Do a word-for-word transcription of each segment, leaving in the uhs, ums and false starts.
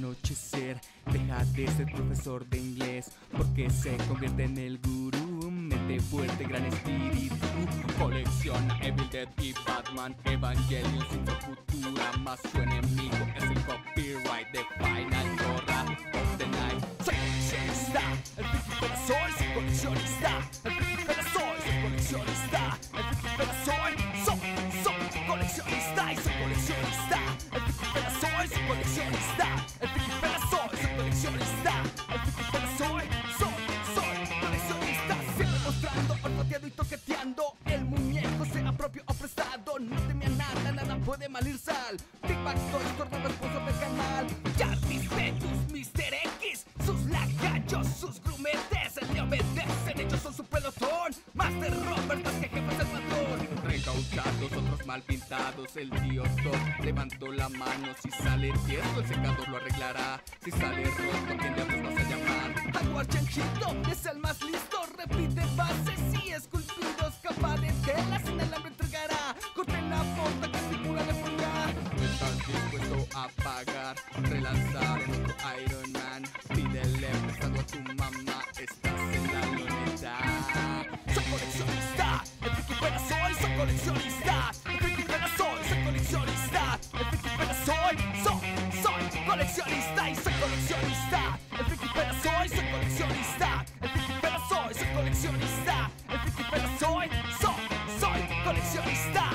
anochecer. Deja de ser profesor de inglés, porque se convierte en el gurú. Mente fuerte, gran espíritu. Colecciona Evil Dead y Batman. Evangelion sin futura, más su enemigo es el copyright de Final Horror of the Night. Soy coleccionista, el friki pero soy, soy coleccionista. El friki pero soy, soy coleccionista. El friki pero soy, soy, soy coleccionista y soy coleccionista. El friki pero soy, soy coleccionista. El friki pero soy, soy coleccionista. El friki pero soy, soy, soy coleccionista. Siempre mostrando, olfateando y toqueteando. El muñeco sea propio o prestado. No teme a nada, nada puede malir sal. Big Bang Toys, tornado sponsor del canal. Jarvis, Ventus, mister X. Sus lacayos, sus grumetes. Le obedecen, ellos son su pelotón. Master Robert, más que jefe es el patrón. Recauchados, otros mal pintados. El tío Top levantó la mano. Si sale tieso, el secador lo arreglará. Si sale roto, ¿quién diablos vas a llamar? Jaguar Chanchito es el más listo. Repite bases y esculpidos. Capa de tela sin alambre entregará. Corten la bota que figura de pulgar. ¿No estás dispuesto a pagar? Relanzar en otro Iron Man. Pídele prestado a tu mamá. Estás en la loneta. Soy coleccionista. El friki pero soy, soy coleccionista. El friki pero soy, soy coleccionista. El friki pero soy, soy, soy coleccionista y soy coleccionista. El friki pero soy, soy coleccionista. El friki pero soy, soy coleccionista. El friki pero soy, soy, soy coleccionista.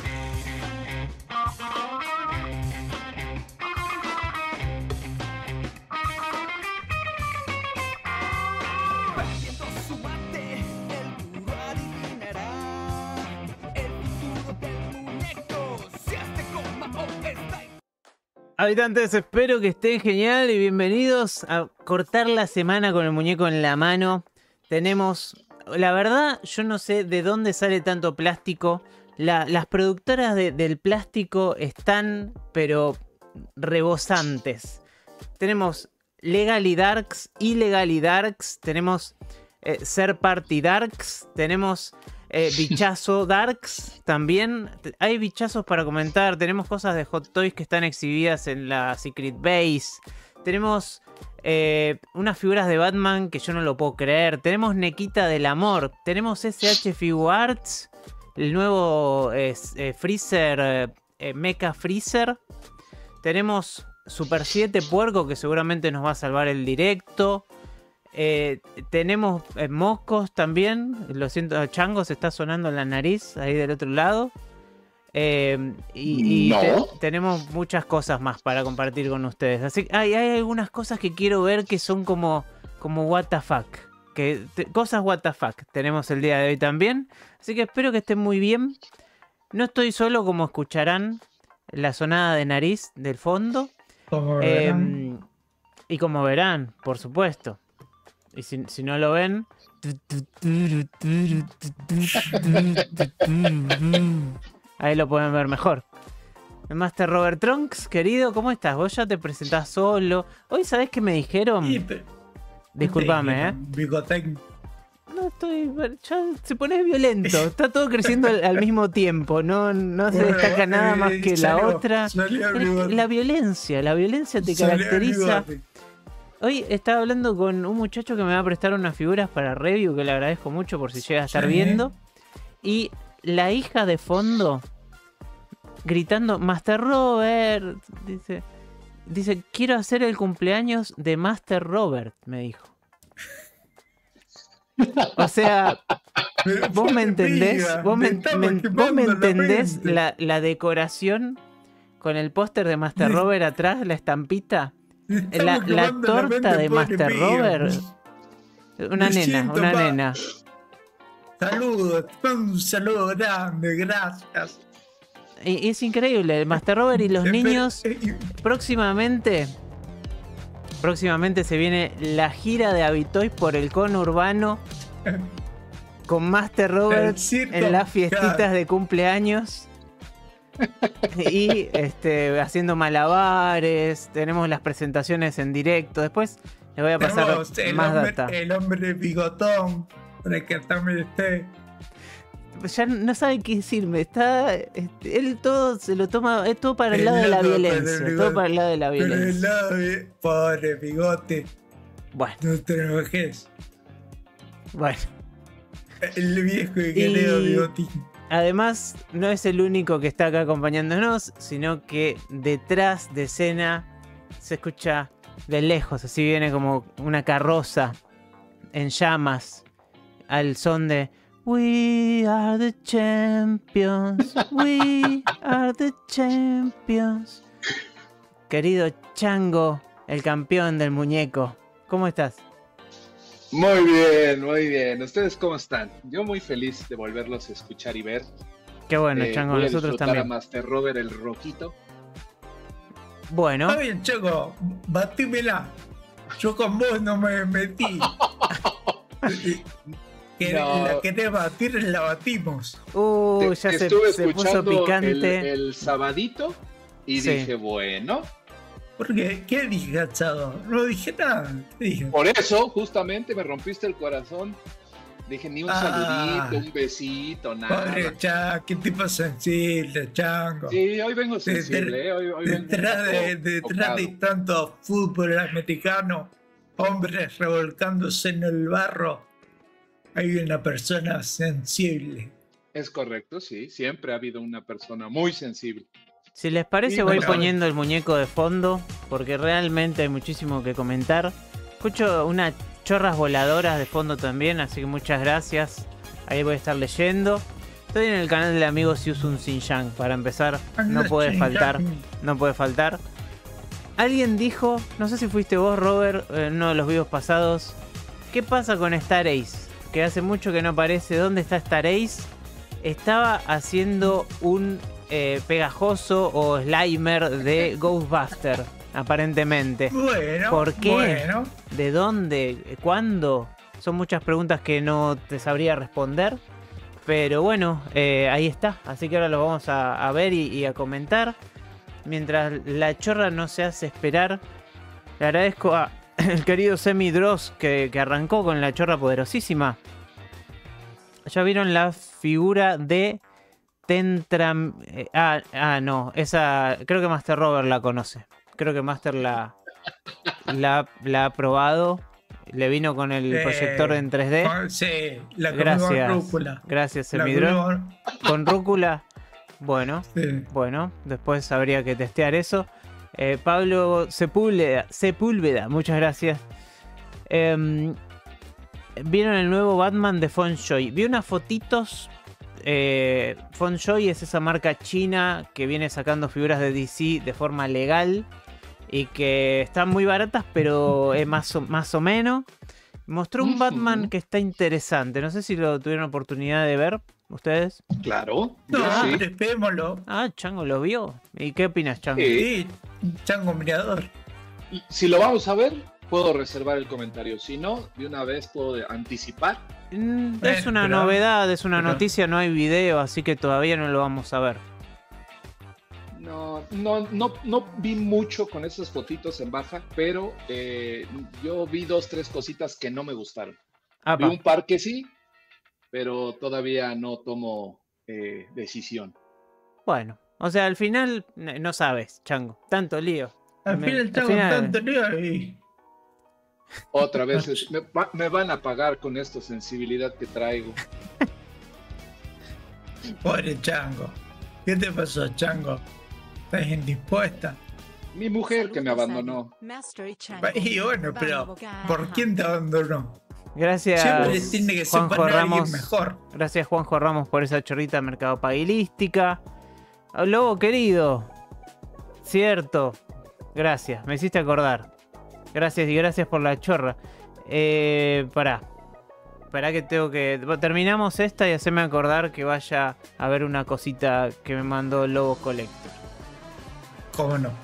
Perdiendo su mate, el duro adivinará el futuro del muñeco. Si este coma o está. Habitantes, espero que estén genial y bienvenidos a cortar la semana con el muñeco en la mano. Tenemos, la verdad, yo no sé de dónde sale tanto plástico. La, las productoras de, del plástico están, pero rebosantes. Tenemos Legal y Darks, Illegal y Darks, tenemos eh, Third Party Darks, tenemos eh, Bichazo Darks también. Hay bichazos para comentar, tenemos cosas de Hot Toys que están exhibidas en la Secret Base. Tenemos eh, unas figuras de Batman que yo no lo puedo creer. Tenemos Nequita del Amor, tenemos S H Figuarts, el nuevo eh, eh, Freezer, eh, Mecha Freezer. Tenemos Super siete Puerco, que seguramente nos va a salvar el directo. Eh, tenemos eh, moscos también. Lo siento, Chango se está sonando en la nariz ahí del otro lado. Eh, y y no. te, tenemos muchas cosas más para compartir con ustedes. Así que hay, hay algunas cosas que quiero ver que son como, como what the fuck. Que, te, cosas what the fuck tenemos el día de hoy también. Así que espero que estén muy bien. No estoy solo, como escucharán la sonada de nariz del fondo. Como Eh, verán. y como verán, por supuesto. Y si, si no lo ven... Ahí lo pueden ver mejor. Master Robert Trunks, querido, ¿cómo estás? Vos ya te presentás solo. Hoy, ¿sabés qué me dijeron? Y te- Disculpame, ¿eh? Bigotén. No estoy... Ya se pone violento. Está todo creciendo al, al mismo tiempo. No, no se destaca nada más que la Salió- otra. salió el Pero es que bigote. la violencia, la violencia te Salió el caracteriza. bigote. Hoy estaba hablando con un muchacho que me va a prestar unas figuras para review, que le agradezco mucho por si llega a estar Sí. viendo. Y la hija de fondo gritando, Master Robert, dice, dice, quiero hacer el cumpleaños de Master Robert, me dijo. O sea, Pero vos me qué entendés, piba, vos me, te estamos me- vos me quemando la entendés mente. la, la decoración con el póster de Master Sí. Robert atrás, la estampita. Te estamos La, la quemando la torta mente, de pobre Master piba. Robert. Una Me nena, siento una pa- nena. Saludos, un saludo grande, gracias. Y, y es increíble, el Master Robert y los Eh, pero- niños. eh, Próximamente, próximamente se viene la gira de Habitoys por el cono urbano eh, con Master Robert El circo, en las fiestitas claro. de cumpleaños. Y este, haciendo malabares. Tenemos las presentaciones en directo. Después les voy a pasar tenemos el más hombre, data. el hombre bigotón, para que también esté. ya no sabe qué decirme. Está, este, él todo se lo toma, es todo para el lado de la Todo para el violencia. Todo bigote. para el lado de la Pero el violencia. lado de- Pobre bigote, Bueno, no te enojes. bueno. El viejo y Y- querido bigotín. Además, no es el único que está acá acompañándonos, sino que detrás de escena se escucha de lejos, así viene como una carroza en llamas al son de We are the champions, we are the champions. Querido Chango, el campeón del muñeco, ¿cómo estás? Muy bien, muy bien. ¿Ustedes cómo están? Yo muy feliz de volverlos a escuchar y ver. Qué bueno, Eh, Chango, voy a nosotros disfrutar también. a Master Robert el Rojito. Bueno, Está bien, Chaco, batímela. Yo con vos no me metí. Que No. La querés batir, la batimos. uh, Te- ya se, estuve se puso escuchando el, picante. el sabadito y Sí. dije, bueno, Porque, ¿qué dije, Gachado? No dije nada. ¿Qué dije? por eso justamente me rompiste el corazón. Dije, ni un Ah. saludito, un besito, nada. Pobre Chango, qué tipo sensible, Chango. Sí, hoy vengo sensible, eh, hoy, hoy vengo Detrás, un de, poco detrás de tocado. tanto fútbol americano, hombres revolcándose en el barro, hay una persona sensible. Es correcto, sí, siempre ha habido una persona muy sensible. Si les parece, Sí, voy bueno. poniendo el muñeco de fondo, porque realmente hay muchísimo que comentar. Escucho unas chorras voladoras de fondo también, así que muchas gracias. Ahí voy a estar leyendo. Estoy en el canal del amigo Siusun Xinjiang, para empezar, no puede faltar, no puede faltar. Alguien dijo, no sé si fuiste vos, Robert, en uno de los videos pasados, ¿qué pasa con Star Ace? Que hace mucho que no aparece. ¿Dónde está Star Ace? Estaba haciendo un eh, pegajoso o slimer de Ghostbuster, aparentemente. Bueno, ¿Por qué? bueno. ¿De dónde? ¿Cuándo? Son muchas preguntas que no te sabría responder. Pero bueno, eh, ahí está. Así que ahora lo vamos a, a ver y, y a comentar. Mientras la chorra no se hace esperar, le agradezco a el querido Semi Dross que, que arrancó con la chorra poderosísima. Ya vieron la figura de Tentram... eh, ah, ah, no. Esa... Creo que Master Robert la conoce. Creo que Master la, la, la ha probado. Le vino con el Eh, proyector en tres D. Con- Sí, la comí Gracias. con rúcula. Gracias, La Semidrón. comí Con rúcula. Bueno, con- sí. bueno. Después habría que testear eso. Eh, Pablo Sepúlveda, Sepúlveda, muchas gracias. Em, Vieron el nuevo Batman de Fonshoy. Vi unas fotitos. Eh, Fonshoy es esa marca china que viene sacando figuras de D C de forma legal y que están muy baratas, pero es más o, más o menos. Mostró un Ujú. Batman que está interesante. No sé si lo tuvieron oportunidad de ver ustedes. Claro, No, yo sí. despémoslo. Ah, Chango lo vio. ¿Y qué opinas, Chango? Sí. Sí, Chango mirador. Si lo vamos a ver, puedo reservar el comentario. Si no, de una vez puedo de- anticipar. Mm, es Bueno, una pero- novedad, es una pero- noticia, no hay video, así que todavía no lo vamos a ver. No, no, no, no vi mucho con esas fotitos en baja, pero eh, yo vi dos, tres cositas que no me gustaron. Vi Apa, un par que sí, pero todavía no tomo eh, decisión. bueno, o sea, al final n- no sabes, Chango. Tanto lío. Al Me- final al Chango final- tanto lío y... Otra vez es- me, va- me van a pagar con esta sensibilidad que traigo. Pobre Chango. ¿Qué te pasó, Chango? ¿Estás indispuesta? Mi mujer que me abandonó. Y bueno, pero ¿por quién te abandonó? Gracias, Siempre tiene que Juanjo separar a alguien Ramos. mejor. Gracias, Juanjo Ramos, por esa chorrita mercadopaguilística. Ah, Lobo querido. Cierto. Gracias, me hiciste acordar. Gracias y gracias por la chorra. Eh, pará. Pará que tengo que... Terminamos esta y haceme acordar que vaya a ver una cosita que me mandó Lobo Collector. ¿Cómo no?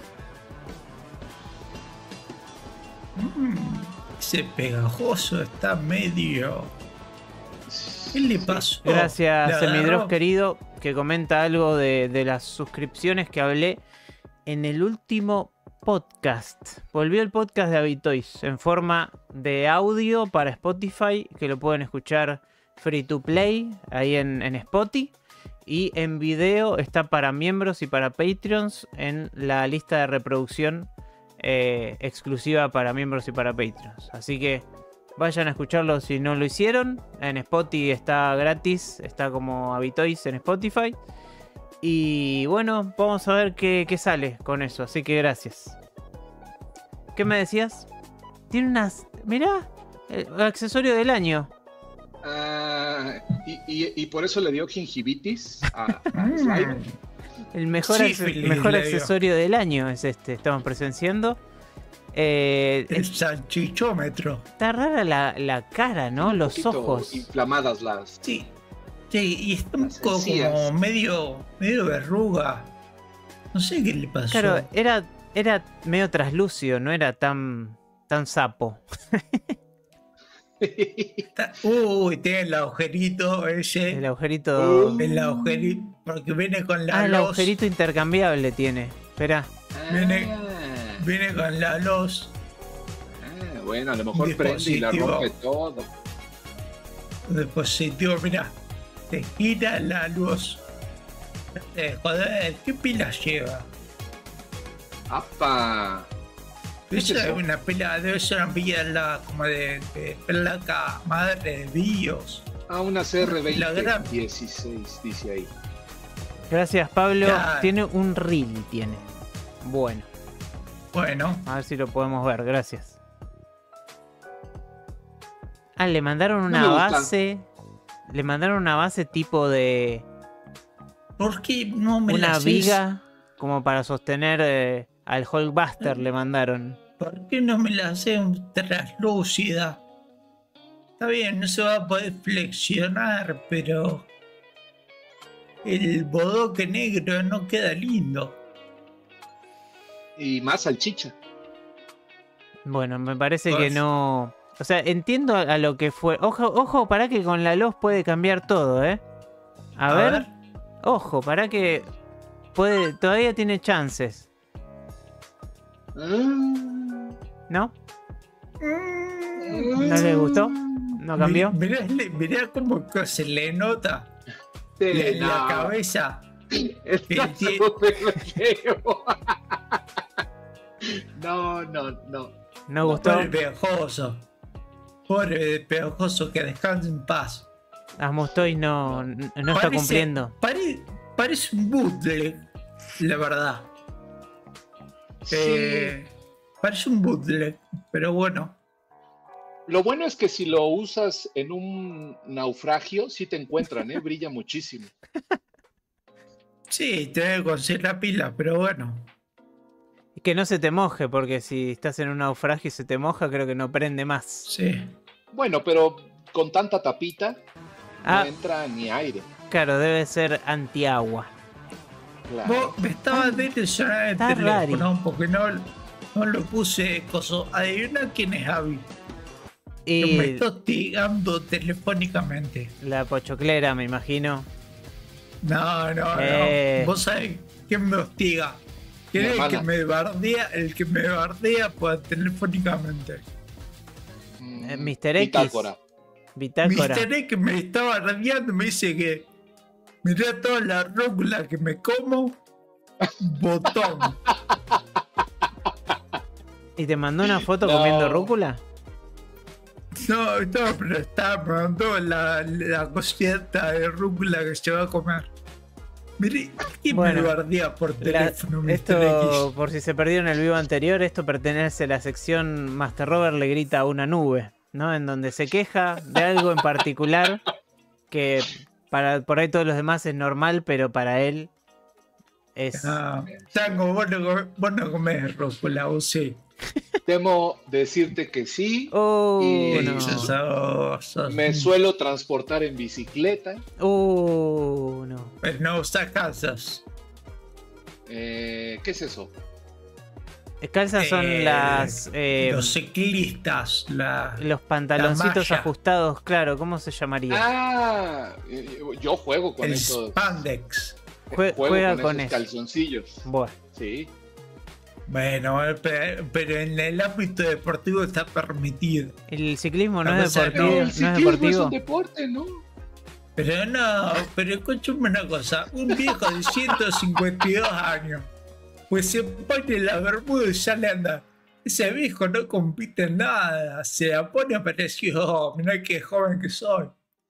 Mm, ese pegajoso está medio... ¿Qué le pasó? Gracias, ¿Le Semidros agarró? querido, que comenta algo de, de las suscripciones que hablé en el último podcast. Volvió el podcast de Habitoys en forma de audio para Spotify, que lo pueden escuchar free to play ahí en, en Spotify. Y en video está para miembros y para Patreons en la lista de reproducción eh, exclusiva para miembros y para Patreons. Así que vayan a escucharlo si no lo hicieron. En Spotify está gratis, está como Habitois en Spotify. Y bueno, vamos a ver qué, qué sale con eso. Así que gracias. ¿Qué me decías? Tiene unas... Mirá, el accesorio del año. Ah, y, y, y por eso le dio gingivitis a, a Slime. El mejor, Sí, acce- Felipe, mejor le digo. accesorio del año es este. Estamos presenciando. Eh, El salchichómetro. está rara la, la cara, ¿no? Un Los poquito ojos. inflamadas las. Sí. Sí, y está un Las poco encías. como medio, medio verruga. No sé qué le pasó. Claro, era, era medio traslúcido, no era tan, tan sapo. Está- Uy, tiene el agujerito ese. El agujerito. Uh. El agujerito. Porque viene con la Ah, el luz. agujerito intercambiable tiene. Esperá. Viene- Ah, Viene con la luz. ah, bueno, a lo mejor prende y la Dispositivo. rompe todo. Un dispositivo, mira. Te gira la luz. Eh, joder, ¿qué pilas lleva? ¡Apa! ¿Qué es Esa es eso? una pila, debe ser una pila de la- como de, de placa madre de BIOS. Ah, una C R La gran- veinte dieciséis, dice ahí. Gracias, Pablo. Claro. Tiene un reel, tiene. Bueno, Bueno, a ver si lo podemos ver. Gracias. Ah, le mandaron una me gusta. base. Le mandaron una base tipo de. ¿por qué no me la Una haces? viga. Como para sostener eh, al Hulkbuster le mandaron. ¿Por qué no me la hacen traslúcida? Está bien, no se va a poder flexionar, pero el bodoque negro no queda lindo. Y más salchicha. Bueno, me parece que Pues- no. O sea, entiendo a, a lo que fue. Ojo, ojo, para que con la luz puede cambiar todo, ¿eh? A, ver, ojo, para que puede. Todavía tiene chances, Ah. ¿no? Mm. ¿No le gustó? ¿No cambió? Mi- Mirá, le- mirá cómo que se le nota Sí, en la no. cabeza. Está El tie- súper feo. No, no, no. ¿No gustó? Pobre pegajoso. Pobre pegajoso, que descanse en paz. Asmustoy no, no está Parece- cumpliendo. pare- parece un bootleg, la verdad. Sí. Eh, parece un bootleg, pero bueno. Lo bueno es que si lo usas en un naufragio, sí te encuentran, ¿eh? Brilla muchísimo. Sí, tenés que conseguir la pila, pero bueno. Y que no se te moje, porque si estás en un naufragio y se te moja, creo que no prende más. Sí. Bueno, pero con tanta tapita Ah, no entra ni aire. claro, debe ser antiagua. Claro. Vos me estabas desilusionando el Está teléfono porque no, no lo puse coso. Adivina quién es Abby. Que me Y está hostigando telefónicamente. la pochoclera, me imagino. No, no, Eh. no. Vos sabés quién me hostiga. ¿Quién Mi es el que hermana. me bardea? El que me bardea pues, telefónicamente. Mm, Eh, mister X. Bitácora. Bitácora. mister X me estaba bardeando, me dice que mirá toda la rúcula que me como. Botón. ¿Y te mandó una foto No. comiendo rúcula? No, no, pero estaba mandando la, la cosita de rúcula que se va a comer. Miré, ¿quién Bueno, me bardea por La- teléfono, mister esto, X? por si se perdieron el vivo anterior, esto pertenece a la sección Master Robert le grita a una nube, ¿no? En donde se queja de algo en particular que para por ahí todos los demás es normal, pero para él es... Ah, Tango, vos no, come- vos no comés rúcula, vos sí. Temo decirte que sí. ¡Oh, Y- no! Sos- sos- sos- Me suelo transportar en bicicleta. ¡Oh, no! Pero no usas calzas. Eh, ¿Qué es eso? Calzas son Eh, las... eh, Los ciclistas, la, los pantaloncitos malla. ajustados, claro, ¿cómo se llamaría? Ah, eh, yo juego con el esos. spandex. Jue- juego juega con, con esos eso. calzoncillos. Bueno, Sí. Bueno, eh, pe- pero en el ámbito deportivo está permitido. el ciclismo no A es pesar- deportivo, el no es ciclismo es deportivo. un deporte, ¿no? Pero no, pero escúchame una cosa, un viejo de ciento cincuenta y dos años, pues se pone la bermuda y sale a andar. Ese viejo no compite en nada, se la pone a parecer, oh, mirá qué joven que soy.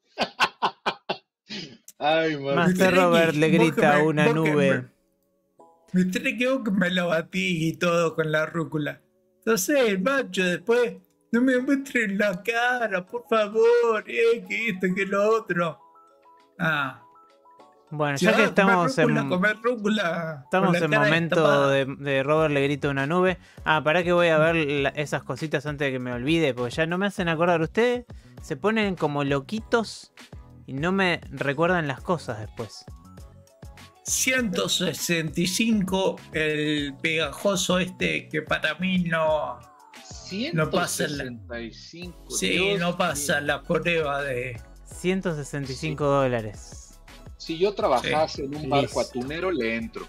Ay, man. Master Robert le grita a una nube. Me, me trae que vos que me lo batí y todo con la rúcula. Entonces, macho, después no me muestren la cara, por favor, eh, que esto, que lo otro. Ah. Bueno, Si ya que vas a comer estamos rúcula, en, comer rúcula estamos con la en cara momento destapada. de, de Robert le grita a una nube. Ah, pará que voy a ver la- esas cositas antes de que me olvide, porque ya no me hacen acordar. Ustedes se ponen como loquitos y no me recuerdan las cosas después. ciento sesenta y cinco, el pegajoso este que para mí no, no pasa la, ciento sesenta y cinco. sí, Dios no pasa mío. la prueba de... ciento sesenta y cinco dólares. Si yo trabajase en un barco Listo. atunero, le entro.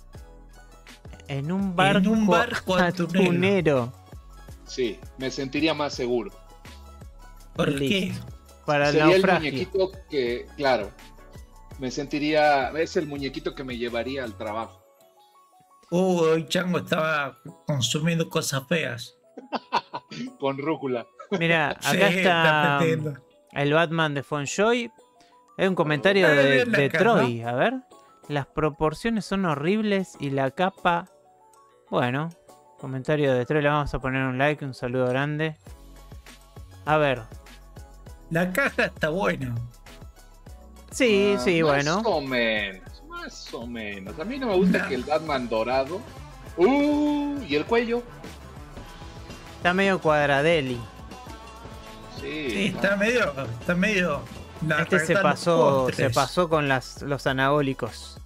En un barco, En un barco atunero. atunero. Sí, me sentiría más seguro. ¿Por qué? Listo. Para el Sería el naufragio. muñequito que, claro, me sentiría, es el muñequito que me llevaría al trabajo. Uh, hoy Chango estaba consumiendo cosas feas. Con rúcula. Mira, acá Sí, está metiendo. el Batman de Fonjoy. Es un comentario Eh, de, bien de acá, Troy. A ver. Las proporciones son horribles y la capa... Bueno, comentario de Troy. Le vamos a poner un like, un saludo grande. A ver. La caja está buena. Sí, Ah, sí, bueno. Más o menos, más o menos. A mí no me gusta No. que el Batman dorado. Uh, y el cuello. Está medio cuadradeli. Sí. Sí, está medio... Está medio la Este se regala pasó, postres. se pasó con las, los anabólicos.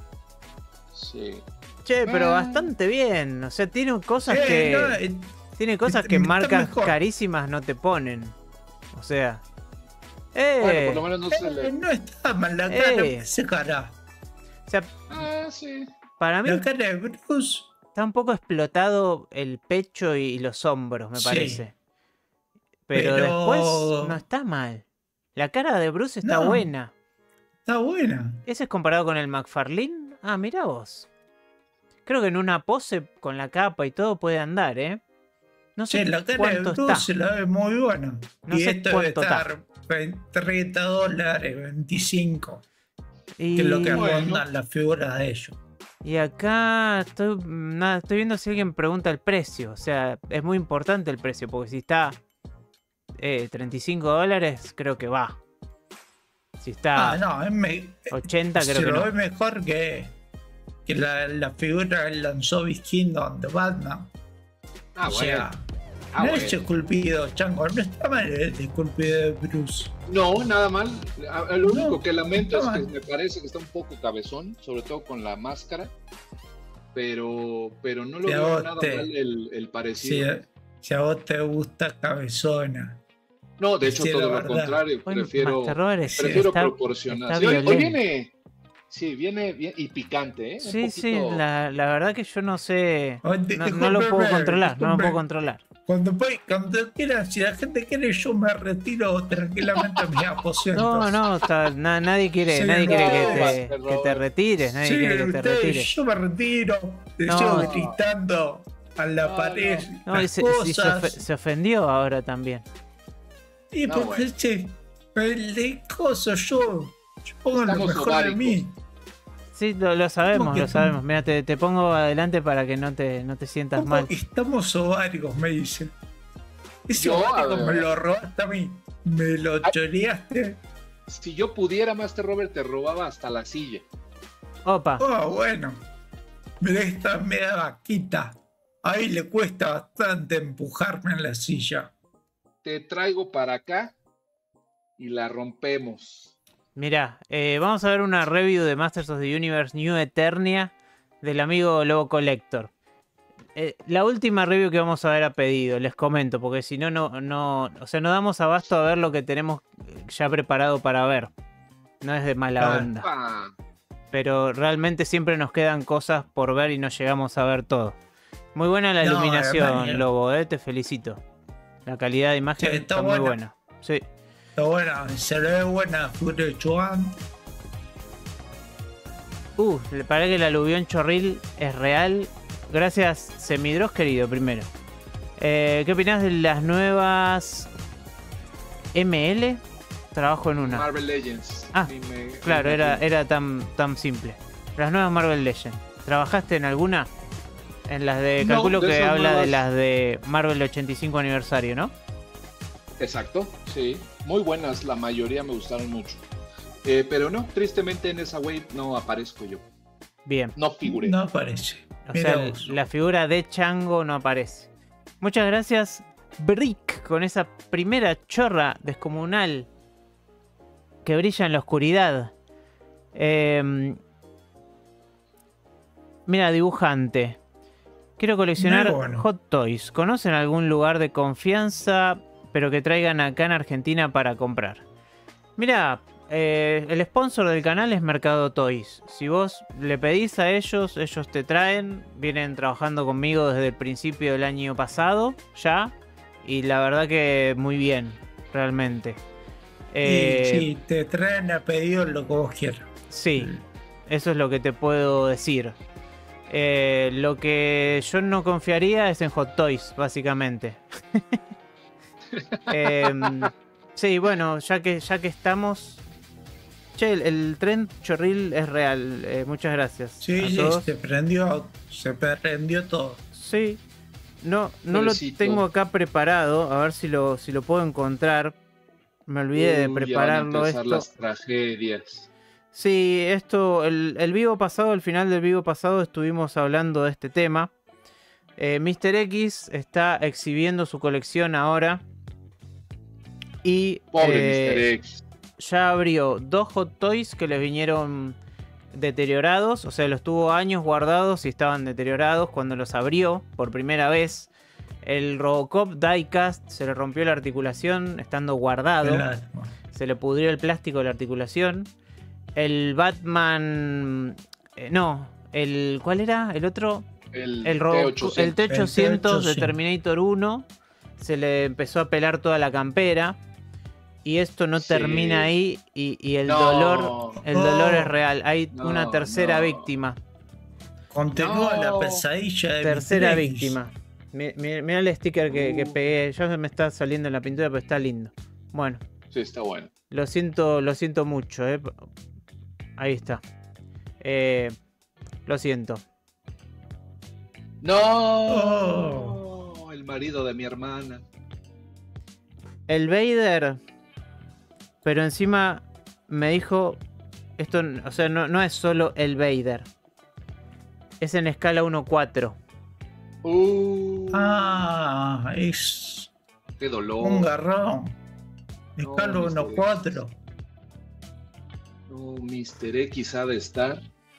Sí. Che, pero Ah. bastante bien. O sea, tiene cosas Eh, que... no, eh, Tiene cosas está que marcas mejor. carísimas no te ponen. O sea... Bueno, ¡Eh! por lo menos no se eh, le. no está mal la cara, Eh. esa cara. O sea, Ah, sí. para mí La cara de Bruce... está un poco explotado el pecho y los hombros, me Sí. parece. Pero, Pero- después no está mal. La cara de Bruce está No. buena. Está buena. ¿Ese es comparado con el McFarlane? Ah, mira vos. Creo que en una pose con la capa y todo puede andar, ¿eh? No sé Che, la cara de cuánto Bruce está. se la ve muy buena. No y sé esto debe cuánto está. estar veinte, treinta dólares, veinticinco. Y... Que es lo que Bueno. rondan las figuras de ellos. Y acá estoy, nada, estoy viendo si alguien pregunta el precio. O sea, es muy importante el precio, porque si está eh, treinta y cinco dólares, creo que va. Si está Ah, no, es me, ochenta, se creo que lo no. ve mejor que, que la, la figura que lanzó Beast Kingdom de Batman. Ah, o bueno. sea, Ah, no bueno. es esculpido, Chango, no está mal el esculpido de Bruce. No, nada mal. A- a- Lo único No, que lamento es está que mal. me parece que está un poco cabezón, sobre todo con la máscara. Pero, pero no lo Si a veo vos nada te- mal el, el Si, parecido. si a vos te gusta cabezona. No, de hecho, sí, todo la lo verdad. contrario. Hoy Prefiero, Master Robert es- prefiero está, proporcionar. está Sí, hoy, hoy violento. viene. Sí, viene bien y picante, ¿eh? Un Sí, sí, poquito- la, la verdad que yo no sé. Oh, di- No, no lo puedo discúlpeme, controlar, no lo puedo discúlpeme. controlar. Cuando, puede- cuando quieran, si la gente quiere, yo me retiro tranquilamente a mis aposentos. No, no, está- na- nadie quiere, Sí, nadie quiere no, que, te, Master que te Robert. retires, nadie Sí, quiere que te ustedes, retires. yo me retiro, te No. sigo gritando a la No, pared No, y las se, y se cosas. ofe- se ofendió ahora también. Y No, porque, bueno. che, el de coso, yo, yo pongo lo Estamos mejor de ováricos. mí. Sí, lo, lo sabemos, ¿Cómo que lo estamos? sabemos. Mira, te, te pongo adelante para que no te, no te sientas ¿Cómo mal. estamos ováricos? Me dicen. Ese Yo, ovárico a ver. me lo robaste a mí. Me lo Ay. choreaste. Si yo pudiera, Master Robert, te robaba hasta la silla. Opa, Oh, bueno. Mira esta media vaquita. Ahí le cuesta bastante empujarme en la silla. Te traigo para acá y la rompemos. mira, eh, vamos a ver una review de Masters of the Universe New Eternia del amigo Lobo Collector. Eh, la última review que vamos a ver a pedido, les comento, porque si no, no, no, o sea, no damos abasto a ver lo que tenemos ya preparado para ver. No es de mala Ah. onda. Ah, Pero realmente siempre nos quedan cosas por ver y no llegamos a ver todo. Muy buena la No, iluminación, hermano. Lobo, eh, te felicito. La calidad de imagen Sí, está, está muy buena. buena. Sí. Está buena, se le ve buena figura de Chuan. Uh, le parece que el aluvión chorril es real. Gracias, Semidros querido, primero. Eh, ¿Qué opinás de las nuevas M L? Trabajo en una. Marvel Legends. Ah, Dime, claro, dime era, tú. era tan, tan simple. Las nuevas Marvel Legends. ¿Trabajaste en alguna? En las de... No, Calculo de que esas habla de nuevas- las de Marvel ochenta y cinco aniversario, ¿no? Exacto, sí. Muy buenas, la mayoría me gustaron mucho. Eh, pero no, tristemente en esa wave no aparezco yo. Bien. No figuré. No aparece. O Mira sea, vos. la figura de Chango no aparece. Muchas gracias, Brick, con esa primera chorra descomunal que brilla en la oscuridad. Eh, mira, dibujante. Quiero coleccionar Muy bueno. Hot Toys. ¿Conocen algún lugar de confianza, pero que traigan acá en Argentina para comprar? Mira, eh, el sponsor del canal es Mercado Toys. Si vos le pedís a ellos, ellos te traen. Vienen trabajando conmigo desde el principio del año pasado, ya. Y la verdad que muy bien, realmente. Eh, Y si te traen a pedido lo que vos quieras. Sí, eso es lo que te puedo decir. Eh, lo que yo no confiaría es en Hot Toys, básicamente. Em, sí, bueno, ya que, ya que estamos... Che, el, el tren chorril es real. eh, muchas gracias. Sí, a sí, todos. se prendió, se prendió todo. Sí. No, no lo Pobrecito. tengo acá preparado. A ver si lo, si lo puedo encontrar. Me olvidé de Uy, ya van a prepararlo empezar esto. las tragedias. Sí, esto, el, el vivo pasado, al final del vivo pasado estuvimos hablando de este tema. Eh, míster X está exhibiendo su colección ahora. Y Pobre eh, míster X. ya abrió dos Hot Toys que les vinieron deteriorados. O sea, los tuvo años guardados y estaban deteriorados cuando los abrió por primera vez. El Robocop Diecast se le rompió la articulación estando guardado. Claro. Se le pudrió el plástico de la articulación. El Batman... eh, no, el... ¿Cuál era? El otro... El, El, T Robo- ochocientos. el T ochocientos de ochocientos. Terminator uno. Se le empezó a pelar toda la campera. Y esto no Sí. termina ahí. Y, y el No. dolor... El dolor Oh. es real. Hay No, una tercera no. víctima. Continúa No. la pesadilla de Tercera míster X. víctima. Mi- mi- Mirá el sticker que, que Uh. pegué. Ya se me está saliendo en la pintura, pero está lindo. Bueno. Sí, está bueno. Lo siento, lo siento mucho, eh. Ahí está. Eh, lo siento. No, Oh. el marido de mi hermana. El Vader. Pero encima me dijo. Esto, o sea, no, no es solo el Vader. Es en escala uno cuatro. Uh, Ah, es qué dolor. un garrón. No, Escala míster uno cuatro. No, míster X ha de estar.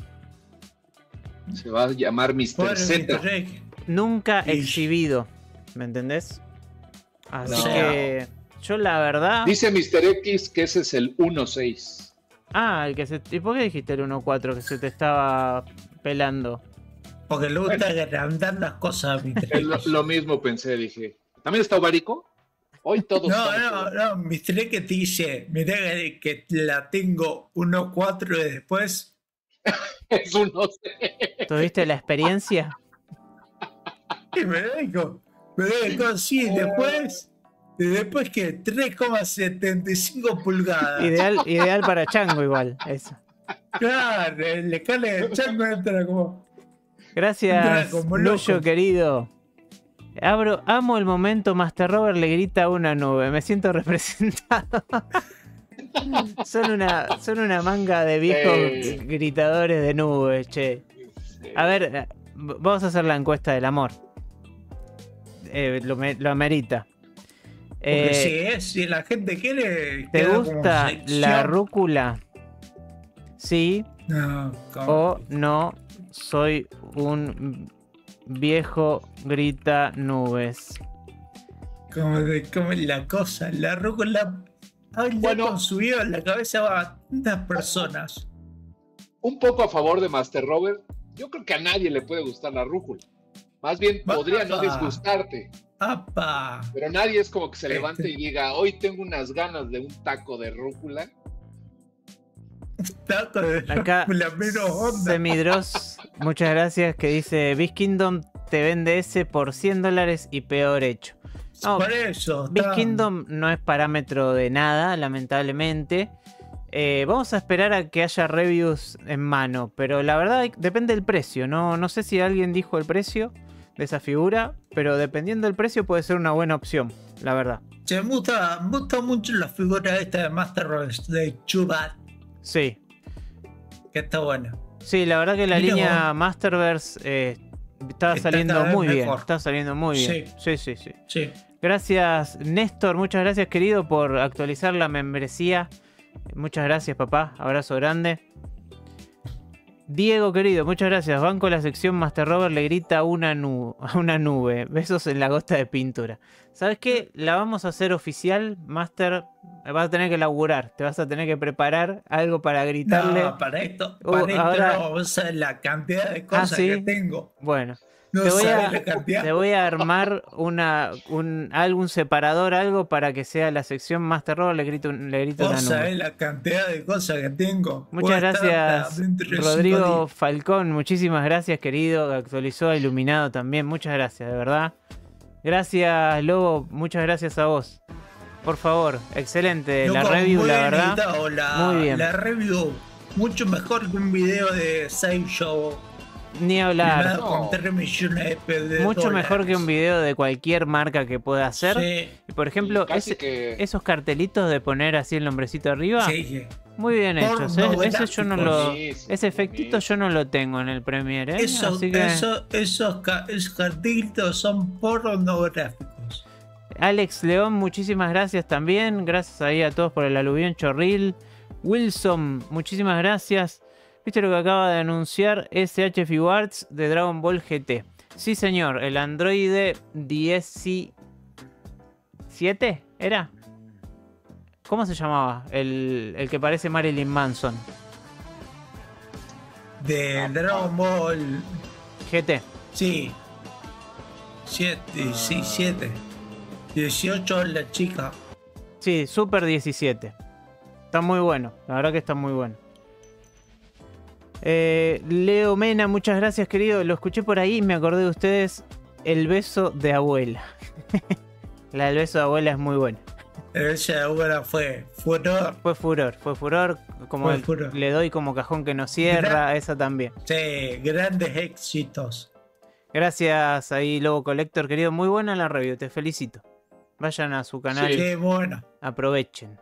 Se va a llamar míster Pobre Z. míster X. Nunca Ish. exhibido. ¿Me entendés? Así No. que. Yo la verdad. Dice míster X que ese es el uno seis. Ah, el que se. ¿Y por qué dijiste el uno cuatro que se te estaba pelando? Porque le gusta agrandar las cosas a míster Es lo, X. lo mismo pensé, dije. ¿También está Ovarico? Hoy todos No, estamos- no, no, míster X te dice, mirá que que la tengo uno cuatro y después. Es uno seis. ¿Tuviste la experiencia? Y me dijo, me dijo, sí, después. Y después que tres coma setenta y cinco pulgadas. Ideal, ideal para Chango igual, eso. Claro, el escala de chango entra como. Gracias, Entra como loco. Luyo querido. Abro, amo el momento Master Robert le grita a una nube. Me siento representado. son, una, son una manga de viejos Eh. gritadores de nubes, che. A ver, eh, v- vamos a hacer la encuesta del amor. Eh, lo, me- lo amerita. Porque Eh, si es, si la gente quiere. ¿Te queda como gusta sección. la rúcula? Sí No, como- o no. Soy un viejo grita nubes. Como, de, como la cosa, la rúcula habla Bueno. con su vida en la cabeza a tantas personas. Un poco a favor de Master Robert. Yo creo que a nadie le puede gustar la rúcula. Más bien Va- podría no va. disgustarte. ¡Apa! Pero nadie es como que se Este. levante y diga, hoy tengo unas ganas de un taco de rúcula. Taco de Acá, la menos onda. Semidros, muchas gracias, que dice: Beast Kingdom te vende ese por cien dólares y peor hecho. No, Por eso. Beast está- Kingdom no es parámetro de nada, lamentablemente. Eh, vamos a esperar a que haya reviews en mano, pero la verdad hay- depende del precio. No, no sé si alguien dijo el precio de esa figura, pero dependiendo del precio puede ser una buena opción, la verdad. Se me gusta, me gusta mucho la figura esta de Master Race de Chubat, Sí, que está buena. sí, la verdad que la Mira línea vos. Masterverse eh, está Está saliendo cada vez muy bien. mejor. Está saliendo muy bien. Sí, sí, sí. Sí. Gracias, Néstor. Muchas gracias, querido, por actualizar la membresía. Muchas gracias, papá. Abrazo grande. Diego, querido, muchas gracias. Banco la sección Master Rover le grita a una, nu- a una nube. Besos en la gota de pintura. ¿Sabes qué? La vamos a hacer oficial, Master. Vas a tener que laburar. Te vas a tener que preparar algo para gritarle. No, para esto, Uh, para esto ahora- no, vos sabés la cantidad de cosas ¿sí? que tengo. Bueno. No Te voy, sabés a, la cantidad. te voy a armar una, un, algún separador, algo para que sea la sección Master Rover le grito, un- le grito una Vos nube. sabés la cantidad de cosas que tengo. Muchas Puedo estar gracias, hasta dentro de cinco Rodrigo días. Falcón. Muchísimas gracias, querido. Que actualizó a Iluminado también. Muchas gracias, de verdad. Gracias, Lobo. Muchas gracias a vos. Por favor, excelente. La Loco, review, muy la bien verdad. editado, la, muy bien. La review, mucho mejor que un video de Save Show. Ni hablar. Filmado No. con tres millones de de Mucho dólares. mejor que un video de cualquier marca que pueda hacer. Sí, Y por ejemplo, Casi ese- que esos cartelitos de poner así el nombrecito arriba. sí, sí. Muy bien hechos. ¿eh? Ese yo no lo. Buenísimo, Ese efectito yo no lo tengo en el Premiere. ¿eh? Esos, Así que, esos, esos, ca- esos cartelitos son pornográficos. Alex León, muchísimas gracias también. Gracias ahí a todos por el aluvión chorril. Wilson, muchísimas gracias. ¿Viste lo que acaba de anunciar S H Figuarts de Dragon Ball G T? Sí, señor. El androide diecisiete ¿era? ¿Cómo se llamaba? El, el que parece Marilyn Manson. De Dragon Ball. G T. Sí. Siete, sí, siete. dieciocho la chica. Sí, Super diecisiete. Está muy bueno. La verdad que está muy bueno. Eh, Leo Mena, muchas gracias, querido. Lo escuché por ahí y me acordé de ustedes. El beso de abuela. La del beso de abuela es muy buena. Esa obra fue furor. Fue furor, fue furor. Como Fue el- furor. le doy como cajón que no cierra, Gra- esa también. Sí, grandes éxitos. Gracias ahí, Lobo Collector, querido. Muy buena la review, te felicito. Vayan a su canal, Sí. Qué bueno. aprovechen.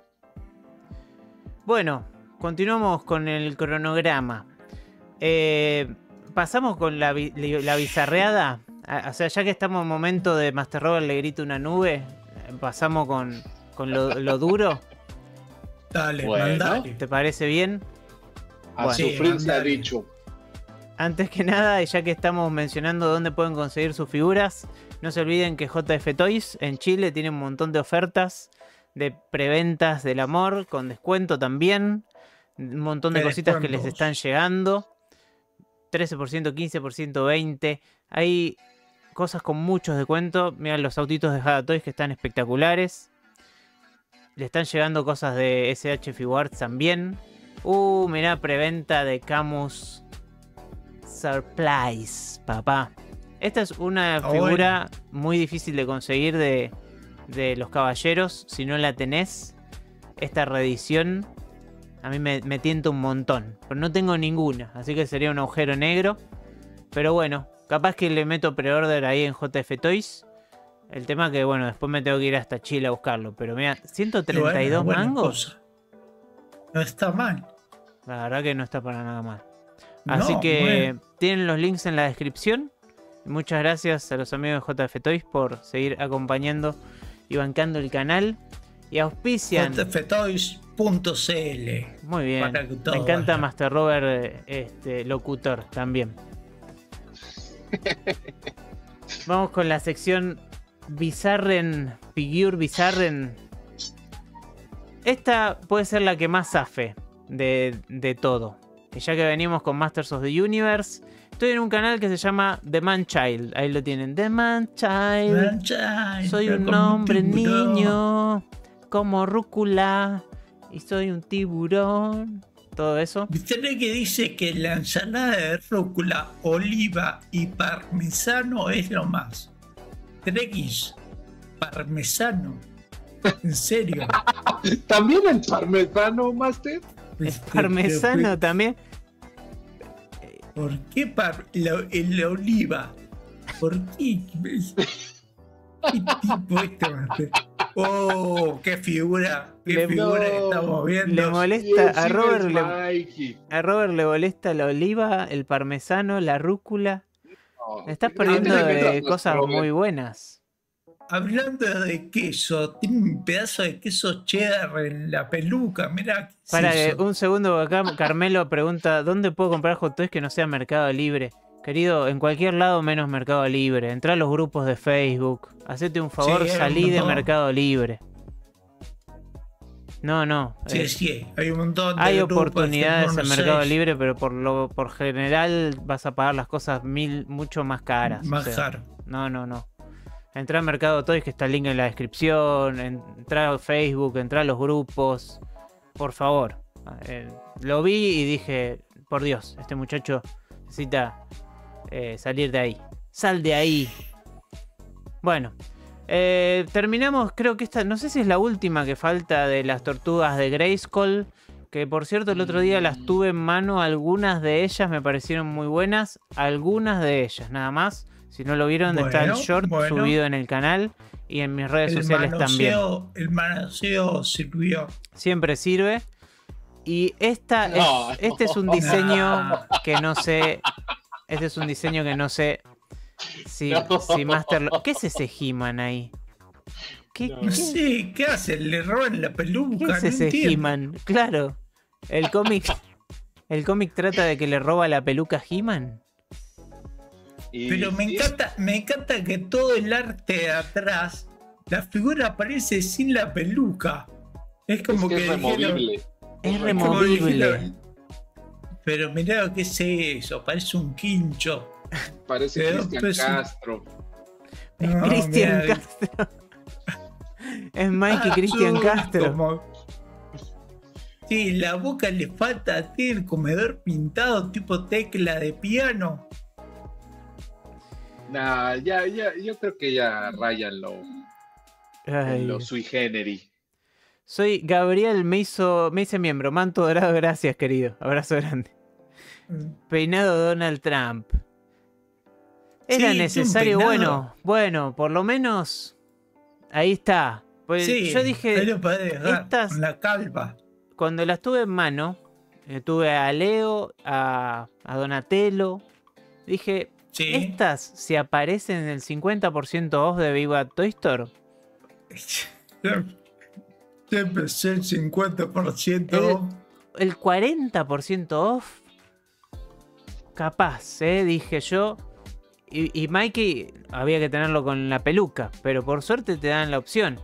Bueno, continuamos con el cronograma. Eh, pasamos con la, bi- la bizarreada. Ah, O sea, ya que estamos en momento de Master Robert le grita una nube, pasamos con, con lo, lo duro. Dale, Bueno. mandale. ¿Te parece bien? a Bueno. sufrir se ha Mandale. dicho. Antes que nada, y ya que estamos mencionando dónde pueden conseguir sus figuras, no se olviden que J F Toys en Chile tiene un montón de ofertas de preventas del amor, con descuento también. Un montón de Qué cositas que les descuentos. están llegando. trece por ciento, quince por ciento, veinte por ciento. Hay cosas con muchos descuentos. Miren los autitos de Hada Toys que están espectaculares. Le están llegando cosas de S H Figuarts también. Uh, mirá, preventa de Camus Surprise, papá. Esta es una Ah, figura muy difícil de conseguir de, de los caballeros. Si no la tenés, esta reedición a mí me, me tienta un montón. Pero no tengo ninguna, así que sería un agujero negro. Pero bueno, capaz que le meto pre-order ahí en J F Toys. El tema que, bueno, después me tengo que ir hasta Chile a buscarlo. Pero mira, ciento treinta y dos Buena- buena mangos. cosa. No está mal. La verdad que no está para nada mal. Así No, que bueno. tienen los links en la descripción. Muchas gracias a los amigos de J F Toys por seguir acompañando y bancando el canal. Y auspician. J F Toys punto c l. Muy bien. para que todo Me encanta vaya. Master Robert, eh, este, locutor también. Vamos con la sección Bizarren, Figure Bizarren. Esta puede ser la que más zafe de, de todo. Y ya que venimos con Masters of the Universe, estoy en un canal que se llama The Man Child. Ahí lo tienen. The Man Child. Mancha, Soy pero un como hombre tiburón. niño. Como rúcula. Y soy un tiburón. Todo eso. ¿Viste que dice que la ensalada de rúcula, oliva y parmesano es lo más? Trequis, parmesano. ¿En serio? ¿También el parmesano, Master? El Este, parmesano pero, también. ¿Por qué par la, la oliva? ¿Por qué? ¿Qué tipo este? Oh, qué figura, qué Le- figura No, estamos viendo. Le molesta a Sí, Robert. es Le, Mikey. a Robert le molesta la oliva, el parmesano, la rúcula. No, Te estás no te perdiendo metas de más, cosas Robert. muy buenas. Hablando de queso, tiene un pedazo de queso cheddar en la peluca, mirá. ¿qué es Para que eso? un segundo, acá Carmelo pregunta: ¿dónde puedo comprar hot toys que no sea Mercado Libre? Querido, en cualquier lado menos Mercado Libre. Entrá a los grupos de Facebook. Hacete un favor, Sí, hay un salí de montón. Mercado Libre. No, no. Sí, eh, sí, hay un montón de hay grupos oportunidades que en no Mercado sé, Libre, pero por lo por general vas a pagar las cosas mil mucho más caras. más o sea, caro. No, no, no. Entrá a Mercado Toys, que está el link en la descripción. Entrá a Facebook, entrá a los grupos. Por favor. Eh, lo vi y dije, por Dios, este muchacho necesita eh, salir de ahí. Sal de ahí. Bueno. Eh, terminamos, creo que esta, no sé si es la última que falta de las tortugas de Grayskull. Que por cierto el otro día las tuve en mano. Algunas de ellas me parecieron muy buenas. Algunas de ellas, nada más. Si no lo vieron, está el Bueno, short bueno. subido en el canal y en mis redes El sociales también. manoseo, el manoseo sirvió. Siempre sirve. Y esta No, es, este es un diseño que no sé. Este es un diseño que no sé si, No. si Master. lo- ¿Qué es ese He-Man ahí? ¿Qué, No. qué- No sé, ¿qué hace? Le roban la peluca. qué es no ese entiendo. He-Man? Claro. El cómic. El cómic trata de que le roba la peluca a He-Man. Y Pero me sí, encanta, me encanta que todo el arte de atrás, la figura aparece sin la peluca. Es es como que que, es dijeron- removible. Es como removible. dijeron, pero mirá lo que es eso, parece un quincho. Parece Pero, Cristian pues, Castro. Es No, Cristian mirá, Castro. Es Mikey ah, Cristian su- Castro. como- Sí, la boca le falta, tiene el comedor pintado tipo tecla de piano. Nah, ya, ya, yo creo que ya rayan lo, Ay. lo sui generi. Soy Gabriel, me hizo, me hice miembro. Manto dorado, gracias, querido. Abrazo grande. Peinado Donald Trump. Era Sí, necesario, un bueno, peinado. bueno, por lo menos ahí está. Pues Sí, yo ahí dije, lo podés dejar, estas- con la calva. cuando las tuve en mano, eh, tuve a Leo, a, a Donatello, dije, Sí. estas si aparecen en el cincuenta por ciento off de Viva Toy Store, Siempre es el cincuenta por ciento. el cuarenta por ciento off, capaz, eh, dije yo. Y, y Mikey había que tenerlo con la peluca, pero por suerte te dan la opción.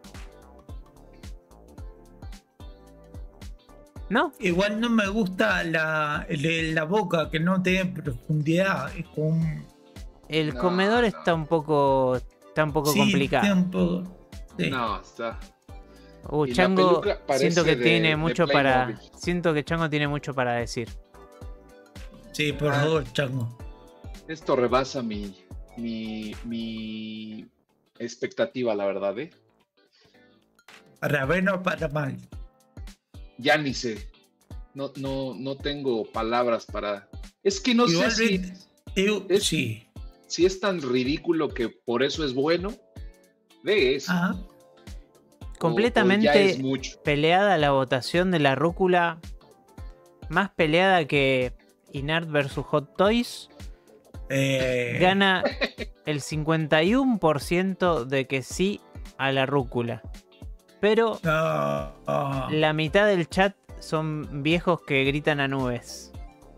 ¿No? Igual no me gusta la, el- la boca, que no tiene profundidad. Es como un- El No, comedor no. está un poco, está un poco sí, complicado. tiene un poco- sí. No, está. Uh, Y la Chango, peluca parece siento que de- tiene de mucho para, Playmobil. siento que Chango tiene mucho para decir. Sí, por Ah. favor, chango. Esto rebasa mi, mi, mi expectativa, la verdad, ¿eh? Para bien o para mal. Ya ni sé. No, no, no tengo palabras para. Es que no sé si, Igualmente, eu- es- sí. si es tan ridículo que por eso es bueno. De eso. Ah, o- Completamente o ya es mucho. peleada la votación de la rúcula. Más peleada que Inart versus Hot Toys. eh, Gana el cincuenta y uno por ciento de que sí a la rúcula. Pero no, no. la mitad del chat son viejos que gritan a nubes.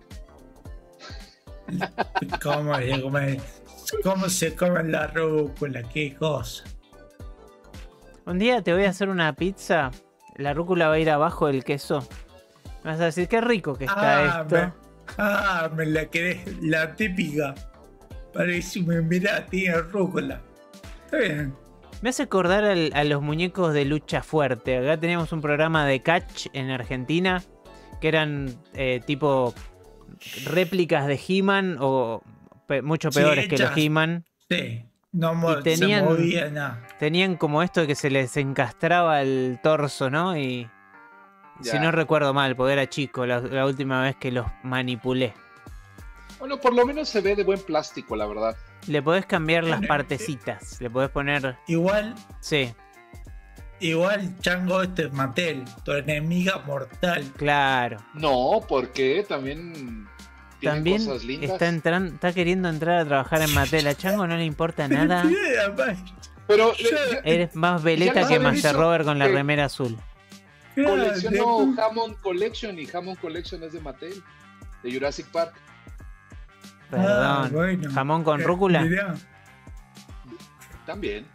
¿Cómo se come, cómo se come la rúcula? Qué cosa. Un día te voy a hacer una pizza. La rúcula va a ir abajo del queso. Me vas a decir qué rico que está Ah, esto. Ah, me la querés, la típica. Parece, mirá, tiene rúcula. Está bien. Me hace acordar al- a los muñecos de lucha fuerte. Acá teníamos un programa de catch en Argentina que eran eh, tipo réplicas de He-Man o pe- mucho Sí, peores que los hechas. He-Man. Sí, no mo- Y tenían- se movía nada. Tenían como esto de que se les encastraba el torso, ¿no? Y si Ya. no recuerdo mal, porque era chico la, la última vez que los manipulé. Bueno, por lo menos se ve de buen plástico, la verdad. Le podés cambiar las Bueno, partecitas. Le podés poner... Igual, Sí, igual, Chango, este es Mattel, tu enemiga mortal. claro. No, porque también tiene También cosas lindas. está, entran- está queriendo entrar a trabajar en Mattel. A Chango no le importa nada. Mira, pa- Pero Yo- eh, Eres más Ya veleta lo que había Master dicho, Robert con la que- remera azul. claro, coleccionó de- Hammond Collection y Hammond Collection es de Mattel, de Jurassic Park. Perdón. Ah, bueno. ¿Jamón con Eh, rúcula? Mirá, También.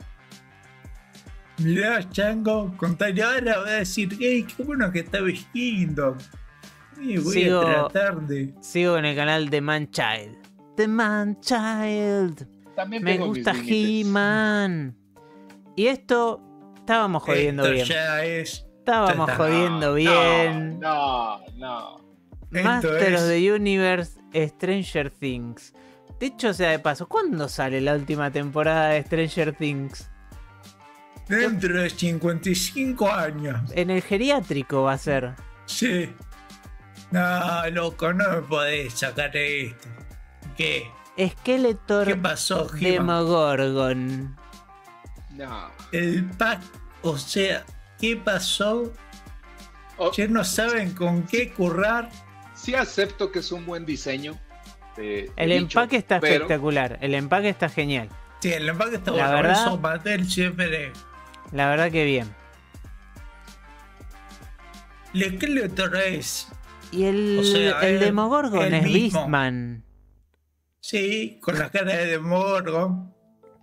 mirá, Chango, contale ahora, va a decir, hey, qué bueno que está vestido. Y voy Sigo- a tratar de. Sigo en el canal de Man Child. The Man Child. También Me tengo mis gusta límites. He-Man. Y esto estábamos jodiendo Esto bien. ya es. Estábamos está- jodiendo No, bien. No, no. Esto Master es- of the Universe, Stranger Things. Dicho sea de paso, ¿cuándo sale la última temporada de Stranger Things? Dentro de cincuenta y cinco años. En el geriátrico va a ser. Sí. No, loco, no me podés sacar esto. ¿Qué? Skeletor ¿Qué pasó, He-Man? Demogorgon. No. El pack, o sea, ¿qué pasó? Oh, Ya no saben con qué currar. sí acepto que es un buen diseño. de- de El bicho, empaque está pero- espectacular. El empaque está genial. Sí, el empaque está La bueno. por verdad- Eso Mattel siempre. La verdad que bien. El Skeletor es. Y el, O sea, el el- Demogorgon el es mismo. Beastman. Sí, con la cara de Demogorgon.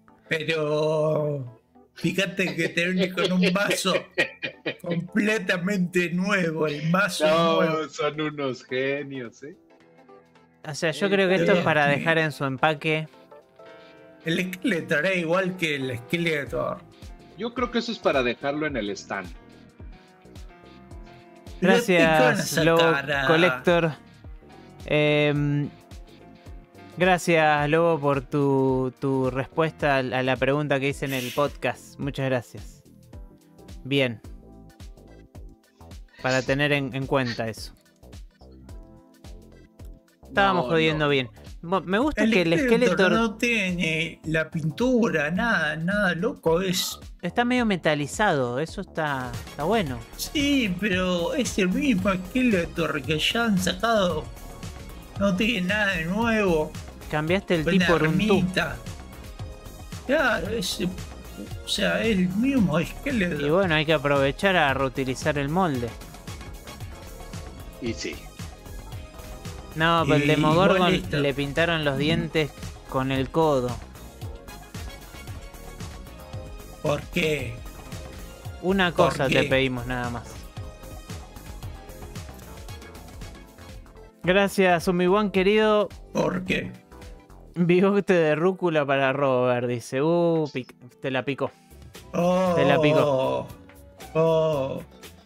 Pero. Fíjate que te viene con un vaso completamente nuevo. El vaso nuevo. No, son unos genios, ¿eh? O sea, yo creo que esto es para dejar en su empaque. El Skeletor es igual que el Skeletor. Yo creo que eso es para dejarlo en el stand. Gracias, Le pican Lobo esa cara. Collector. Em, gracias, Lobo, por tu, tu respuesta a la pregunta que hice en el podcast. Muchas gracias. Bien. Para tener en, en cuenta eso. Estábamos No, jodiendo no. bien. Mo- Me gusta El que el Skeletor Skeletor no tiene la pintura, nada, nada loco. Es. está medio metalizado. Eso está, está bueno. Sí, pero es el mismo Skeletor que ya han sacado. No tiene nada de nuevo. Cambiaste el Una tipo por un tú. ermita. Claro, es. O sea, es el mismo Skeletor. Y bueno, hay que aprovechar a reutilizar el molde. Y sí. No, pero el Y Demogorgon igual esto. le pintaron los dientes con el codo. ¿Por qué? Una ¿Por cosa qué? te pedimos nada más. Gracias, Obi-Wan querido. ¿Por qué? Bigote de rúcula para Robert, dice. Uh, pic- te la picó. Oh, Te la picó. Oh.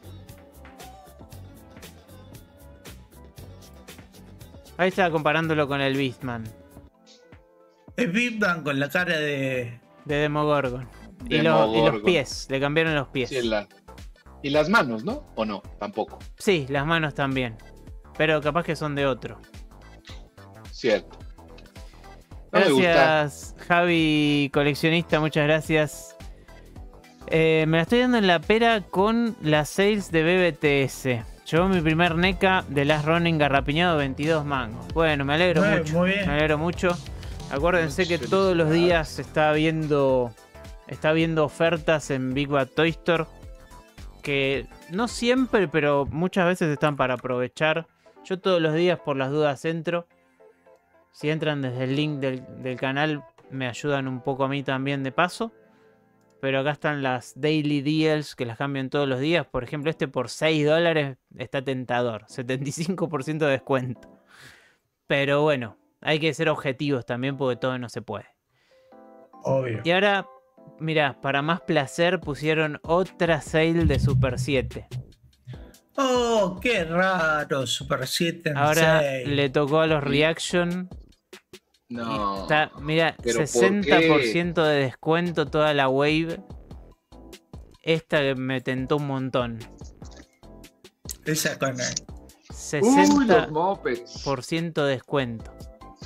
Ahí estaba comparándolo con el Beastman Es Big Bang con la cara de. de Demogorgon. Y, lo- y los Demogorgon. pies, le cambiaron los pies. Sí, la- Y las manos, ¿no? ¿O no? Tampoco. Sí, las manos también. Pero capaz que son de otro. Cierto. No me gusta. Gracias, Javi, coleccionista, muchas gracias. Eh, me la estoy dando en la pera con las sales de B B T S. Llegó mi primer NECA de Last Running garrapiñado, veintidós mangos. Bueno, me alegro Muy- mucho. muy bien. Me alegro mucho. Acuérdense que todos los días está viendo está viendo ofertas en Big Bad Toy Store. Que no siempre, pero muchas veces están para aprovechar. Yo todos los días por las dudas entro. Si entran desde el link del, del canal me ayudan un poco a mí también de paso. Pero acá están las Daily Deals que las cambian todos los días. Por ejemplo, este por seis dólares está tentador. setenta y cinco por ciento de descuento. Pero bueno, hay que ser objetivos también porque todo no se puede. Obvio. Y ahora, mirá, para más placer pusieron otra sale de Super siete. Oh, qué raro, Super siete en Ahora seis. le tocó a los Reaction. No. Y está, mira, ¿Pero por sesenta por qué? ciento de descuento toda la Wave. Esta que me tentó un montón. Esa con el... Uy, los sesenta mopeds. por ciento de descuento.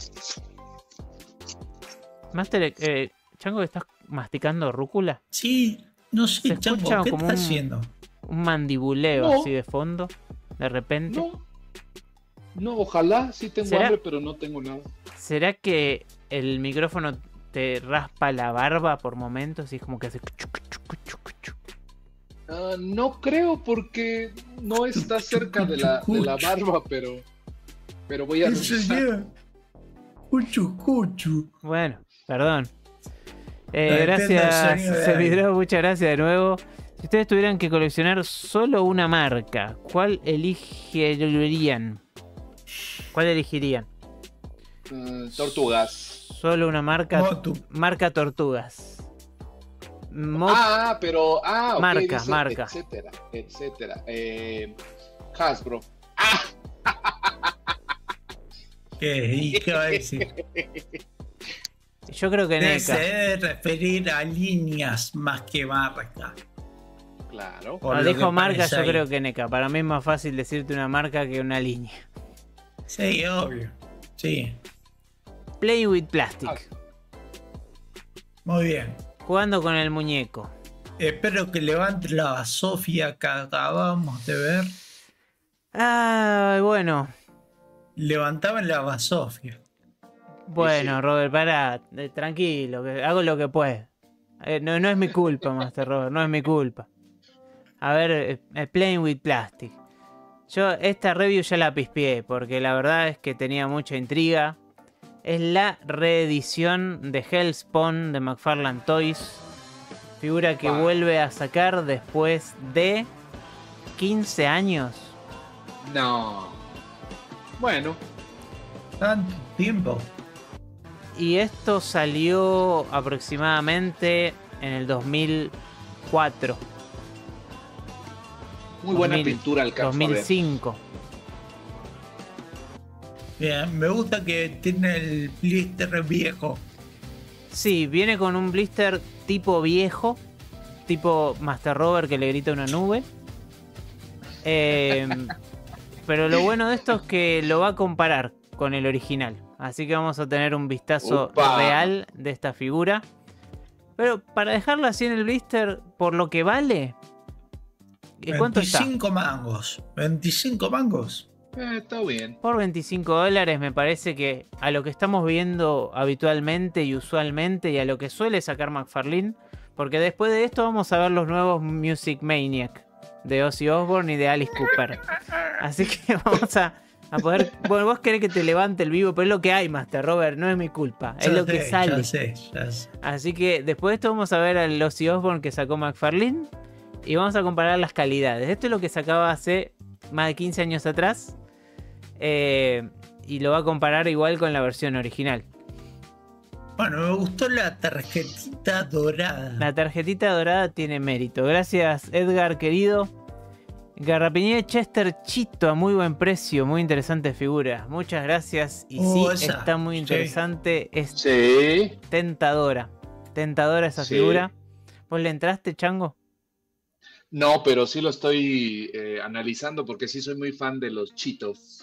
Master, eh, Chango, ¿estás masticando rúcula? Sí, no sé, Se Chango, escucha ¿qué como estás un- haciendo? Un mandibuleo No. así de fondo. De repente. No. No, ojalá sí tengo ¿Será? hambre, pero no tengo nada. ¿Será que el micrófono te raspa la barba por momentos y es como que hace... cuchu, cuchu, cuchu, cuchu? Ah, no creo porque no está cerca de la, de la barba, pero, pero voy a Eso revisar. ya. Cuchu, cuchu. Bueno, perdón. Eh, No, entiendo el gracias, sonido de Semidro, muchas gracias de nuevo. Si ustedes tuvieran que coleccionar solo una marca, ¿cuál elegirían? ¿Cuál elegirían? Ah, tortugas. Solo una marca, Motu. marca Tortugas. Mo- Ah, pero. Ah, ok, Marca, dice marca. Etcétera, etcétera. Eh, Hasbro. Ah, ¿Qué? ¿Y qué va a decir? Yo creo que Debe se NECA. debe referir a líneas más que marca. claro. Por No, lo dijo que marca, parece yo ahí. creo que NECA. Para mí es más fácil decirte una marca que una línea. Sí, obvio. Sí, Play with Plastic. Ah. muy bien. Jugando con el muñeco. Espero que levante la Sofía que acabamos de ver. Ah, bueno. Levantaban la basofia. Bueno, Sí, sí. Robert, pará. eh, tranquilo, que hago lo que puedo. Eh, no, no es mi culpa, Master Robert, no es mi culpa. A ver, eh, eh, Playing with Plastic. Yo esta review ya la pispié, porque la verdad es que tenía mucha intriga. Es la reedición de Hellspawn de McFarlane Toys. Figura que Wow. vuelve a sacar después de quince años. No. Bueno, Tanto tiempo. Y esto salió aproximadamente en el dos mil cuatro, muy buena dos mil, pintura alcanzo dos mil a ver. cinco. Bien, me gusta que tiene el blister viejo. Sí, viene con un blister tipo viejo, tipo Master Rover que le grita una nube. Eh, pero lo bueno de esto es que lo va a comparar con el original. Así que vamos a tener un vistazo Upa. real de esta figura. Pero para dejarlo así en el blister, por lo que vale... ¿Cuánto está? veinticinco mangos. veinticinco mangos. Eh, está bien. Por veinticinco dólares me parece que a lo que estamos viendo habitualmente y usualmente y a lo que suele sacar McFarlane, porque después de esto vamos a ver los nuevos Music Maniac de Ozzy Osbourne y de Alice Cooper. Así que vamos a, a poder... Bueno, vos querés que te levante el vivo, pero es lo que hay, Master Robert, no es mi culpa, es Ya lo que sé, sale. Ya sé, ya sé. Así que después de esto vamos a ver al Ozzy Osbourne que sacó McFarlane y vamos a comparar las calidades. Esto es lo que sacaba hace más de quince años atrás. Eh, y lo va a comparar igual con la versión original. Bueno, me gustó la tarjetita dorada. La tarjetita dorada tiene mérito. Gracias, Edgar, querido. Garrapiñé Chester Chito a muy buen precio. Muy interesante figura. Muchas gracias. Y Oh, sí, esa. está muy Sí. interesante. Es Sí. tentadora. Tentadora esa Sí. figura. ¿Vos le entraste, Chango? No, pero sí lo estoy eh, analizando porque sí soy muy fan de los Cheetos.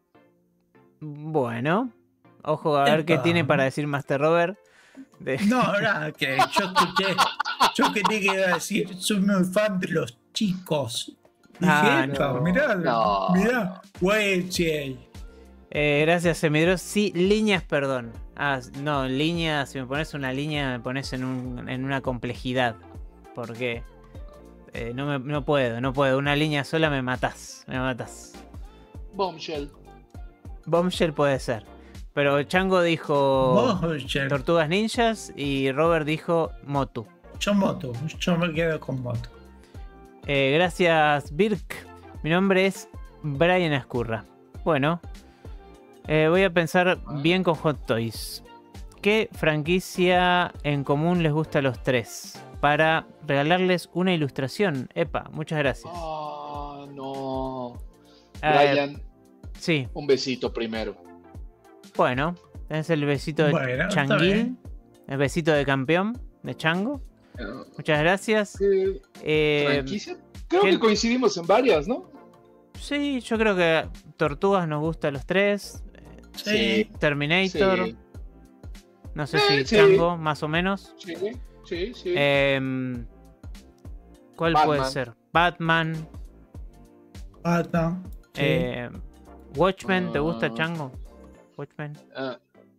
Bueno. Ojo a ver Epa. qué tiene para decir Master Robert. De- No, nada, que yo escuché. Yo quería que iba a decir, soy muy fan de los chicos. Dije, Ah, epa, no. mirá, No. mirá, güey, che. Eh, gracias, Semidros. Sí, líneas, perdón. Ah, no, líneas, si me pones una línea, me pones en, un, en una complejidad. Porque eh, no, me, no puedo, no puedo. Una línea sola me matás, me matás. Bombshell. Bombshell puede ser. Pero Chango dijo Vos, che, Tortugas Ninjas y Robert dijo Motu. yo moto, yo me quedo con moto. Eh, gracias, Birk. Mi nombre es Brian Escurra. Bueno, Eh, voy a pensar bien con Hot Toys. ¿Qué franquicia en común les gusta a los tres? Para regalarles una ilustración. Epa, muchas gracias. Ah, no. Eh, Brian, sí, un besito primero. bueno. Es el besito de Bueno, está Changuil. bien. El besito de campeón de Chango. Eh, Muchas gracias. ¿Qué Eh, franquicia? Creo ¿qué- que coincidimos en varias, ¿no? sí, yo creo que Tortugas nos gusta a los tres. Sí. Terminator. Sí, No sé Eh, si sí. Chango, más o menos. sí, sí, sí. Em, ¿Cuál Batman. puede ser? Batman. Batman. Sí. eh, Watchmen, ¿te gusta Ah. Chango? Watchmen. Ah,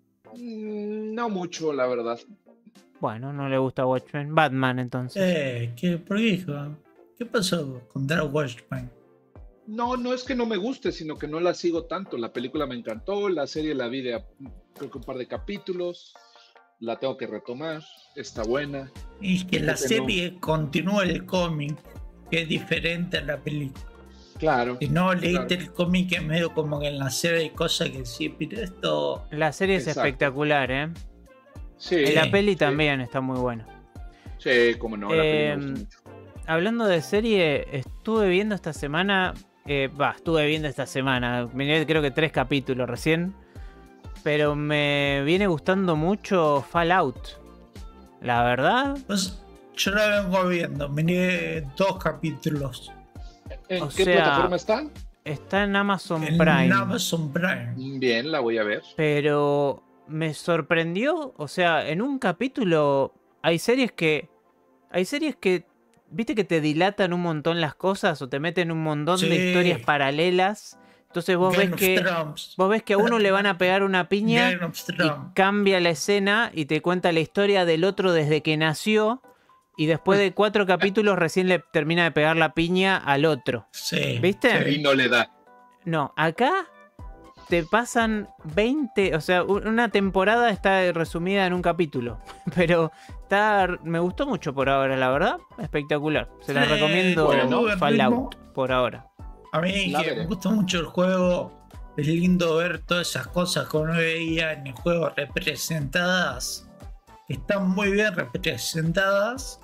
mm, no mucho, la verdad. Bueno, no le gusta Watchmen. Batman, entonces. Eh, ¿qué, ¿Por qué, hijo? ¿Qué pasó con Dark Watchmen? No, no es que no me guste, sino que no la sigo tanto. La película me encantó, la serie la vi de a- creo que un par de capítulos. La tengo que retomar, está buena. Y que la Creo que serie continúa el cómic, que es diferente a la película. Claro. Si no leíste Claro. el cómic, es medio como que en la serie hay cosas que sí, pero esto. La serie es Exacto. espectacular, ¿eh? Sí, Y la peli sí, también está muy buena. Sí, como no, la peli me Em, gustó mucho. Hablando de serie, estuve viendo esta semana. eh, Va, estuve viendo esta semana. Miré creo que tres capítulos recién. Pero me viene gustando mucho Fallout. La verdad. Pues, yo la vengo viendo, miré dos capítulos ¿En o qué sea, plataforma está? Está en Amazon en Prime. Amazon Prime. Bien, la voy a ver. Pero me sorprendió. O sea, en un capítulo hay series que. Hay series que. Viste que te dilatan un montón las cosas o te meten un montón de Sí. historias paralelas. Entonces vos Game ves of que. Thrones. Vos ves que a uno le van a pegar una piña. Game of Y Thrones. cambia la escena y te cuenta la historia del otro desde que nació. Y después de cuatro capítulos recién le termina de pegar la piña al otro. Sí. ¿Viste? Y no le da. No, acá te pasan veinte, o sea, u- una temporada está resumida en un capítulo. Pero está, me gustó mucho por ahora, la verdad. Espectacular. Se la Sí, recomiendo bueno, buen Fallout ritmo. por ahora. A mí La que veré. me gusta mucho el juego. Es lindo ver todas esas cosas que uno veía en el juego representadas. Están muy bien representadas.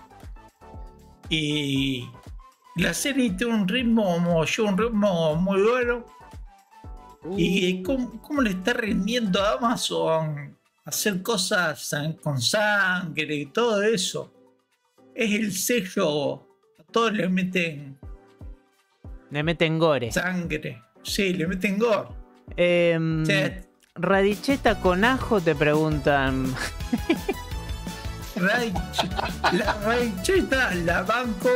Y la serie tiene un ritmo, como yo, un ritmo muy bueno. ¿Y cómo, cómo le está rindiendo a Amazon hacer cosas con sangre y todo eso? Es el sello. A todos le meten Le meten gore. sangre. Sí, le meten gore. Em, O sea, Radicheta con ajo te preguntan. Rach- la rancheta la banco.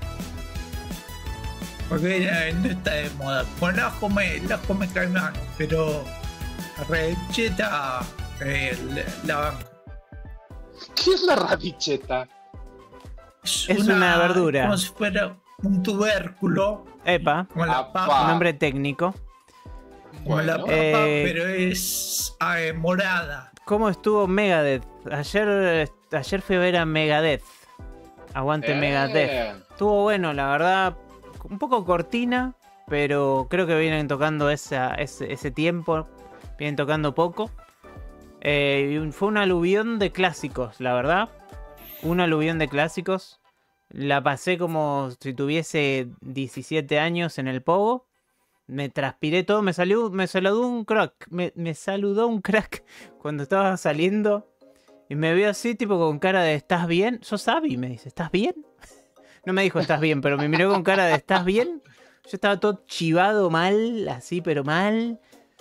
Porque no, no está de moda. Con ajo me, el ajo me cae mal. Pero la rancheta eh, la, la banco. ¿Qué es la radicheta? Es una verdura. Como si fuera un tubérculo. Epa, Como la Ah, papa. nombre técnico. Como la Bueno, papa, Eh, pero es eh, morada. ¿Cómo estuvo Megadeth? Ayer, ayer fui a ver a Megadeth. Aguante eh, Megadeth. Estuvo bueno, la verdad. Un poco cortina, pero creo que vienen tocando esa, ese, ese tiempo. Vienen tocando poco. Eh, y un- fue un aluvión de clásicos, la verdad. Un aluvión de clásicos. La pasé como si tuviese diecisiete años en el pogo. Me transpiré todo, me salió, me saludó un crack. Me, me saludó un crack cuando estaba saliendo. Y me vio así, tipo con cara de ¿estás bien? ¿Sos Abby? Me dice, ¿estás bien? No me dijo ¿estás bien? Pero me miró con cara de ¿estás bien? Yo estaba todo chivado mal, así, pero mal.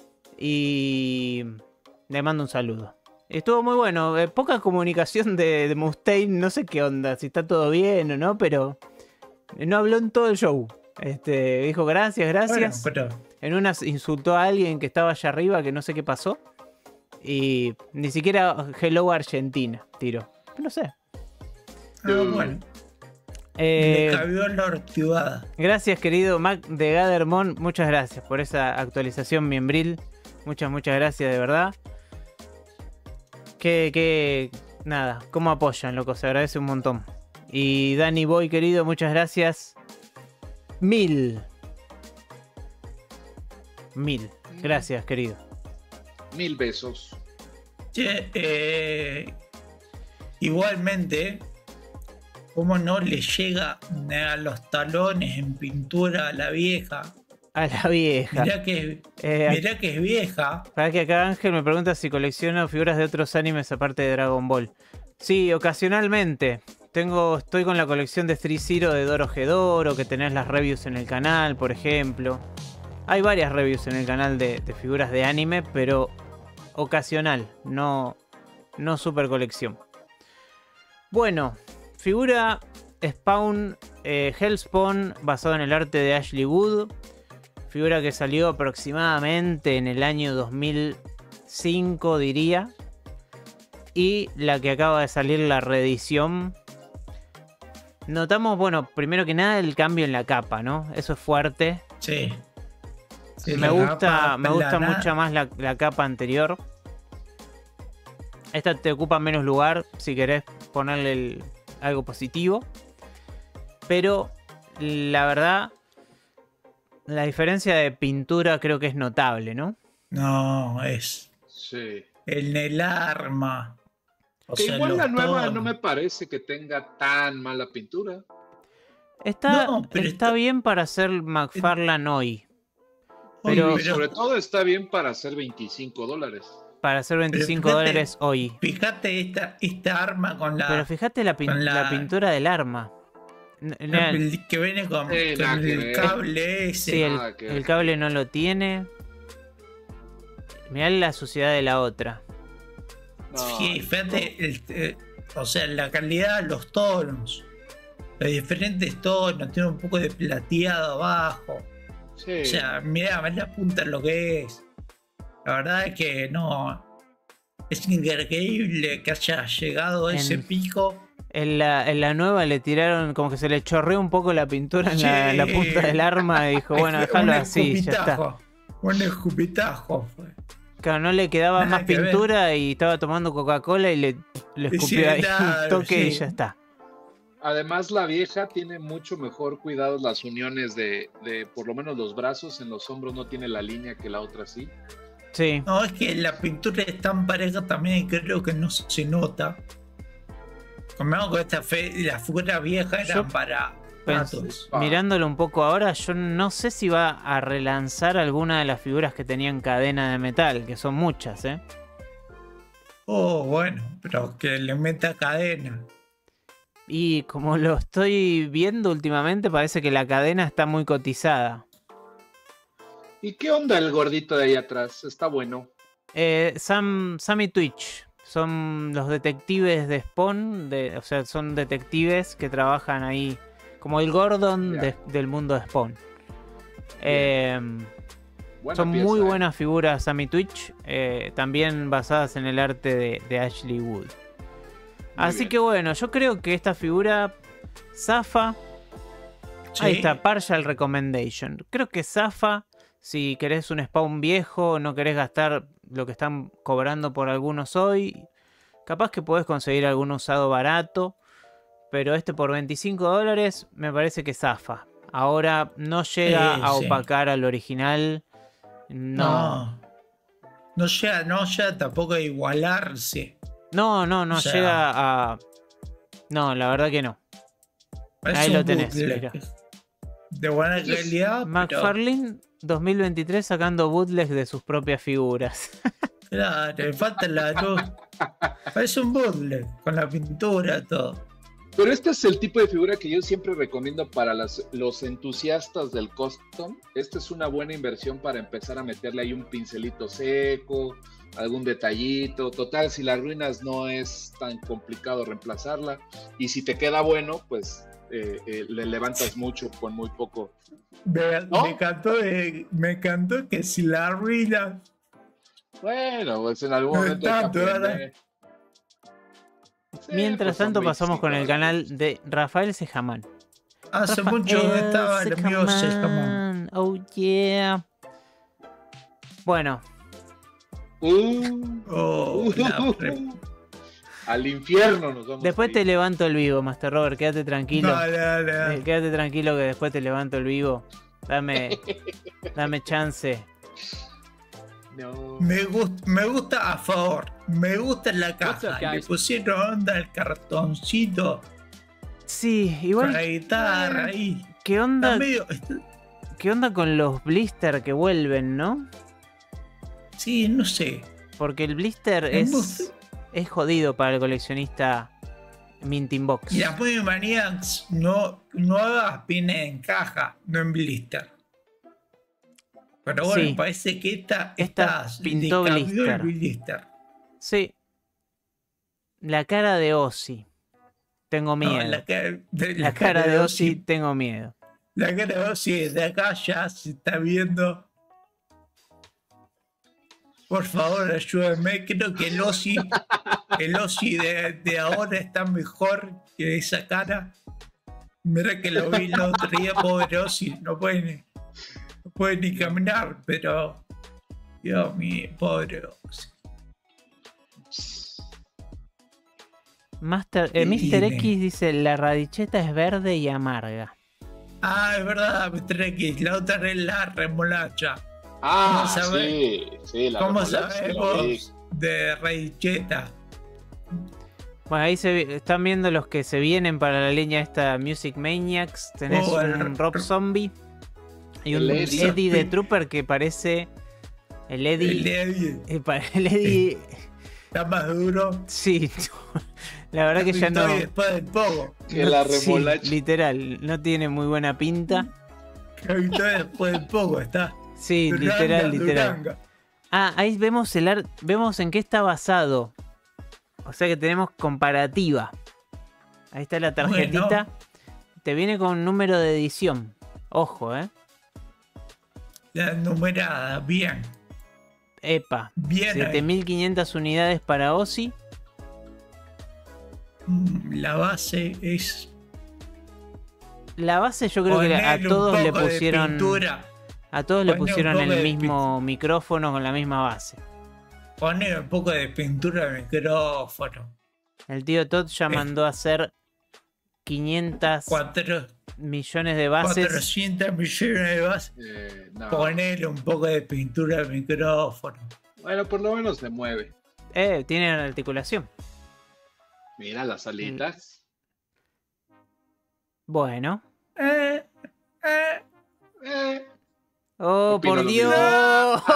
Y le mando un saludo. Estuvo muy bueno. eh, poca comunicación de, de Mustaine. No sé qué onda, si está todo bien o no, pero no habló en todo el show. Este, dijo gracias, gracias. Bueno, pero En unas insultó a alguien que estaba allá arriba, que no sé qué pasó. Y ni siquiera Hello Argentina tiró. No sé. ah, bueno. Eh, Le cabió la ortivada. gracias, querido Mac de Gadermon. Muchas gracias por esa actualización miembril. Muchas, muchas gracias, de verdad. Que, que, nada, cómo apoyan, loco, se agradece un montón. Y Danny Boy, querido, muchas gracias. Mil. Mil. Gracias, querido. Mil besos. Che, eh, igualmente, ¿cómo no le llega a los talones en pintura a la vieja? A la vieja. Mirá que, Eh, mirá que es vieja. Para que acá Ángel me pregunta si colecciono figuras de otros animes aparte de Dragon Ball. Sí, ocasionalmente. Tengo, estoy con la colección de Street Zero de Doro Gedoro, que tenés las reviews en el canal, por ejemplo. Hay varias reviews en el canal de, de figuras de anime, pero ocasional, no, no super colección. Bueno, figura Spawn eh, Hellspawn basado en el arte de Ashley Wood. Figura que salió aproximadamente en el año dos mil cinco, diría. Y la que acaba de salir la reedición. Notamos, bueno, primero que nada el cambio en la capa, ¿no? Eso es fuerte. Sí. Sí, me la gusta, capa me gusta plana. mucho más la, la capa anterior. Esta te ocupa menos lugar si querés ponerle el- algo positivo. Pero la verdad, la diferencia de pintura creo que es notable, ¿no? No, es Sí. en el arma. O Que sea, igual los la nueva tonos. no me parece que tenga tan mala pintura. Está, No, pero está está- bien para hacer McFarlane hoy. Oye, pero- Y sobre todo está bien para hacer veinticinco dólares. Para hacer veinticinco fíjate- dólares hoy. Fíjate esta, esta arma con la, Pero fíjate la, pin- con la- la pintura del arma. N- la- na- el que viene con, Sí, con nada que el ver. cable ese. Sí, el, nada que ver. el cable no lo tiene. Mirá la suciedad de la otra. No, Sí, fíjate, el- eh, o sea, la calidad, los tonos, los diferentes tonos, tiene un poco de plateado abajo. sí. O sea, mira, ves la punta lo que es. La verdad es que no. Es increíble que haya llegado a En- ese pico. En la, en la nueva le tiraron como que se le chorreó un poco la pintura en la, Sí. la punta del arma y dijo, bueno, Un déjalo así, ya está. escupitajo, Un escupitajo fue. Claro, no le quedaba Nada más que ver. pintura y estaba tomando Coca-Cola y le, le Sí, escupió ahí claro, un toque y sí. ya está. Además, la vieja tiene mucho mejor cuidados las uniones de, de, por lo menos los brazos, en los hombros no tiene la línea que la otra sí. Sí. No, es que la pintura es tan pareja también y creo que no se nota. Conmigo con esta fe, las figuras viejas eran Yo para pens- gatos. Ah. Mirándolo un poco ahora, yo no sé si va a relanzar alguna de las figuras que tenían cadena de metal, que son muchas, ¿eh? Oh, bueno, pero que le meta cadena. Y como lo estoy viendo últimamente, parece que la cadena está muy cotizada. ¿Y qué onda el gordito de ahí atrás? Está bueno. Eh, Sam, Sam y Twitch son los detectives de Spawn, de, o sea, son detectives que trabajan ahí, como el Gordon Ya. de- del mundo de Spawn. Eh, Buena son pieza, muy eh. buenas figuras Sam y Twitch, eh, también basadas en el arte de, de Ashley Wood. Así bien. que bueno, yo creo que esta figura zafa. Sí. Ahí está, partial recommendation. Creo que zafa si querés un Spawn viejo, no querés gastar lo que están cobrando por algunos hoy. Capaz que podés conseguir algún usado barato, pero este por veinticinco dólares me parece que zafa. Ahora no llega Sí, a sí. opacar al original. No, No. No llega, no llega tampoco a igualarse. no, no, no O sea- llega a... No, la verdad que no. Es Ahí un lo tenés, bootleg mirá. de buena Yes. calidad. pero- McFarlane dos mil veintitrés sacando bootlegs de sus propias figuras. Claro, le falta la luz. Parece un bootleg, con la pintura, todo. Pero este es el tipo de figura que yo siempre recomiendo para las- los entusiastas del custom. Esta es una buena inversión para empezar a meterle ahí un pincelito seco, algún detallito. Total, si la arruinas no es tan complicado reemplazarla. Y si te queda bueno, pues eh, eh, le levantas mucho con muy poco. Me, ¿No? me encantó, de- me encantó que si la arruina. Bueno, pues en algún No es momento hay que tanto, aprender. Sí, Mientras pues son tanto pasamos con el veinticinco dólares. canal de Rafael Sejamán. Hace Rafael mucho no estaba el amigo Sejamán. Sejamán. Oh yeah. Bueno, Uh, Oh, la pre- al infierno nos vamos. después a te ir. levanto el vivo, Master Robert. Quédate tranquilo. Dale, dale, dale. Eh, Quédate tranquilo que después te levanto el vivo. Dame, dame chance. No. Me, gust, me gusta a favor. Me gusta la What's caja. up, Le guys? pusieron onda al cartoncito. Sí, Con igual, la guitarra ahí. ¿qué Está onda, medio. está- qué onda con los blister que vuelven, no? Sí, no sé. Porque el blister Me es, gusta. es jodido para el coleccionista Minting Box. Y las Movie Maniacs no, nuevas vienen en caja, no en blister. Pero bueno, Sí. parece que esta, Esta esta pintó le cambió blister. el blister. Sí. La cara de Ozzy. Tengo miedo. No, la, cara- de, La cara de Ozzy, tengo miedo. La cara de Ozzy desde acá ya se está viendo. Por favor, ayúdenme. Creo que el Ozzy, el Ozzy de, de ahora está mejor que esa cara. Mira que lo vi el otro día, pobre Ozzy. No puede ni, no puede ni caminar, pero. Dios mío, pobre Ozzy. Master, eh, ¿Qué mister tiene? X dice, la radicheta es verde y amarga. Ah, es verdad, mister X. La otra es la remolacha. Ah, ¿Cómo sabe? sí, sí, la ¿Cómo remolacha sí sabes la vi. vos de radicheta? Bueno, ahí se vi- están viendo los que se vienen para la línea esta Music Maniacs. Tenés Oh, el- un Rob Zombie y un el Eddie, Eddie. de Trooper que parece... El Eddie... El de Eddie eh, pa- el Eddie... está más duro. Sí, la verdad que ya no... Estoy después del pogo. Que la Sí, remolacha. literal, no tiene muy buena pinta. Estoy después del pogo, está. Sí, Duranga, literal, literal. Duranga. Ah, ahí vemos el art, vemos en qué está basado. O sea que tenemos comparativa. Ahí está la tarjetita. Bueno. Te viene con un número de edición. Ojo, eh. La numerada, bien. Epa. Bien. ahí. siete mil quinientas unidades para Ozzy. Mm, La base es. La base yo creo que a ponerle un todos le poco de pusieron. pintura. A todos le Ponle un pusieron poco el de mismo micrófono con la misma base. Poner un poco de pintura al micrófono. El tío Todd ya Eh. mandó a hacer quinientos Cuatro, millones de bases. cuatrocientos millones de bases. Eh, no. Poner un poco de pintura al micrófono. Bueno, por lo menos se mueve. Eh, tienen articulación. Mira las alitas. Bueno. Eh, eh. Eh, ¡Oh, Opino por lo Dios! mismo.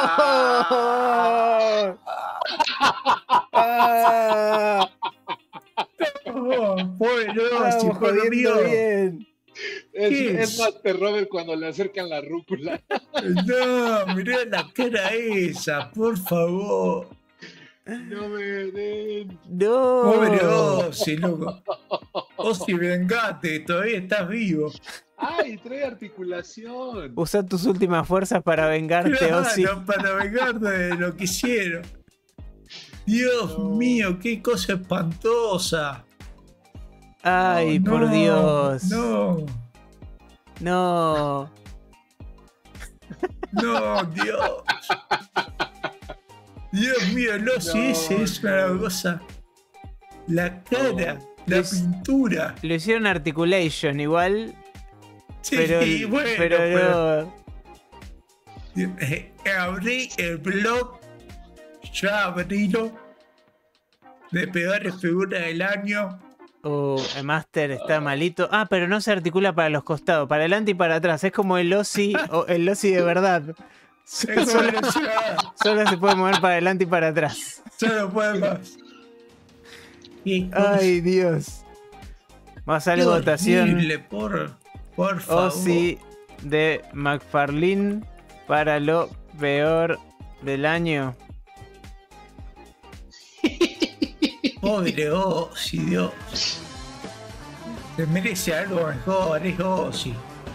Ah, Oh, pobre estamos Ozzy, por jodiendo Dios. bien. es, ¿Qué es es? Master Robert cuando le acercan la rúcula. No, mirá la cara esa, por favor. No me den. No. Pobre Ozzy, loco. Ozzy, vengate, todavía estás vivo. ¡Ay, trae articulación! Usa tus últimas fuerzas para vengarte, Claro, Ozzy. para vengarte de lo que hicieron. Dios No. mío, qué cosa espantosa. Ay, No, por no, Dios. No, No. no, Dios. Dios mío, el Ozzy No, ese es una no. cosa. La cara, No. la Es- pintura. Lo hicieron articulation igual, Sí, pero, bueno, pero pero- no. Eh, abrí el blog, ya abrilo, de peores figuras del año. Uh, el Master está malito. Ah, pero no se articula para los costados, para adelante y para atrás. Es como el Ozzy, o el Ozzy de verdad. Eso Solo, no se va, solo se puede mover para adelante y para atrás. ya no puede más. Qué cosa Ay, Dios. Vamos a salir votación. horrible, por, por favor. Ozzy de McFarlane para lo peor del año. Pobre Ozzy, Dios. Se merece algo mejor, es Ozzy.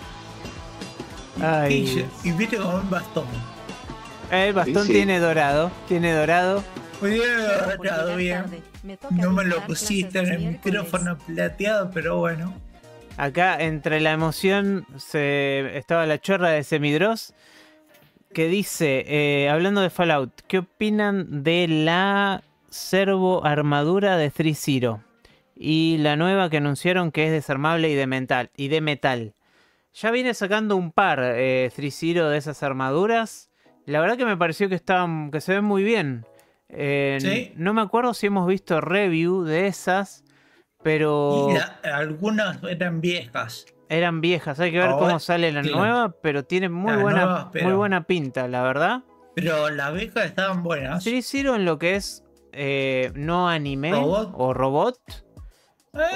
Ay, Y, Dios. y viste con un bastón. El bastón Sí, sí. tiene dorado. Tiene dorado. Muy bien, Por agarrado, llegar bien. tarde. Me toca No me lo dictar pusiste clases en el los miércoles. micrófono plateado, pero bueno. Acá entre la emoción se estaba la chorra de Semidros que dice, eh, hablando de Fallout, ¿qué opinan de la servo armadura de Three Zero? Y la nueva que anunciaron que es desarmable y de metal. Y de metal. Ya viene sacando un par eh, Three Zero de esas armaduras La verdad que me pareció que estaban, que se ven muy bien. Eh, ¿Sí? No me acuerdo si hemos visto review de esas, pero Y la- algunas eran viejas. eran viejas. Hay que ver Ahora, cómo sale la claro. nueva, pero tiene muy Las buena, nuevas, pero- muy buena pinta, la verdad. Pero las viejas estaban buenas. Three Zero en lo que es eh, no anime ¿Robot? o robot. ¿Eh?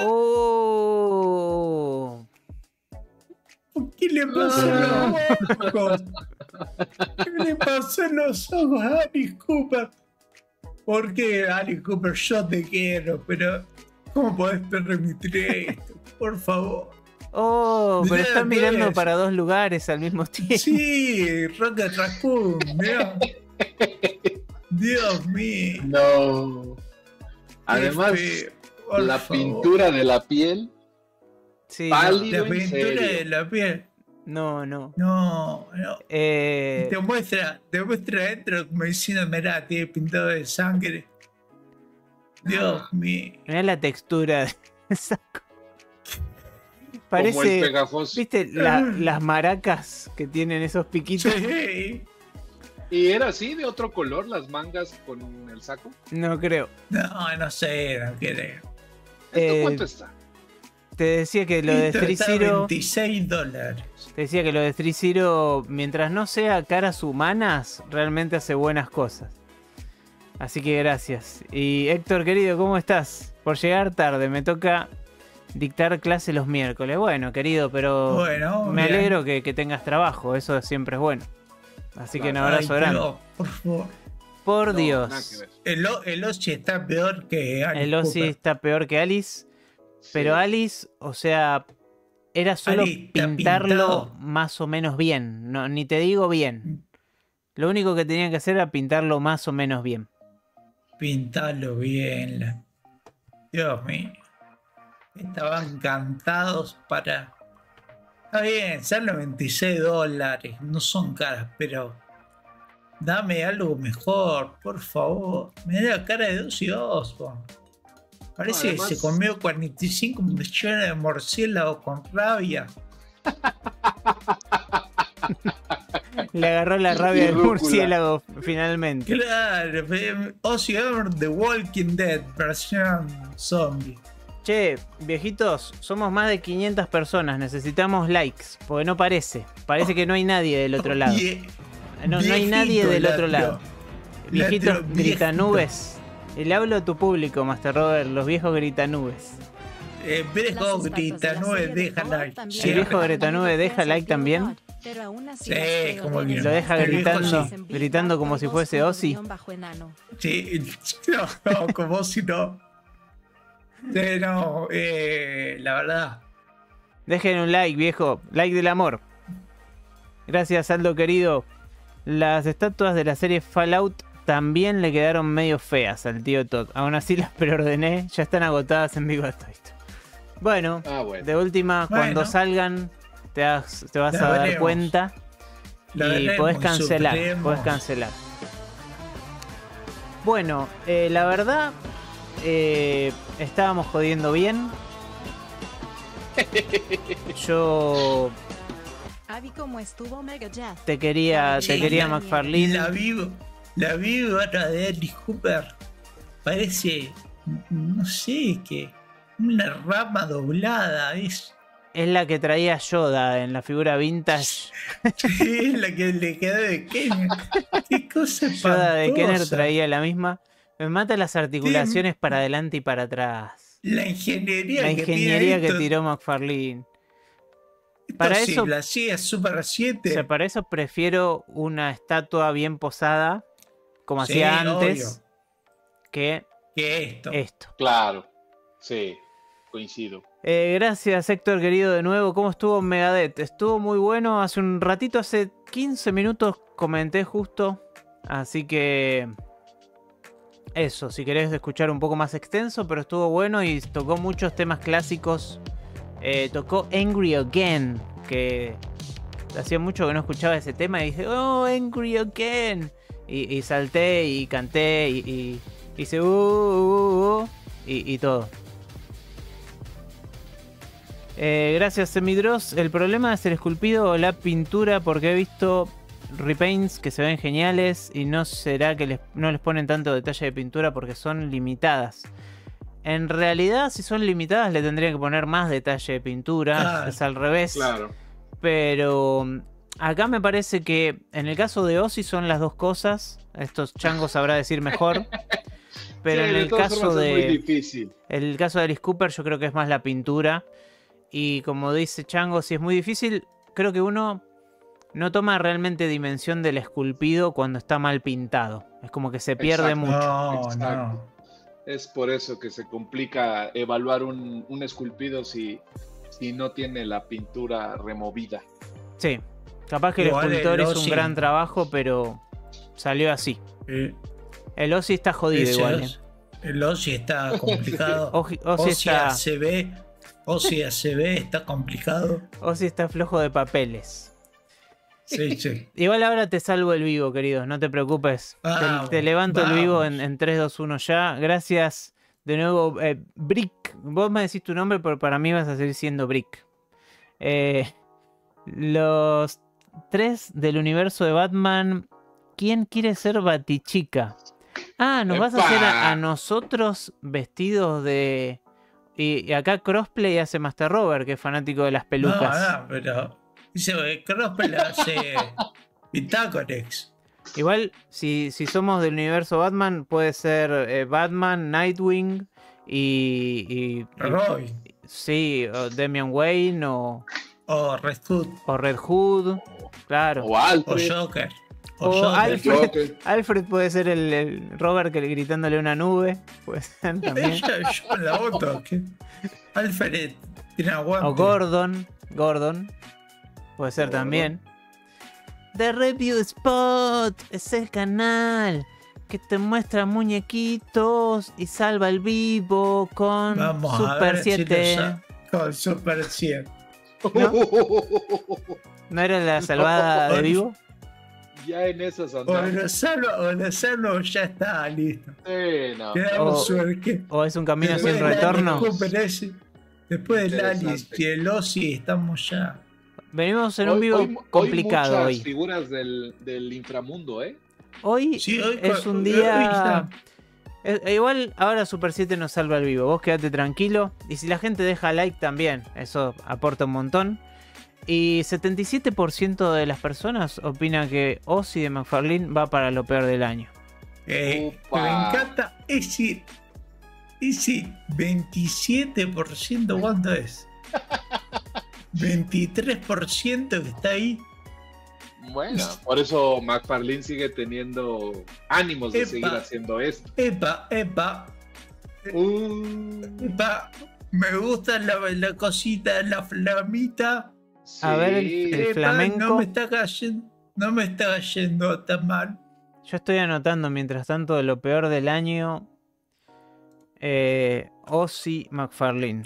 Oh. ¿Qué le pasó a los ojos? ¿Qué le pasó a los ojos a Alice Cooper? ¿Por qué, Alice Cooper? Yo te quiero, pero ¿cómo podés permitir esto? Por favor. Oh, pero Mirá, están mirando ves. para dos lugares al mismo tiempo. Sí, Rocket Raccoon, mirá. Dios mío. No. Además, Qué feo, por la favor. pintura de la piel, Sí, pálido. La en pintura serio. de la piel. no, no. No, no. Eh, Te muestra, te muestra adentro como diciendo, mirá, tiene pintado de sangre. Dios mío. mirá la textura de esa co- como el Parece, pegajoso. ¿viste la- las maracas que tienen esos piquitos? Sí. ¿Y era así, de otro color, las mangas con el saco? No creo. No, no sé, no creo. ¿Esto Eh, cuánto está? Te decía que lo de Esto Three está Zero, veintiséis dólares. te decía que lo de Three Zero, mientras no sea caras humanas, realmente hace buenas cosas. Así que gracias. Y Héctor, querido, ¿cómo estás? Por llegar tarde, me toca dictar clase los miércoles. Bueno, querido, pero Bueno, me bien. alegro que, que tengas trabajo, eso siempre es bueno. Así que un Claro. abrazo Ay, grande. pero, por favor. Por No, Dios. nada que ver. El, O- el Ochi está peor que Alice El Ozzy Cooper. está peor que Alice. Pero Sí. Alice, o sea, era solo Alice está pintarlo pintado. más o menos bien. No, ni te digo bien. Lo único que tenían que hacer era pintarlo más o menos bien. Pintalo bien. la- Dios mío. Estaban cantados para. Está bien, salen veintiséis dólares. No son caras, pero. Dame algo mejor, por favor. Me da la cara de Ozzy Osbourne. Parece Además- que se comió cuarenta y cinco millones de murciélagos con rabia. Le agarró la rabia del Rúcula. murciélago finalmente. Claro, fue Ozzy Osbourne The Walking Dead, versión zombie. Che, viejitos, somos más de quinientas personas. Necesitamos likes. Porque no parece. Parece que no hay nadie del otro lado. Vie- No, no hay viejito nadie del la otro lado. tro- Viejitos la tro- gritanubes. Le hablo a tu público, Master Robert. Los viejos gritanubes. Eh, viejo grita, no deja like. El Sí, viejo Gretanube deja like también. Sí, como que Lo deja El viejo gritando, sí. gritando como si fuese Ozzy. Sí, no, no, como si no. Sí, no, eh, la verdad. Dejen un like, viejo. Like del amor. Gracias, Aldo querido. Las estatuas de la serie Fallout también le quedaron medio feas al tío Todd. Aún así las preordené. Ya están agotadas en Big Bad Toys. Bueno, Ah, bueno. de última, Bueno. cuando salgan, te, has- te vas La a dar veremos. cuenta. La Y veremos podés y cancelar. sufriremos. Podés cancelar. Bueno, eh, la verdad, eh, estábamos jodiendo bien. Yo Avi, ¿cómo estuvo Mega Jazz? te quería, te Sí, quería la- McFarlane. La vivo, la vivo ahora de Alice Cooper. Parece, no sé, que una rama doblada. Es, Es la que traía Yoda en la figura vintage. es la que le quedó de Kenner. Qué cosa Yoda de Kenner espantosa. traía la misma. Me mata las articulaciones para adelante y para atrás. La ingeniería, La que tiene ingeniería que esto- tiró McFarlane. esto para sí, eso- la hacía Super O siete. sea, para eso prefiero una estatua bien posada, como Sí, hacía antes, obvio. que que esto. esto. Claro. Sí, coincido. Eh, gracias, Héctor, querido, de nuevo. ¿Cómo estuvo Megadeth? Estuvo muy bueno. Hace un ratito, hace quince minutos, comenté justo. Así que... Eso, si querés escuchar un poco más extenso, pero estuvo bueno y tocó muchos temas clásicos. Eh, tocó Angry Again, que hacía mucho que no escuchaba ese tema y dije, oh, Angry Again. Y, y salté y canté y, y hice, uh, uh, uh, y, y todo. Eh, gracias, Semidros. El problema es el esculpido o la pintura, porque he visto repaints que se ven geniales y no será que les, no les ponen tanto detalle de pintura porque son limitadas. En realidad, si son limitadas, le tendrían que poner más detalle de pintura. Claro. Es al revés. Claro. Pero acá me parece que en el caso de Ozzy son las dos cosas. Estos changos sabrá decir mejor. Pero Sí, en de el todas caso formas es muy de difícil. el caso de Alice Cooper, yo creo que es más la pintura. Y como dice Chango, si es muy difícil, creo que uno no toma realmente dimensión del esculpido cuando está mal pintado. Es como que se pierde Exacto. mucho. No, Exacto. no. Es por eso que se complica evaluar un, un esculpido si, si no tiene la pintura removida. Sí, capaz que Igual el escultor el hizo un Ozzy- gran trabajo, pero salió así. Eh, El Ozzy está jodido ese igual. Ozzy- El Ozzy está complicado. Ozzy, Ozzy Ozzy está, A C B. Ozzy A C B está complicado. Ozzy está flojo de papeles. Sí, sí. Igual ahora te salvo el vivo, querido, no te preocupes. Vamos, te, te levanto el vivo vamos. en, en tres, dos, uno ya. Gracias de nuevo, eh, Brick. Vos me decís tu nombre, pero para mí vas a seguir siendo Brick. Eh, los tres del universo de Batman. ¿Quién quiere ser Batichica? Ah, nos vas a hacer a, a nosotros vestidos de... Y, y acá Crossplay hace Master Robert, que es fanático de las pelucas. No, no, pero. Dice que Crossplay hace Pitaconex. Igual, si, si somos del universo Batman, puede ser eh, Batman, Nightwing y, y, y- Roy. sí, o Damian Wayne o, O Red Hood. o Red Hood, claro. O O Alfred. Joker. O Joker. Alfred. Joker. Alfred puede ser el, el Robert que gritándole a una nube, puede ser también. Yo, yo me la voto. que Alfred tiene aguante. O Gordon, Gordon, puede ser Gordon. también. The Review Spot es el canal que te muestra muñequitos y salva el vivo con Vamos a Super ver si siete. lo sa- Con Super siete. ¿No? ¿No era la salvada de vivo? Ya en esas O andamos. Lozano, o Lozano ya está listo. Sí, no. Quedamos O- suerte. ¿O es un camino Después sin del retorno? Alice Cooper ese, Después del Alice Interesante. y el Ozzy estamos ya. Venimos en un vivo hoy, complicado hoy. hoy. Muchas figuras del, del inframundo, ¿eh? Hoy Sí, hoy es co- un hoy día... está. Eh, eh, igual ahora Super siete nos salva el vivo. Vos quedate tranquilo. Y si la gente deja like también, eso aporta un montón. Y setenta y siete por ciento de las personas opina que Ozzy de McFarlane va para lo peor del año. Eh, Upa. me encanta ese, ese veintisiete por ciento, ¿cuánto es? veintitrés por ciento que está ahí. Bueno, por eso McFarlane sigue teniendo ánimos de Epa. seguir haciendo esto. Epa, epa, Uh, epa. Me gusta la, la cosita, la flamita. A ver, el- sí. el- Epa, flamenco. No me está cayendo, no me está cayendo tan mal. Yo estoy anotando mientras tanto de lo peor del año. Eh, Ozzy McFarlane.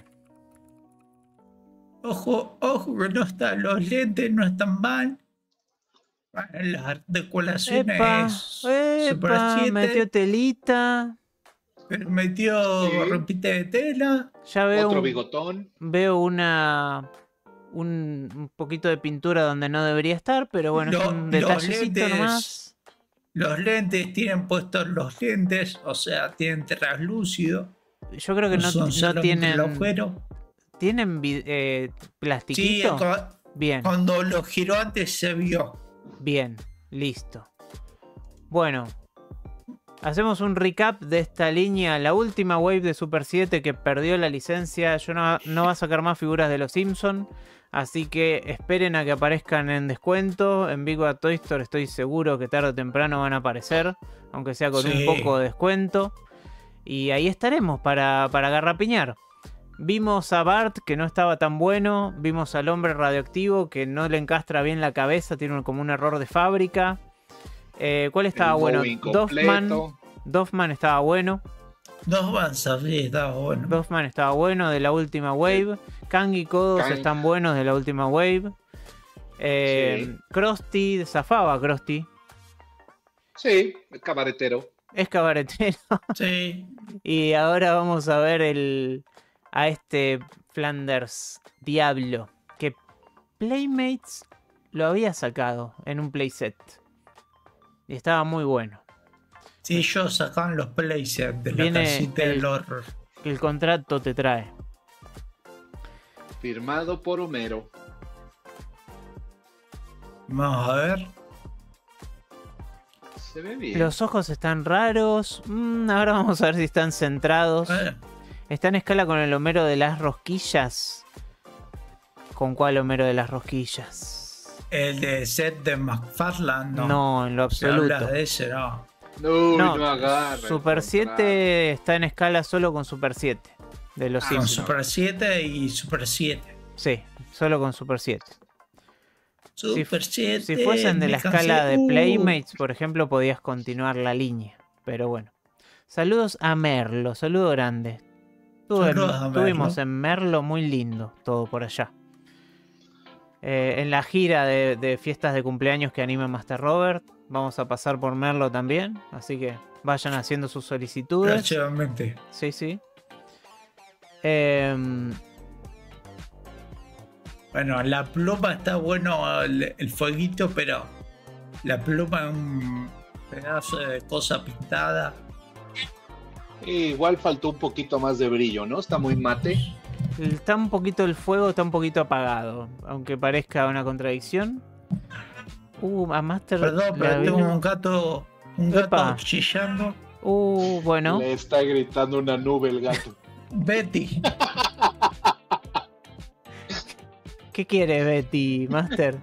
Ojo, ojo que no están, los lentes no están mal. Bueno, las articulaciones Epa, Super epa, siete, metió telita. pero metió Sí. ropita de tela. Ya veo, Otro un- bigotón. veo una un, un poquito de pintura donde no debería estar, pero bueno, es Lo- un los detallecito lentes- nomás. Los lentes tienen puestos los lentes, o sea, tienen translúcido. Yo creo que no, son no solamente tienen. el agujero. ¿Tienen vi- eh, Sí, plastiquito? cu- Bien, cuando lo giró antes se vio. bien, listo. Bueno, hacemos un recap de esta línea. La última wave de Super siete que perdió la licencia. Yo no, no va a sacar más figuras de los Simpsons. Así que esperen a que aparezcan en descuento. En Big Bad Toy Store estoy seguro que tarde o temprano van a aparecer. Aunque sea con Sí. un poco de descuento. Y ahí estaremos para, para garrapiñar. Vimos a Bart que no estaba tan bueno. Vimos al hombre radioactivo que no le encastra bien la cabeza. Tiene un- como un error de fábrica. Eh, ¿Cuál estaba El bueno? bow Doffman. incompleto. Doffman estaba bueno. Dos banzas, sí, estaba bueno. Doffman estaba bueno de la última wave. Kang y Kodos Kang. están buenos de la última wave. Eh, Sí. Krusty, zafaba Krusty. Sí, el cabaretero. Es cabaretero. Sí. Y ahora vamos a ver el a este Flanders Diablo. Que Playmates lo había sacado en un playset. Y estaba muy bueno. Sí, ellos sacaban los playsets de Viene la casita el- del horror. El contrato te trae. Firmado por Homero. Vamos a ver. Se ve bien. Los ojos están raros. Mm, ahora vamos a ver si están centrados. Eh, ¿Está en escala con el Homero de las rosquillas? ¿Con cuál Homero de las rosquillas? El de set de McFarlane, no. No, en lo Si absoluto. hablas de ese, no. No, No, no agarra. Super al siete está en escala solo con Super siete. De los Ah, Con Simpsons. Super siete y Super siete. Sí, solo con Super siete. Super siete. Si fuesen de me la cansé. escala de Uh, Playmates, por ejemplo, podías continuar la línea. Pero bueno. Saludos a Merlo, saludo grande. Estuve en- Saludos a Merlo. Estuvimos en Merlo, muy lindo, todo por allá. Eh, en la gira de, de fiestas de cumpleaños que anima Master Robert, vamos a pasar por Merlo también. Así que vayan haciendo sus solicitudes. Próximamente. Sí, sí. Em, Bueno, la pluma está bueno el, el fueguito, pero la pluma es un pedazo de cosa pintada. Y igual faltó un poquito más de brillo, ¿no? Está muy mate. Está un poquito el fuego, está un poquito apagado. Aunque parezca una contradicción. Uh, a Master. Perdón, le pero tengo vino- un gato, un gato Epa. chillando. Uh, bueno. Le está gritando una nube el gato. Betty, ¿Qué quiere Betty, Master?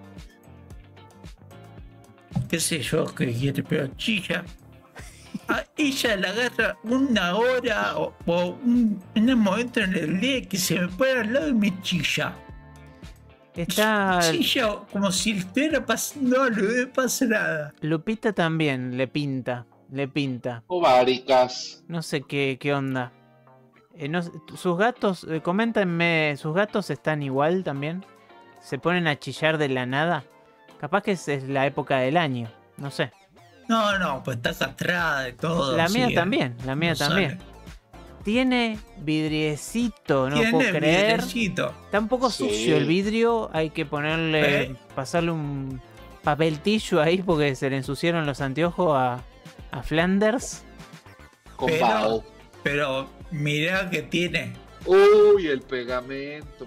qué sé yo, qué quiere, pero chilla. A ella la agarra una hora o, o un, en un momento en el día que se me pone al lado y me chilla. Está. Chilla como si le estuviera pasando algo, no me pasa nada. Lupita también le pinta. Le pinta. Ováricas. No sé qué, qué onda. Eh, no sé, sus gatos, eh, coméntenme, ¿sus gatos están igual también? ¿Se ponen a chillar de la nada? Capaz que es, es la época del año. No sé. No, no, pues está castrada y todo. La mía sí, también, la mía no también. sale. Tiene vidriecito, no Tiene puedo creer. vidriecito. Está un poco Sí. sucio el vidrio, hay que ponerle, ¿Eh? pasarle un papel tissue ahí porque se le ensuciaron los anteojos a, a Flanders. Con Pero- vaho. Pero mirá que tiene. Uy, el pegamento.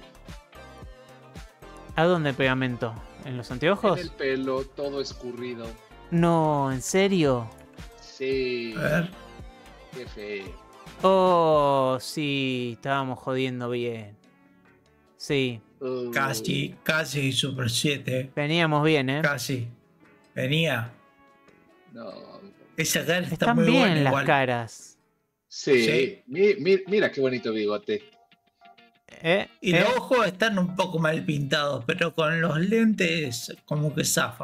¿A dónde pegamento? ¿En los En anteojos? el pelo, todo escurrido. No, ¿en serio? Sí, A ver. qué feo. Oh, sí, estábamos jodiendo bien. Sí, Uy. Casi, casi Super siete. veníamos bien, ¿eh? Casi. Venía. No. Esa cara está Están muy bien buena las igual. Sí, caras. Sí. mi- mi- mira qué bonito bigote. ¿Eh? Y ¿Eh? los ojos están un poco mal pintados, pero con los lentes como que zafa.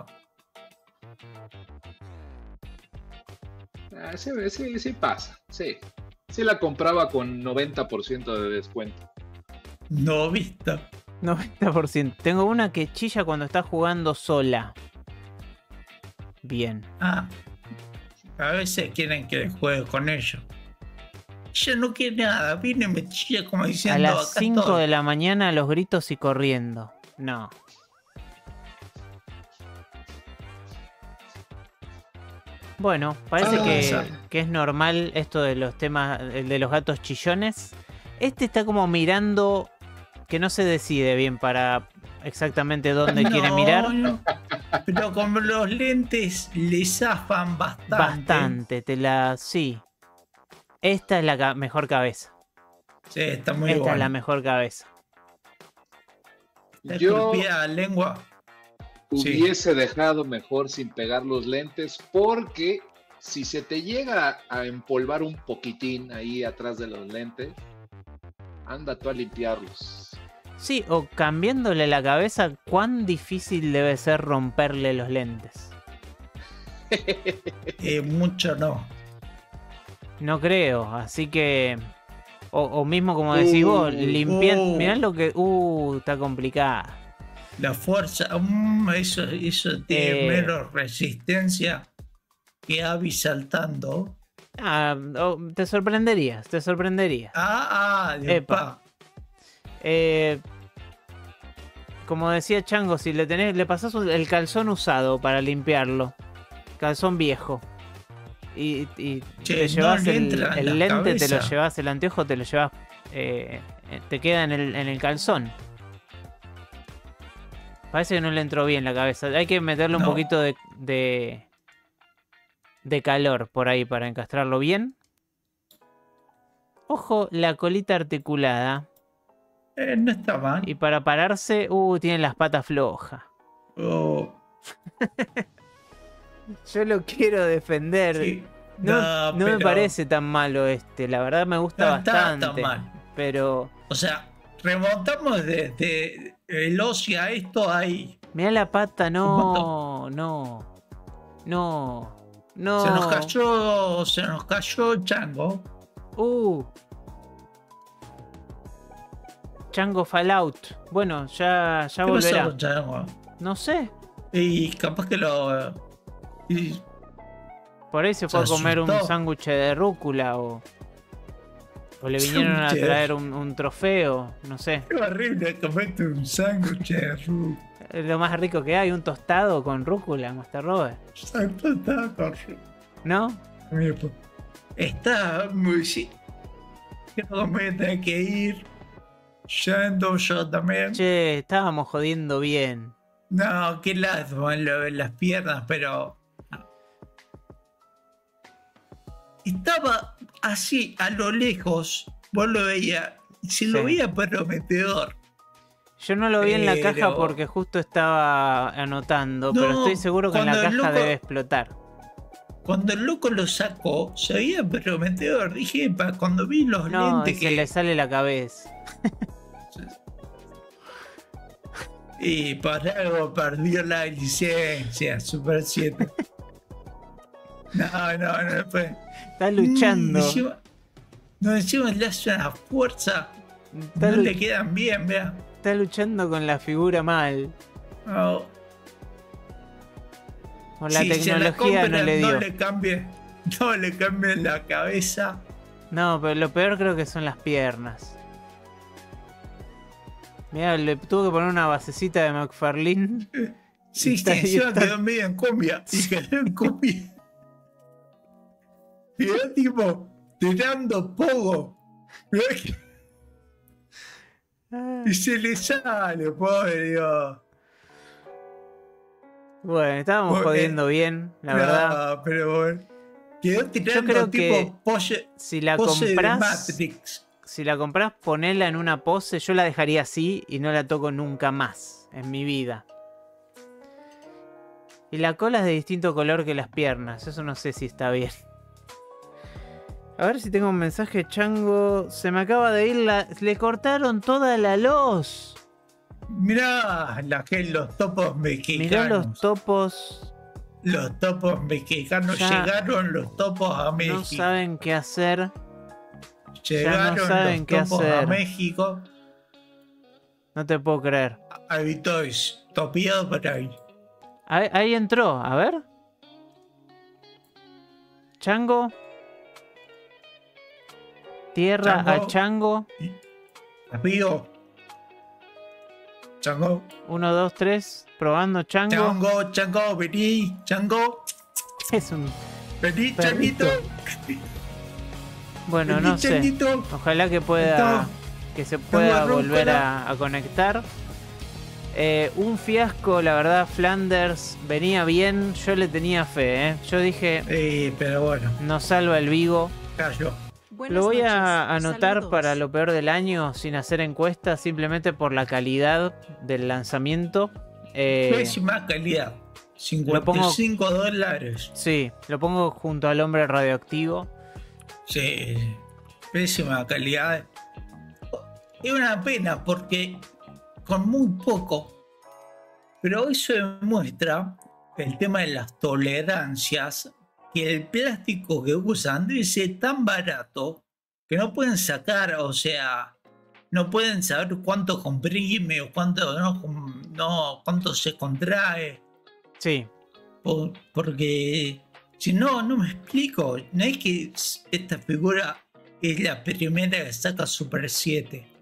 Ah, sí, sí, sí pasa, sí. Sí la compraba con noventa por ciento de descuento. No visto. noventa por ciento. Tengo una que chilla cuando está jugando sola. Bien. Ah. A veces quieren que juegue con ellos. Ella no quiere nada, viene y me chilla como A diciendo las acá cinco estoy. de la mañana los gritos y corriendo. No. Bueno, parece Ah, que, sí. que es normal esto de los temas, el de los gatos chillones. Este está como mirando, que no se decide bien para exactamente dónde quiere No, mirar. no. Pero con los lentes le zafan bastante. Bastante, te la... Sí. Esta es la ca- mejor cabeza. Sí, está muy Esta es bueno. la mejor cabeza. La Yo esculpida lengua. Sí. hubiese dejado mejor sin pegar los lentes porque si se te llega a empolvar un poquitín ahí atrás de los lentes, anda tú a limpiarlos. Sí, o cambiándole la cabeza, cuán difícil debe ser romperle los lentes. Eh, mucho no. No creo, así que... O, o mismo como decís Uh, vos, limpiar... uh. Mirá lo que... Uh, está complicada. La fuerza, mm, eso, eso tiene Eh. menos resistencia que Abby saltando. Ah, oh, te sorprenderías, te sorprenderías. Ah, ah, Epa. epa. Eh, como decía Chango, si le tenés, le pasás el calzón usado para limpiarlo. Calzón viejo. Y, y Che, te llevas no le el, entra en el la lente, te lo cabeza. llevas, el anteojo te lo llevas, eh, te queda en el, en el calzón. Parece que no le entró bien la cabeza. Hay que meterle un No. poquito de, de, de calor por ahí para encastrarlo bien. Ojo, la colita articulada. Eh, no está mal. Y para pararse, uh, tiene las patas flojas. Oh, Yo lo quiero defender. sí. No, No, no me pero- parece tan malo este. La verdad me gusta No está bastante. tan mal. Pero O sea, remontamos desde el Osi a esto ahí. mirá la pata, Un no, no, no, no. Se nos cayó, se nos cayó Chango. Uh. Chango Fallout. Bueno, ya, ya ¿Qué pasó volverá. con Chango? No sé. Y capaz que lo... y- Por ahí se fue a Se comer un asustó. sándwich de rúcula o. O le vinieron a Sándwich de- traer un, un trofeo, no sé. Qué horrible comerte un sándwich de ru. Es lo más rico que hay, un tostado con rúcula, Master Robert. Exacto, está con ru. ¿No? Mira, pues, está muy... sí. Creo que me voy a tener que ir. Yendo yo también. Che, estábamos jodiendo bien. No, qué lástima lo de las piernas, pero... Estaba así, a lo lejos, vos lo veías, se lo Sí. veía prometedor. Yo no lo vi en la Pero- caja porque justo estaba anotando, pero No, estoy seguro que en la cuando caja el loco- debe explotar. Cuando el loco lo sacó, se veía prometedor. Dije, pa, cuando vi los No, lentes se que... le sale la cabeza. Y por algo perdió la licencia, Super siete. No, no, no fue. Está luchando. Mm, encima- no, encima le hace una fuerza. Está, No lu- le quedan bien, vea. está luchando con la figura mal. No. Con la Si se tecnología compran, no le dio. No le cambie, no le cambien la cabeza. No, pero lo peor creo que son las piernas. Mirá, le tuvo que poner una basecita de McFarlane. Sí, Está- sí, encima está- quedó medio en cumbia. Y quedó en cumbia. Quedó tipo tirando pogo. Y se le sale, pobre Dios. Bueno, estábamos Bueno, jodiendo bien, la verdad. No, pero bueno. Quedó tirando creo tipo que pose, Si la pose de compras, Matrix. si la compras, ponela en una pose. Yo la dejaría así y no la toco nunca más en mi vida. Y la cola es de distinto color que las piernas. Eso no sé si está bien. A ver si tengo un mensaje, Chango. Se me acaba de ir la... Le cortaron toda la luz. Mirá la que los topos mexicanos. Mirá los topos. Los topos mexicanos. Ya Llegaron los topos a México. No saben qué hacer. Llegaron no saben los qué topos a hacer. México. No te puedo creer. Ahí Toys, topiado por ahí. Ahí, ahí entró. A ver. Chango. Tierra Chango. a Chango. Amigo. Chango. Uno, dos, tres. Probando Chango. Chango, Chango, vení. Chango. Es un... Vení, Perrito. Changuito. Bueno, Vení, no sé. Changuito. Ojalá que pueda... Esto- Que se pueda Tengo volver rúcula. a, a conectar. Eh, un fiasco, la verdad. Flanders venía bien. Yo le tenía fe, ¿eh? Yo dije, Eh, pero bueno, nos salva el Vigo. cayó. Buenas Lo voy a noches. anotar Saludos. para lo peor del año sin hacer encuestas, simplemente por la calidad del lanzamiento. Eh, Pésima calidad. cincuenta y cinco dólares. sí, lo pongo junto al hombre radioactivo. Sí, pésima calidad. Es una pena porque con muy poco, pero eso demuestra el tema de las tolerancias, que el plástico que usan debe ser tan barato que no pueden sacar, o sea, no pueden saber cuánto comprime o cuánto no, no cuánto se contrae. Sí, Por- porque si no, no me explico. No es que esta figura es la primera que saca Super siete.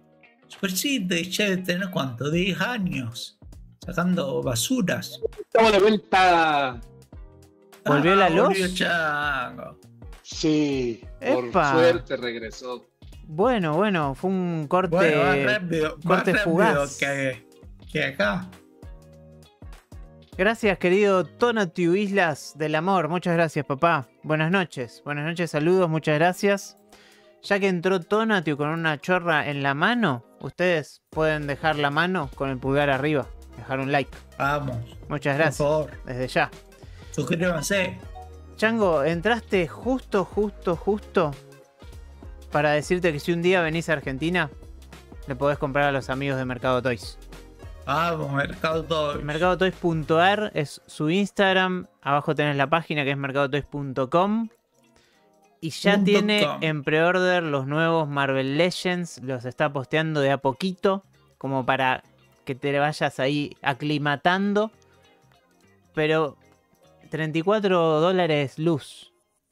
Super City ya debe tener cuánto, diez años. Sacando basuras. Estamos de vuelta. ¿Volvió Ah, la luz? volvió Chango. Sí, por Epa. suerte regresó. Bueno, bueno, fue un corte, Bueno, más rápido, más corte rápido fugaz. que, que acá. Gracias, querido Tonatiuh Islas del Amor. Muchas gracias, papá. Buenas noches. Buenas noches, saludos, muchas gracias. Ya que entró Tonatiuh con una chorra en la mano, ustedes pueden dejar la mano con el pulgar arriba. Dejar un like. Vamos, Muchas por gracias. favor, Desde ya. suscríbanse. Chango, entraste justo, justo, justo para decirte que si un día venís a Argentina, le podés comprar a los amigos de Mercado Toys. Vamos, Mercado Toys. mercado toys punto a r es su Instagram. Abajo tenés la página que es mercado toys punto com. Y ya Punto tiene com. en pre-order los nuevos Marvel Legends. Los está posteando de a poquito, como para que te vayas ahí aclimatando. Pero treinta y cuatro dólares luz.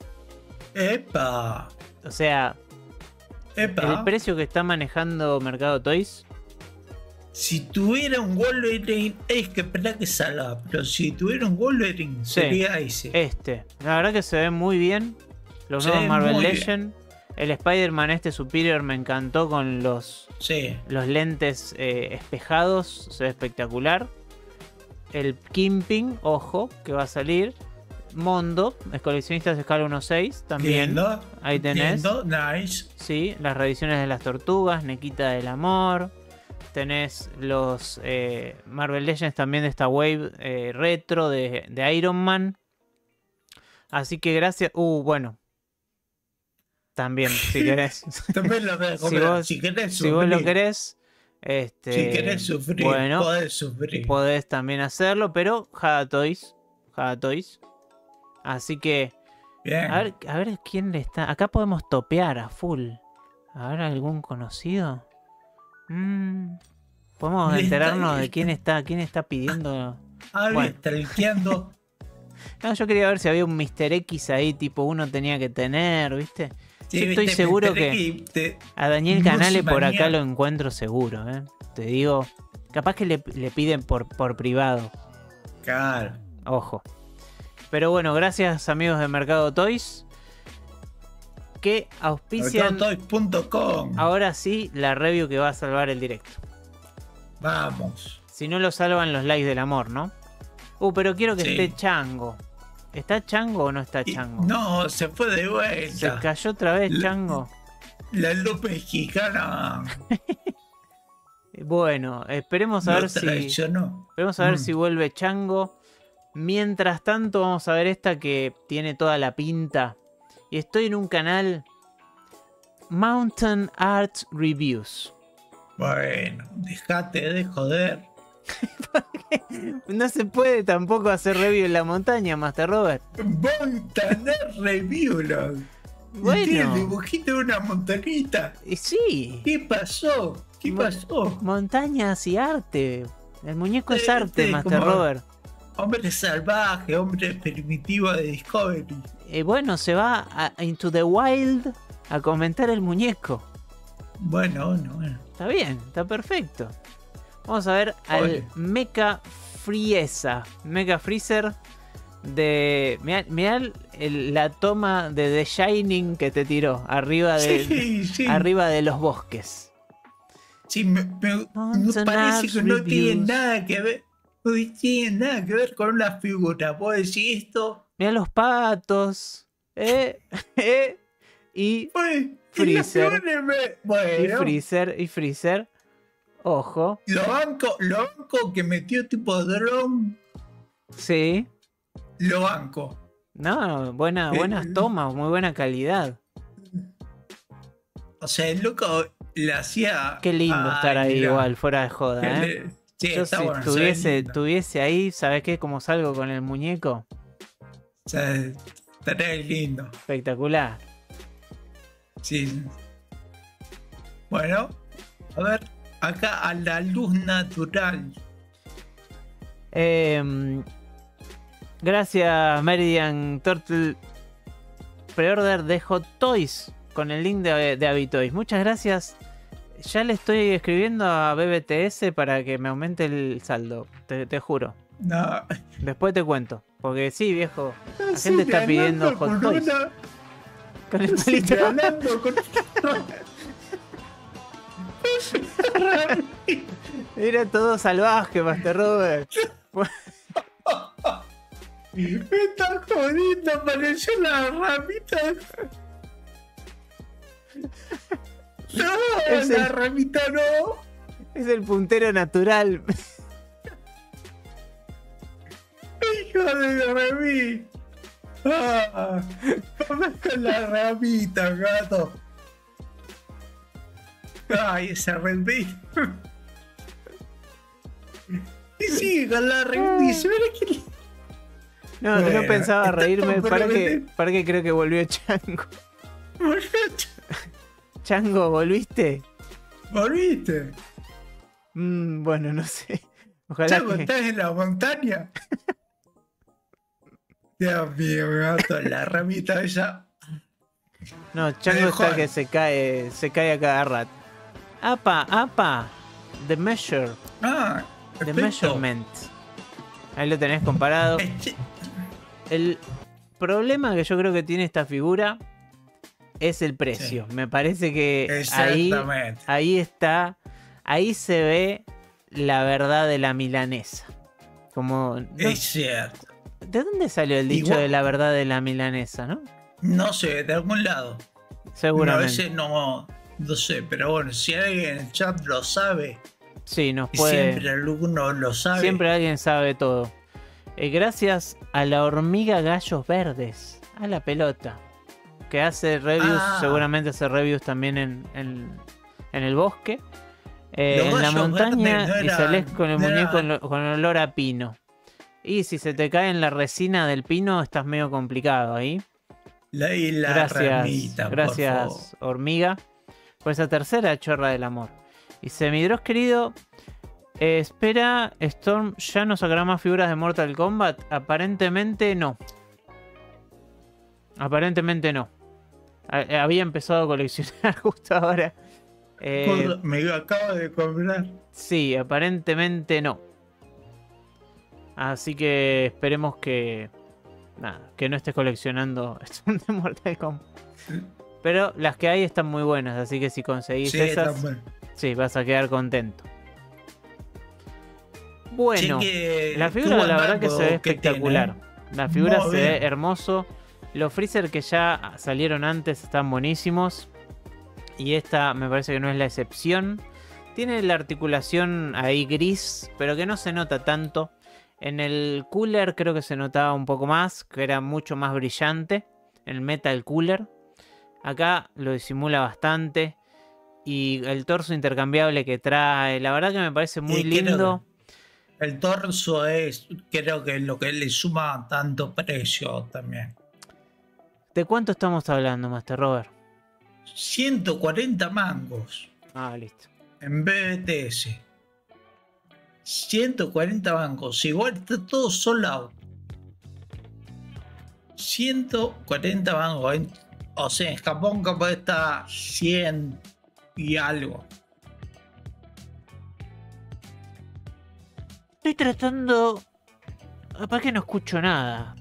Epa, O sea, epa. el precio que está manejando Mercado Toys. Si tuviera un Wolverine, es que espera que salga, pero si tuviera un Wolverine Sí. sería ese. Este, la verdad que se ve muy bien. Los Se nuevos ve Marvel muy Legends. El Spider-Man este Superior me encantó con los, Sí. los lentes eh, espejados. Se ve espectacular. El Kingpin, ojo, que va a salir. Mondo, es coleccionistas de escala uno seis también. Lindo, Ahí tenés. lindo, nice. Sí, las reediciones de las tortugas, Nequita del Amor. Tenés los eh, Marvel Legends también de esta wave eh, retro de, de Iron Man. Así que gracias. Uh, bueno. También, si querés. También lo voy a Si comprar. vos- si querés si vos lo sufrir, querés. Este, si querés sufrir, bueno, podés sufrir. podés también hacerlo, pero Hada Toys. Hada Toys. Así que, Bien. a ver, a ver quién le está. Acá podemos topear a full. A ver, algún conocido. Mm, podemos Le está- enterarnos de quién está, quién está pidiendo. Ah, bueno. bien, tralqueando. No, yo quería ver si había un mister X ahí, tipo uno tenía que tener, ¿viste? Sí, Yo estoy viste, seguro tenés que te- a Daniel Musi Canale por acá manía. lo encuentro seguro, ¿eh? Te digo, capaz que le, le piden por, por privado. Claro. Ojo. Pero bueno, gracias amigos de Mercado Toys. Que auspician mercado toys punto com. ahora sí la review que va a salvar el directo. Vamos. Si no lo salvan los likes del amor, ¿no? Uh, pero quiero que Sí. esté Chango. ¿Está Chango o no está Y- Chango? no, se fue de Se vuelta. cayó otra vez Le- Chango. La luz mexicana Bueno, esperemos a lo ver si. traicionó. Esperemos a ver Mm. si vuelve Chango. Mientras tanto, vamos a ver esta que tiene toda la pinta. Y estoy en un canal Mountain Art Reviews. Bueno, dejate de joder. No se puede tampoco hacer review en la montaña, Master Robert. Montaner Review, loco. Y tiene el Bueno, dibujito de una montanita. y sí. ¿Qué pasó? ¿Qué Mo- pasó? Montañas y arte. El muñeco es Eh, arte, sí, Master como- Robert. Hombre salvaje, hombre primitivo de Discovery. Eh, bueno, se va a Into the Wild a comentar el muñeco. Bueno, bueno, bueno. Está bien, está perfecto. Vamos a ver al Oye. Mecha Frieza. Mecha Freezer de. Mirá, mirá el- la toma de The Shining que te tiró. Arriba de, Sí, sí. arriba de los bosques. Sí, me, me- Mountain me parece que no Art tiene Reviews. nada que ver. No tiene nada que ver con una figura. Vos decís esto. Mirá los patos. Eh, eh, y, Pues, Freezer. y la figura me- y Bueno, Freezer. Y Freezer. Ojo. lo banco, lo banco que metió tipo dron. Sí. Lo banco. No, buena, Eh, buenas tomas, muy buena calidad. O sea, el loco le hacía. Qué lindo Ay, estar ahí mirá. igual, fuera de joda, Que ¿eh? le- Sí, Yo está si bueno, se ve estuviese, lindo. estuviese ahí, ¿sabes qué? Como salgo con el muñeco. O sea, estaría lindo. Espectacular. Sí. Bueno, a ver, acá a la luz natural. Eh, gracias, Meridian Turtle. Preorder de Hot Toys con el link de, de Avitoys. Muchas gracias. ya le estoy escribiendo a B B T S para que me aumente el saldo, te, te juro. No. Después te cuento. Porque sí, viejo, la No sé, gente está ganando pidiendo Hot con Toys. una- Con el no sé, palito. ganando con Era todo salvaje, Master Robert. Me está jodiendo, apareció la ramita. No, Es la el- ramita no. Es el puntero natural. Hijo de Remi. Ah, vamos con la ramita, gato. Ay, esa Remi. Y sigue con la ramita. Y se ve que... No, Bueno, no pensaba está reírme. Para que, comprometido. para que creo que volvió Chango. Chango, ¿volviste? ¿Volviste? Mm, bueno, no sé. Ojalá Chaco, que... ¿estás en la montaña? Dios mío, gato, la ramita esa. No, Chango dejó. está que se cae, se cae a cada rato. Apa, apa. The measure. Ah, The perfecto. measurement. Ahí lo tenés comparado. Este- El problema que yo creo que tiene esta figura es el precio. Me parece que ahí, Exactamente. ahí está, ahí se ve la verdad de la milanesa. Como, no- Es cierto. ¿de dónde salió el dicho Igual- de la verdad de la milanesa, no? No sé, de algún lado. A Seguramente. veces no, no sé, pero bueno, si alguien en el chat lo sabe, Sí, nos y puede. siempre alguno lo sabe. Siempre alguien sabe todo. Eh, gracias a la hormiga gallos verdes. A la pelota. Que hace reviews. Ah. Seguramente hace reviews también en, en, en el bosque. Eh, Los en la gallos montaña. verdes no Y eran- salés con el no muñeco eran- en lo- con olor a pino. Y si se te cae en la resina del pino, estás medio complicado ahí. La, y la Gracias. ramita, por favor. gracias, hormiga. Por esa tercera chorra del amor. Y Semidros, querido. Eh, espera, Storm ya no sacará más figuras de Mortal Kombat. Aparentemente no. Aparentemente no. A- Había empezado a coleccionar justo ahora. Eh, Gordo, me acabo de comprar. sí, aparentemente no. Así que esperemos que. Nada, que no estés coleccionando Storm de Mortal Kombat. Pero las que hay están muy buenas, así que si conseguís Sí, esas, está bueno. sí, vas a quedar contento. Bueno, Cheque, la figura qué la buen verdad que se ve barco que espectacular. tiene, La figura Muy se ve bien. hermoso. Los freezer que ya salieron antes están buenísimos. Y esta me parece que no es la excepción. Tiene la articulación ahí gris, pero que no se nota tanto. En el cooler creo que se notaba un poco más, que era mucho más brillante. El metal cooler. Acá lo disimula bastante. Y el torso intercambiable que trae, la verdad que me parece muy Y creo lindo. El torso es, creo que es lo que le suma tanto precio también. ¿De cuánto estamos hablando, Master Robert? ciento cuarenta mangos Ah, listo. en B B T S. ciento cuarenta mangos. Igual está todo sold out. ciento cuarenta mangos. En- o sea, en Japón capaz está cien y algo. Estoy tratando. Capaz que no escucho nada.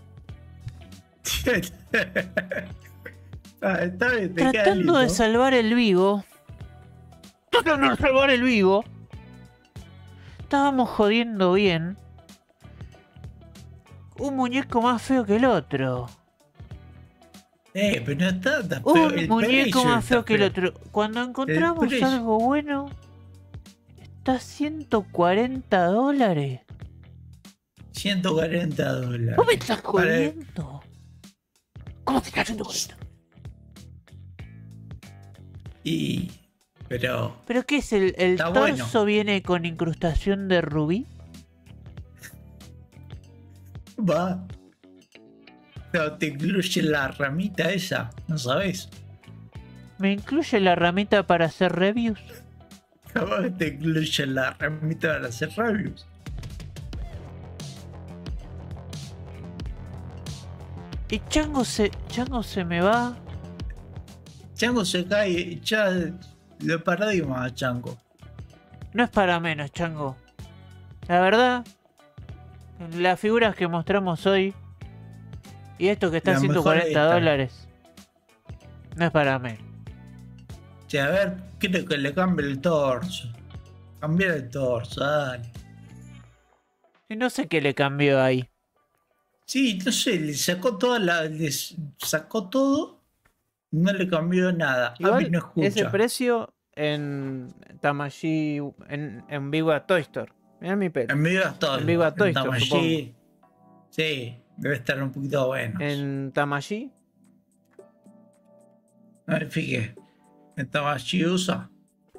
Ah, está bien, te queda Tratando de lindo. salvar el vivo. Tratando de salvar el vivo. Estábamos jodiendo bien. Un muñeco más feo que el otro. Eh, pero no está tan feo. Un El muñeco precio más está feo que el otro. Cuando encontramos precio. algo bueno, está a ciento cuarenta dólares. ciento cuarenta dólares. ¿Vos me estás Para- jodiendo? ¿Cómo te estás haciendo con esto? Y. Pero. ¿Pero qué es? ¿El, el Está torso bueno. viene con incrustación de rubí? Va. Pero te incluye la ramita esa, ¿no sabes? ¿Me incluye la ramita para hacer reviews? Capaz que te incluye la ramita para hacer reviews. Y Chango se, Chango se me va. Chango se cae, ya lo perdimos a Chango. No es para menos, Chango. La verdad, las figuras que mostramos hoy y esto que está La ciento mejor cuarenta esta. dólares, no es para menos. Che, a ver, quiero que le cambie el torso. Cambiar el torso, dale. Y no sé qué le cambió ahí. Sí, no sé, le sacó toda la. Le sacó todo. No le cambió nada. Igual, Abby no escucha. ese precio en Tamashi, en, en Big Bad Toy Store. Mirá mi pelo. En Viva Toy. En Viva Toy en Store, Tamashi. Sí, debe estar un poquito bueno. En Tamashi, No me fijé. En Tamashi usa.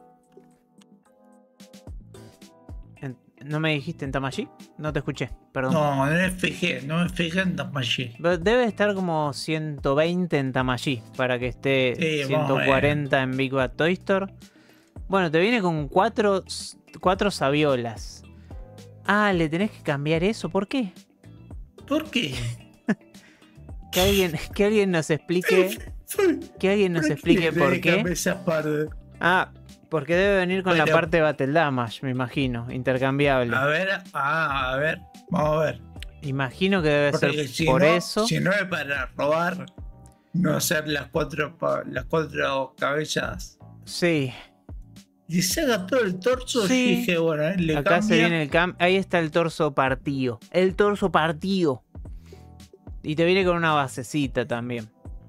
en- ¿no me dijiste en Tamashi? No te escuché, perdón. No, no me fijé. No me fijé en Tamashi. Pero debe estar como ciento veinte en Tamashi para que esté Sí, vamos a ver. ciento cuarenta en Big Bad Toy Store. Bueno, te viene con cuatro, cuatro sabiolas. Ah, le tenés que cambiar eso. ¿Por qué? ¿Por qué? Que alguien, que alguien nos explique. Que alguien nos ¿Por explique por Déjame qué. esa parte. Ah, porque debe venir con la Pero- parte Battle Damage, me imagino. Intercambiable. A ver, ah, a ver, vamos a ver. Imagino que debe Porque ser si por no, eso. Si no es para robar, no hacer las cuatro, pa- las cuatro cabezas. Sí. Y saca todo el torso. Sí. Y dije, bueno, él le Acá cambia. se viene el cam. Ahí está el torso partido. El torso partido. Y te viene con una basecita también.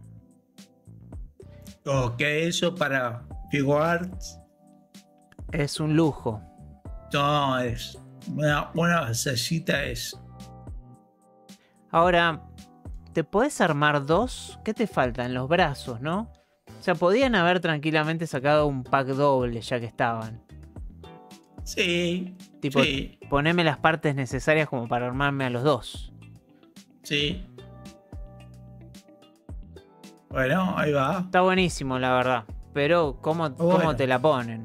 Ok, eso para Figuarts. Es un lujo. No, es una, una basecita es. Ahora, ¿te podés armar dos? ¿Qué te faltan? Los brazos, ¿no? O sea, podían haber tranquilamente sacado un pack doble ya que estaban. Sí, Tipo, sí, poneme las partes necesarias como para armarme a los dos. sí. Bueno, ahí va. Está buenísimo, la verdad. Pero, ¿cómo, cómo Bueno. te la ponen?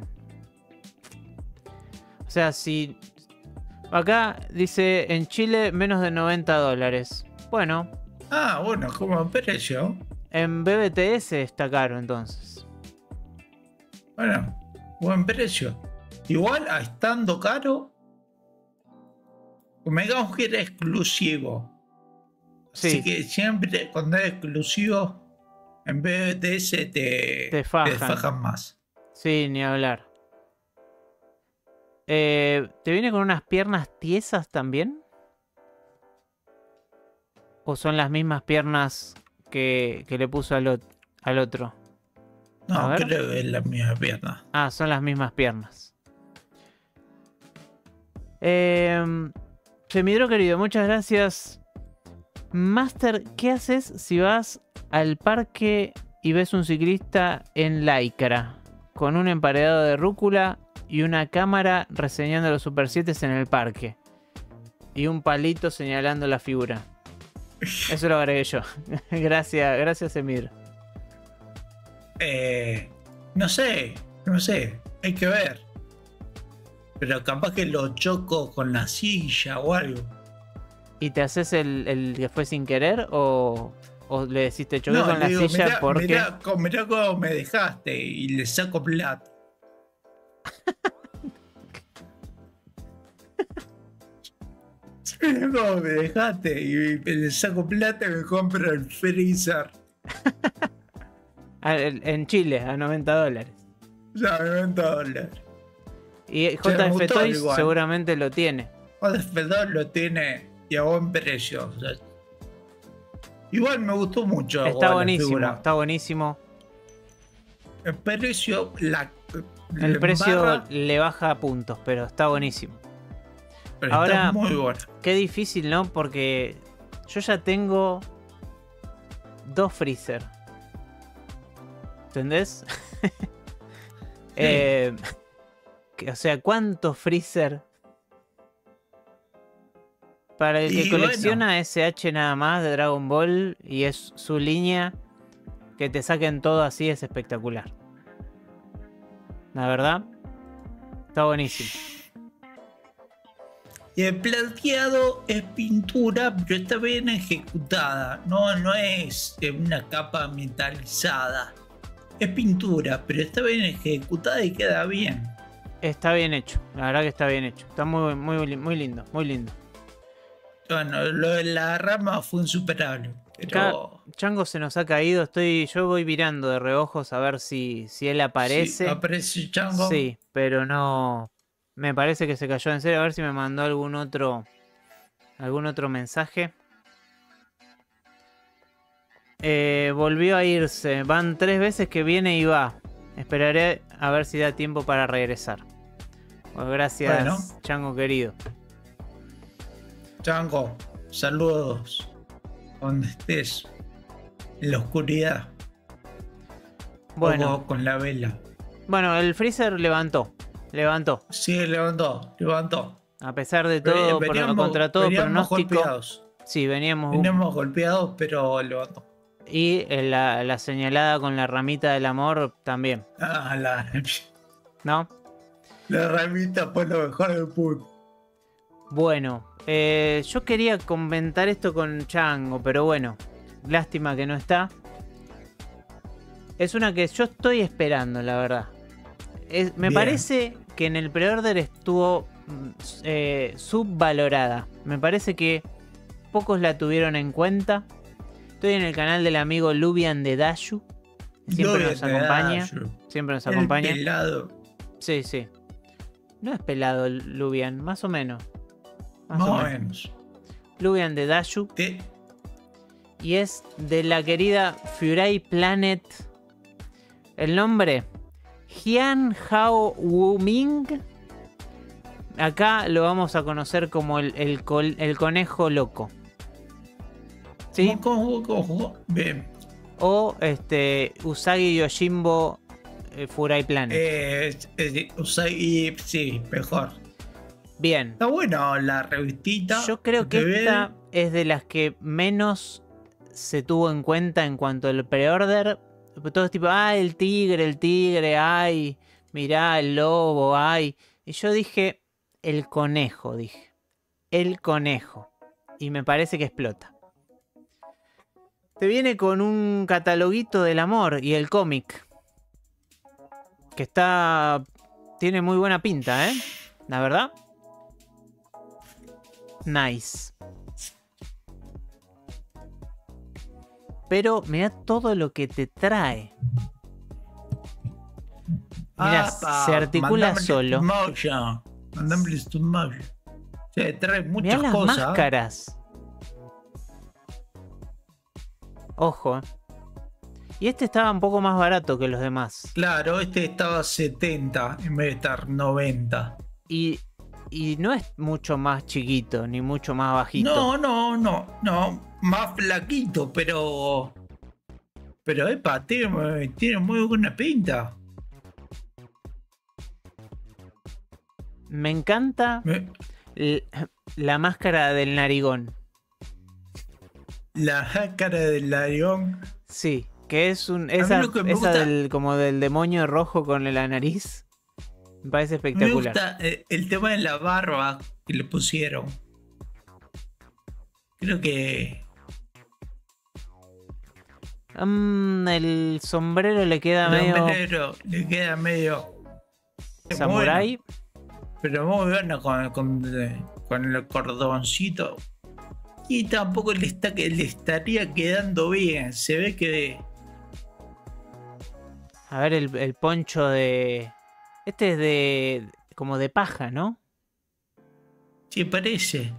O sea, si... Acá dice, en Chile, menos de noventa dólares. Bueno, Ah, bueno, como precio. en B B T S está caro entonces. Bueno, buen precio. Igual, a estando caro, digamos que era exclusivo. Sí. Así que siempre cuando es exclusivo, en B B T S te, Te fajan. te fajan más. Sí, ni hablar. Eh, ¿Te viene con unas piernas tiesas también? ¿O son las mismas piernas que, que le puso al, ot- al otro? A No, ver. creo que es la misma pierna. Ah, son las mismas piernas. Eh, Semidro querido, muchas gracias. Master, ¿qué haces si vas al parque y ves un ciclista en lycra con un emparedado de rúcula y una cámara reseñando los Super siete en el parque y un palito señalando la figura? Eso lo agregué yo. Gracias, gracias Semidro. Eh, no sé, no sé, hay que ver. Pero capaz que lo choco con la silla o algo. ¿Y te haces el, el que fue sin querer o, o le decís te choqué No, con le la digo, silla mirá, porque... mirá, co- mirá cómo me dejaste y le saco plata. Mirá cómo me dejaste y le saco plata y me compro el freezer. Ah, el- en Chile, a noventa dólares. Ya, noventa dólares. Y me J F gustó Toys igual. seguramente lo tiene. J F dos lo tiene y a buen precio. O sea, igual me gustó mucho. Está igual la buenísimo, figura. está buenísimo. El precio, la, El la precio embarra, le baja puntos, pero está buenísimo. pero ahora- está muy bueno. Qué difícil, ¿no? Porque yo ya tengo dos freezer. ¿Entendés? Eh, que- o sea, ¿cuántos freezer? Para el que Y colecciona bueno. S H nada más de Dragon Ball y es su línea, que te saquen todo así es espectacular. La verdad, está buenísimo. Y el plateado es pintura, pero está bien ejecutada. No, no es eh, una capa metalizada. es pintura, pero está bien ejecutada y queda bien. Está bien hecho, la verdad que está bien hecho. Está muy, muy, muy lindo, muy lindo. Bueno, lo de la rama fue insuperable. Pero... Acá Chango se nos ha caído. Estoy, yo voy mirando de reojos a ver si, si él aparece. Sí, aparece Chango. Sí, pero no. Me parece que se cayó en serio. A ver si me mandó algún otro. Algún otro mensaje. Eh, volvió a irse. Van tres veces que viene y va. Esperaré a ver si da tiempo para regresar. Pues gracias, Bueno. Chango querido. Chango, saludos. Donde estés. En la oscuridad. Bueno, O con la vela. bueno, el Freezer levantó. Levantó. Sí, levantó, levantó. A pesar de todo, por- Veníamos- contra todo veníamos pronóstico. golpeados. Sí, veníamos. Veníamos golpeados, pero levantó. Y eh, la, la señalada con la ramita del amor también, Ah, la, ¿no? la ramita fue lo mejor del punto. Bueno, eh, yo quería comentar esto con Chango, pero bueno, lástima que no está. Es una que yo estoy esperando, la verdad. Es- me Bien. parece que en el pre-order estuvo mm, eh, subvalorada. Me parece que pocos la tuvieron en cuenta. Estoy en el canal del amigo Lubian de Dashu. Siempre Lo nos de acompaña. Dashu. Siempre nos El acompaña. pelado. Sí, sí. No es pelado el Lubian, más o menos. Más, Más o o menos. menos. Lubian de Dashu. Te- Y es de la querida Furai Planet. El nombre: Hian Hao Wu Ming. Acá lo vamos a conocer como el, el, col- el conejo loco. ¿Sí? ¿Cómo, cómo, cómo? Bien. O este Usagi Yojimbo eh, Furai Planet. Eh, eh, Usagi, sí, mejor. Bien. Está bueno la revistita. Yo creo que Se ve- esta es de las que menos se tuvo en cuenta en cuanto al pre-order. Todo es tipo, ah, el tigre, el tigre, ay, mirá, el lobo, ay. Y yo dije, el conejo, dije. El conejo. Y me parece que explota. Te viene con un cataloguito del amor y el cómic. Que está... Tiene muy buena pinta, ¿eh? La verdad. Nice. Pero mira todo lo que te trae. Mira, Apa, se articula mandame solo. stop motion. Mandame stop motion. Se trae Mira muchas las cosas. máscaras. Ojo. Y este estaba un poco más barato que los demás. Claro, este estaba setenta en vez de estar noventa. Y, y no es mucho más chiquito, ni mucho más bajito. No, no, no, no. Más flaquito, pero. Pero, epa, tiene, tiene muy buena pinta. Me encanta Me- l- la máscara del narigón. La cara del león. Sí, que es un. mí Esa, lo que me esa gusta- del, como del demonio rojo con la nariz. Me parece Me espectacular. gusta eh, el tema de la barba que le pusieron. Creo que. Mm, el sombrero le queda El medio sombrero le queda medio. samurai. Bueno, pero muy bueno con, con, eh, con el cordoncito. Y tampoco le, está, que le estaría quedando bien. Se ve que. A ver el, el poncho de. Este es de. Como de paja, ¿no? Sí, parece.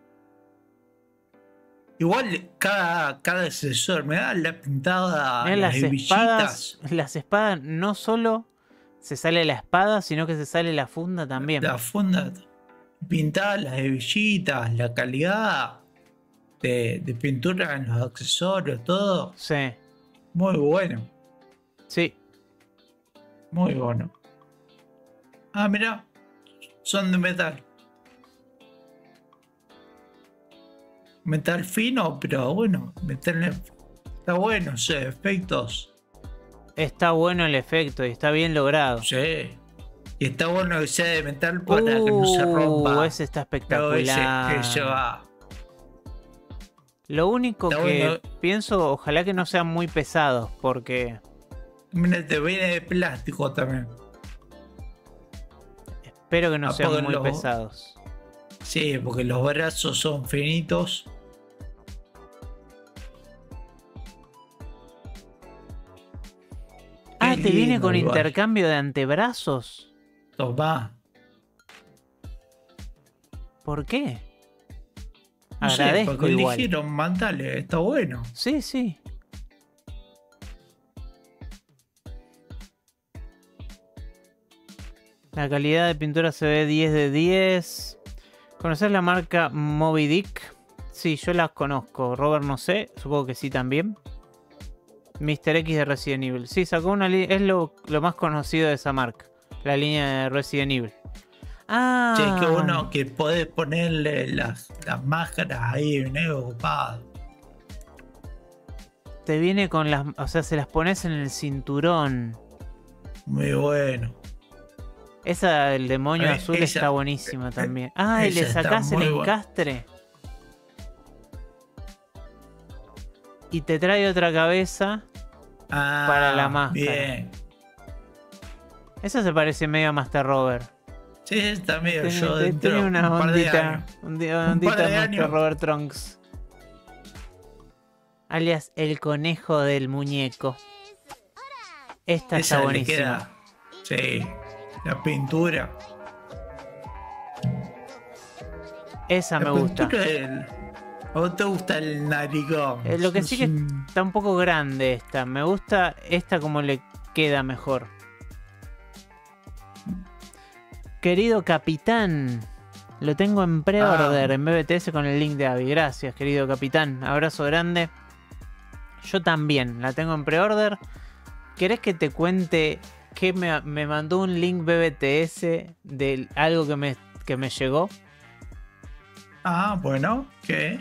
Igual cada, cada accesor me da la pintada. Mirá, las hebillitas. espadas. Las espadas no solo se sale la espada, sino que se sale la funda también. La funda pintada, las hebillitas, la calidad de, de pintura en los accesorios, todo. Sí, Muy bueno, sí. muy bueno. Ah, mira, son de metal. Metal fino, pero bueno, metal está bueno, o sea, efectos. Está bueno el efecto y está bien logrado. Sí. Y está bueno que sea de metal para que no se Uh, rompa. ese está Pero ese, espectacular. ese va. Lo único Está que bueno. pienso, ojalá que no sean muy pesados, porque Mira, te viene de plástico también. Espero que no sean Apagan muy los- pesados. Sí, porque los brazos son finitos. Ah, Qué te viene lindo con igual. intercambio de antebrazos. Tomá. ¿Por qué? No sé, Agradezco porque igual. eligieron mandale, está bueno. Sí, sí. La calidad de pintura se ve diez de diez. ¿Conoces la marca Moby Dick? Sí, yo las conozco. Robert no sé, supongo que sí también. mister X de Resident Evil. Sí, sacó una línea. Es lo, lo más conocido de esa marca. La línea de Resident Evil. Ah, Che, qué bueno que podés ponerle las, las máscaras ahí, negro ocupado. te viene con las. O sea, se las pones en el cinturón. Muy bueno. Esa del demonio Eh, azul esa- está buenísima también. Ah, y esa le está sacás el muy buena. encastre. Y te trae otra cabeza. Ah, Para la máscara. Bien. Esa se parece medio a Master Robert. Sí, está medio Tiene, yo te- dentro. tiene una un par de ondita. años. un di- Un par ondita de Master años. Robert Trunks. Alias el conejo del muñeco. Esta Esa está le buenísima. queda. Sí, la pintura. Esa La me gusta. pintura del- ¿A vos te gusta el narigón? Eh, lo que sí que Es un- está un poco grande esta. Me gusta esta como le queda mejor. Querido capitán, lo tengo en pre-order Ah. en B B T S con el link de Avi. Gracias, querido capitán. Abrazo grande. Yo también la tengo en pre-order. ¿Querés que te cuente que me, me mandó un link B B T S de algo que me, que me llegó? Ah, bueno, ¿qué?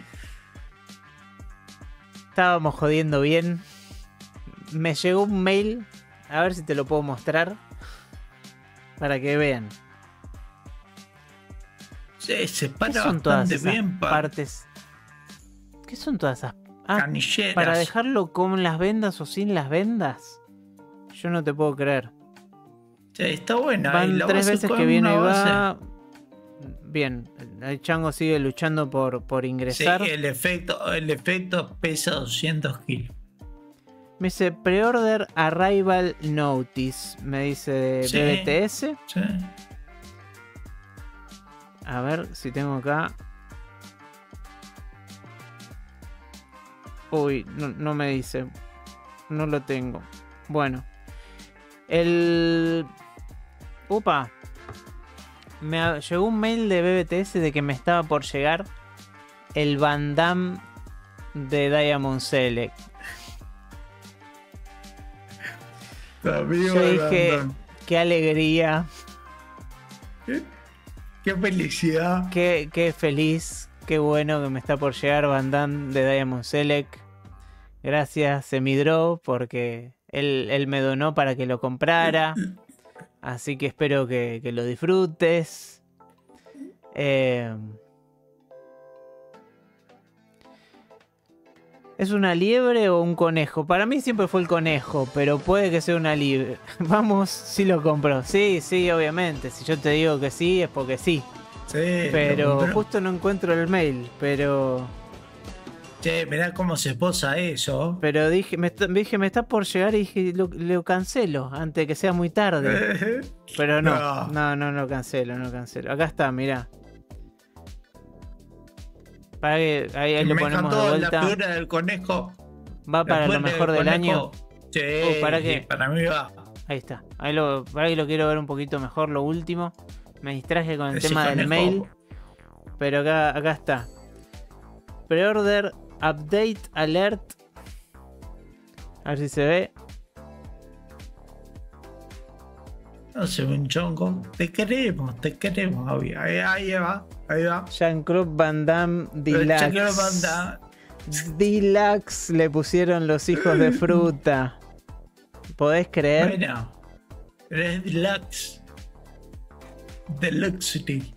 Estábamos jodiendo bien. Me llegó un mail. A ver si te lo puedo mostrar. Para que vean. Sí, se ¿Qué para son todas bastante esas bien para partes? ¿Qué son todas esas? Ah, canilleras. para dejarlo con las vendas o sin las vendas. Yo no te puedo creer. Sí, está buena. y Van la tres base veces con que viene y una base. va. Bien, el chango sigue luchando por, por Sí, ingresar. el efecto, el efecto pesa doscientos kilos. Me dice pre-order arrival notice. Me dice de Sí. B B T S. Sí. A ver si tengo acá. Uy, no, no me dice. No lo tengo. Bueno. El... Upa. Me ha- llegó un mail de B B T S de que me estaba por llegar el Van Damme de Diamond Select. Amigo Yo de dije, Van Damme. qué alegría, Qué felicidad. qué, qué feliz, qué bueno que me está por llegar Van Damme de Diamond Select. Gracias, Semidro, porque él, él me donó para que lo comprara. Así que espero que, que lo disfrutes. Eh, ¿Es una liebre o un conejo? Para mí siempre fue el conejo, pero puede que sea una liebre. Vamos, si lo compro. Sí, sí, obviamente. Si yo te digo que sí, es porque sí. Sí, Pero lo compró. justo no encuentro el mail. Pero Che, mirá cómo se posa eso. pero dije, me, está- dije, me está por llegar y dije, lo, lo cancelo antes de que sea muy tarde. Pero no, No. no, no, no cancelo, no cancelo. Acá está, mirá. Para que ahí, ahí lo Me ponemos de encantó la vuelta. figura del conejo. Va para La lo figura mejor del año. conejo. Sí, Oh, ¿para qué? para mí va. Ahí está. Ahí lo, para que lo quiero ver un poquito mejor, lo último. Me distraje con el Ese tema del conejo. mail. Pero acá, acá está. Pre-order, update, alert. A ver si se ve. No sé, un chongo. Te queremos, te queremos, Avi. Ahí, ahí va, ahí va. Jean-Claude Van Damme Pero Chuck Deluxe. Van Damme, Deluxe le pusieron los hijos de fruta. ¿Podés creer? Bueno, pero es deluxe. Deluxe.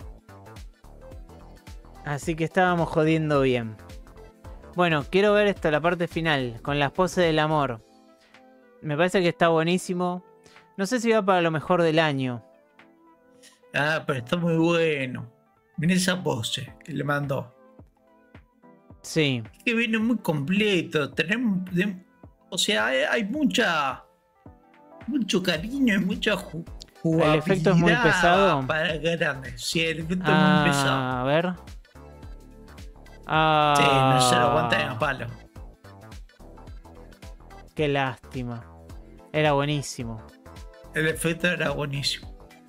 Así que estábamos jodiendo bien. Bueno, quiero ver esto, la parte final, con las poses del amor. Me parece que está buenísimo. No sé si va para lo mejor del año. Ah, pero está muy bueno. Mira esa pose que le mandó. Sí. Es que viene muy completo. Tenemos, de- o sea, hay, hay mucha, mucho cariño y mucha ju- jugabilidad. El efecto es muy pesado. Para grandes. Sí, el efecto es muy pesado. Ah, a ver. Sí, no se lo Ah, aguanta en palo. qué lástima. Era buenísimo. El efecto era buenísimo.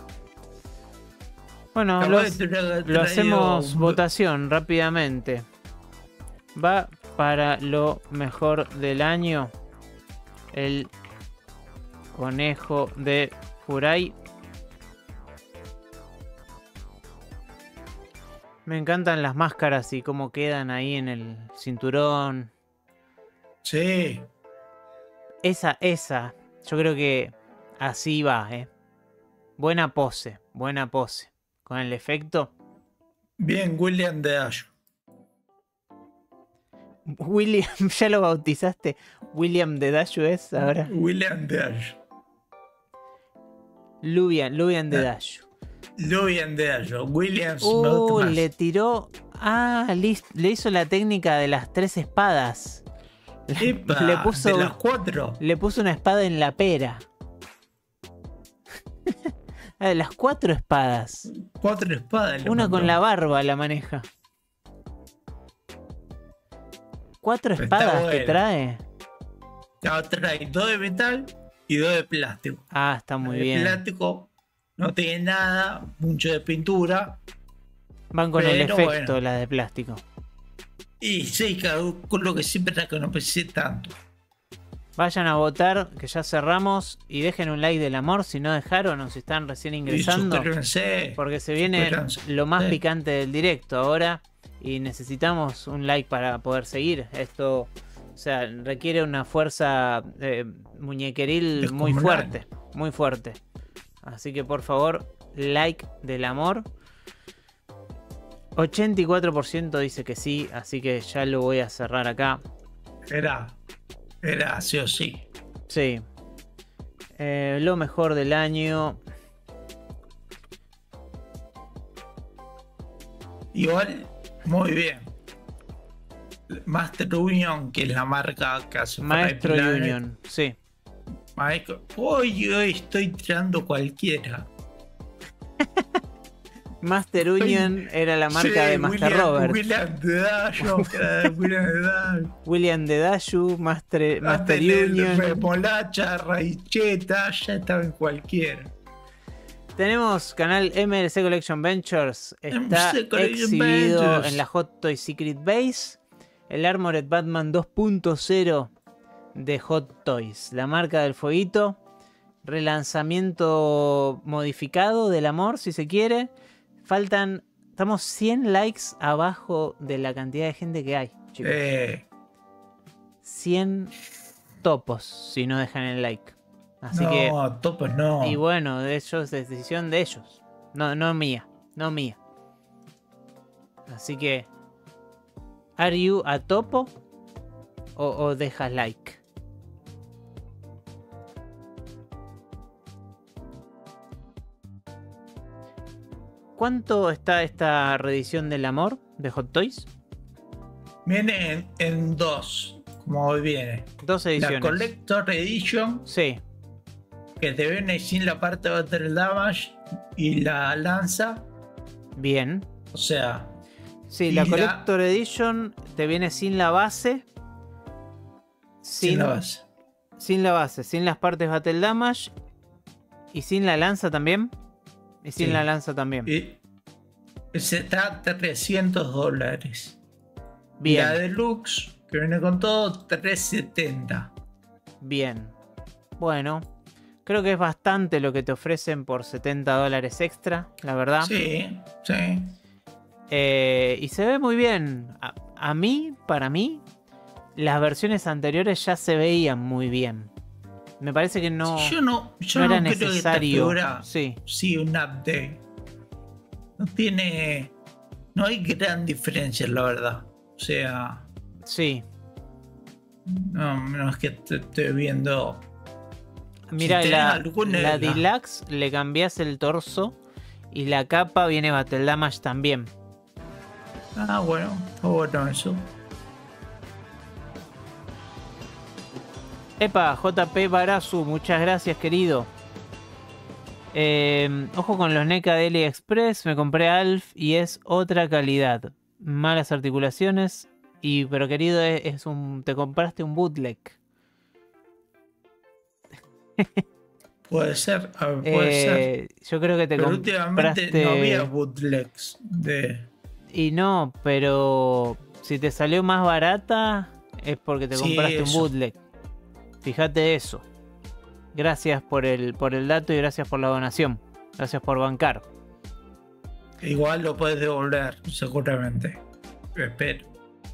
Bueno, Capaz lo, que te hubiera lo traído hacemos un- votación rápidamente. Va para lo mejor del año el conejo de Furai. Me encantan las máscaras y cómo quedan ahí en el cinturón. Sí. Esa, esa. Yo creo que así va, ¿eh? Buena pose, buena pose. Con el efecto. Bien, William de Ayo. William, ya lo bautizaste. William de Dashu es ahora. William de Ayo. Lubian, Lubian de Dashu. William de Ayo. Williams me Uh, gusta más. le tiró. Ah, le, le hizo la técnica de las tres espadas. Le, Epa, le puso, de las cuatro. le puso una espada en la pera. Ah, de las cuatro espadas. Cuatro espadas. le Una mandó. con la barba la maneja. Cuatro Está espadas que bueno. trae. No, trae dos de metal y dos de plástico. Ah, está muy el bien. plástico no tiene nada, mucho de pintura. Van con el pero efecto bueno. las de plástico. Y sí, claro, con lo que siempre era que no pensé tanto. Vayan a votar, que ya cerramos. Y dejen un like del amor si no dejaron o si están recién Y ingresando. suscríbanse. Porque se viene suscríbanse. lo más Sí. picante del directo ahora. Y necesitamos un like para poder seguir. Esto, o sea, requiere una fuerza eh, muñequeril muy Descomunal. fuerte. Muy fuerte. Así que por favor, like del amor. ochenta y cuatro por ciento dice que sí. Así que ya lo voy a cerrar acá. Era, era sí o sí. Sí. Eh, lo mejor del año. Igual, muy bien. Master Union, que es la marca que hace Maestro Fortnite Planet. Union. Sí. Maestro, hoy, hoy estoy tirando cualquiera. Master Union era la marca Sí, de Master William, Robert. William de Dayo, era de William de Dayo. William de Dashu, Master, Master Antes de Union. Remolacha, Raicheta, ya estaba en cualquiera. Tenemos canal M L C Collection Ventures. Está M L C Collection exhibido Ventures. en la Hot Toy Secret Base. El Armored Batman dos punto cero de Hot Toys. La marca del fueguito. Relanzamiento modificado del amor, si se quiere. Faltan. Estamos cien likes abajo de la cantidad de gente que hay, chicos. Eh, cien topos si no dejan el like. Así no, que. topos no. Y bueno, de ellos es decisión de ellos. No, no mía. No mía. Así que. ¿Are you a topo? O, o dejas like. ¿Cuánto está esta reedición del amor de Hot Toys? Viene en, en dos, como hoy viene. Dos La ediciones. Collector Edition, Sí, que te viene sin la parte de Battle Damage y la lanza. bien. O sea, Sí, Y la la- Collector Edition te viene sin la base. sin, la base. Sin la base, sin las partes Battle Damage. Y sin la lanza también. Y sin Sí. la lanza también. Y se está a trescientos dólares. Bien, La Deluxe, que viene con todo, trescientos setenta. bien. Bueno, creo que es bastante lo que te ofrecen por setenta dólares extra, la verdad. Sí, sí. Eh, y se ve muy bien. A, a mí, para mí, las versiones anteriores ya se veían muy bien. Me parece que no, Yo no, yo no no, era creo que esta necesario. figura Sí, sí un update. No tiene. No hay gran diferencia, la verdad. O sea, sí. no, no es que te estoy viendo Mira, Si tenés la, alguna la de las- Deluxe le cambiás el torso y la capa viene Battle Damage también. Ah, bueno, está bueno eso. Epa, J P Barazu, muchas gracias, querido. Eh, ojo con los NECA de AliExpress, me compré Alf y es otra calidad. Malas articulaciones, y pero querido, es, es un te compraste un bootleg. Puede ser, a ver, puede ser. Eh, yo creo que te Pero últimamente compraste... no había bootlegs de... Y no, pero si te salió más barata es porque te Sí, compraste eso. un bootleg. Fíjate eso. Gracias por el, por el dato y gracias por la donación. Gracias por bancar. Igual lo puedes devolver, seguramente. Espero.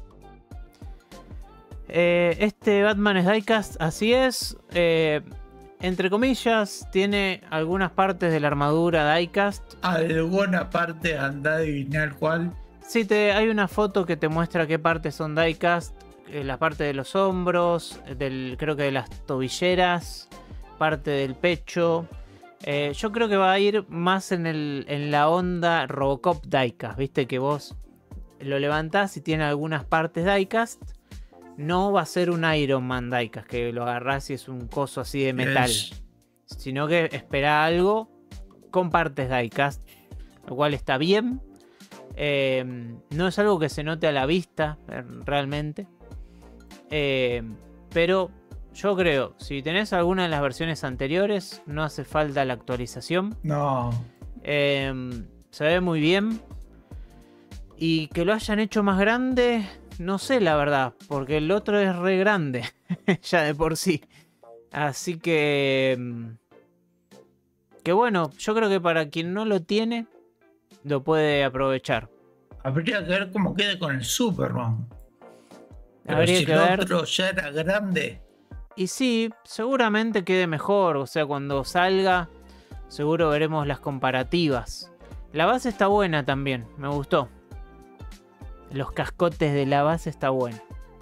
Eh, este Batman es diecast, así es. Eh, entre comillas, tiene algunas partes de la armadura diecast. Alguna parte anda a adivinar cuál. Sí, te, hay una foto que te muestra qué partes son diecast. Eh, la parte de los hombros, del, creo que de las tobilleras, parte del pecho. Eh, yo creo que va a ir más en, el, en la onda Robocop diecast. Viste que vos lo levantás y tiene algunas partes diecast. No va a ser un Iron Man diecast, que lo agarrás y es un coso así de metal. Es- Sino que espera algo con partes diecast, lo cual está bien. Eh, no es algo que se note a la vista, eh, realmente. Eh, pero yo creo, si tenés alguna de las versiones anteriores, no hace falta la actualización. No. Eh, se ve muy bien. Y que lo hayan hecho más grande, no sé la verdad, porque el otro es re grande, ya de por sí. Así que... mm, Que bueno, yo creo que para quien no lo tiene, lo puede aprovechar. Habría que ver cómo queda con el Superman. Pero Habría si que el ver. otro ya era grande. Y sí, seguramente quede mejor. O sea, cuando salga, seguro veremos las comparativas. La base está buena también, me gustó. Los cascotes de la base está bueno.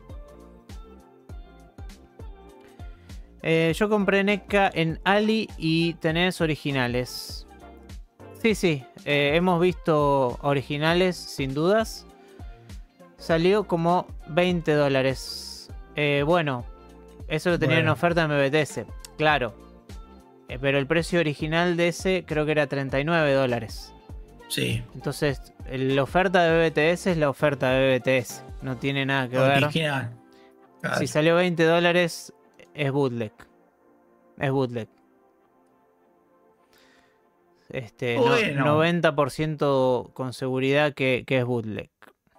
Eh, yo compré NECA en Ali y tenés originales. Sí, sí, eh, hemos visto originales sin dudas. Salió como veinte dólares. Eh, bueno, eso lo tenía en Bueno. oferta en B B T S, claro. Eh, pero el precio original de ese creo que era treinta y nueve dólares. Sí. Entonces, la oferta de B B T S es la oferta de B B T S. No tiene nada que ver. Original. Claro. Si salió veinte dólares, es bootleg. Es bootleg. Este, no- Bueno. noventa por ciento con seguridad que, que es bootleg.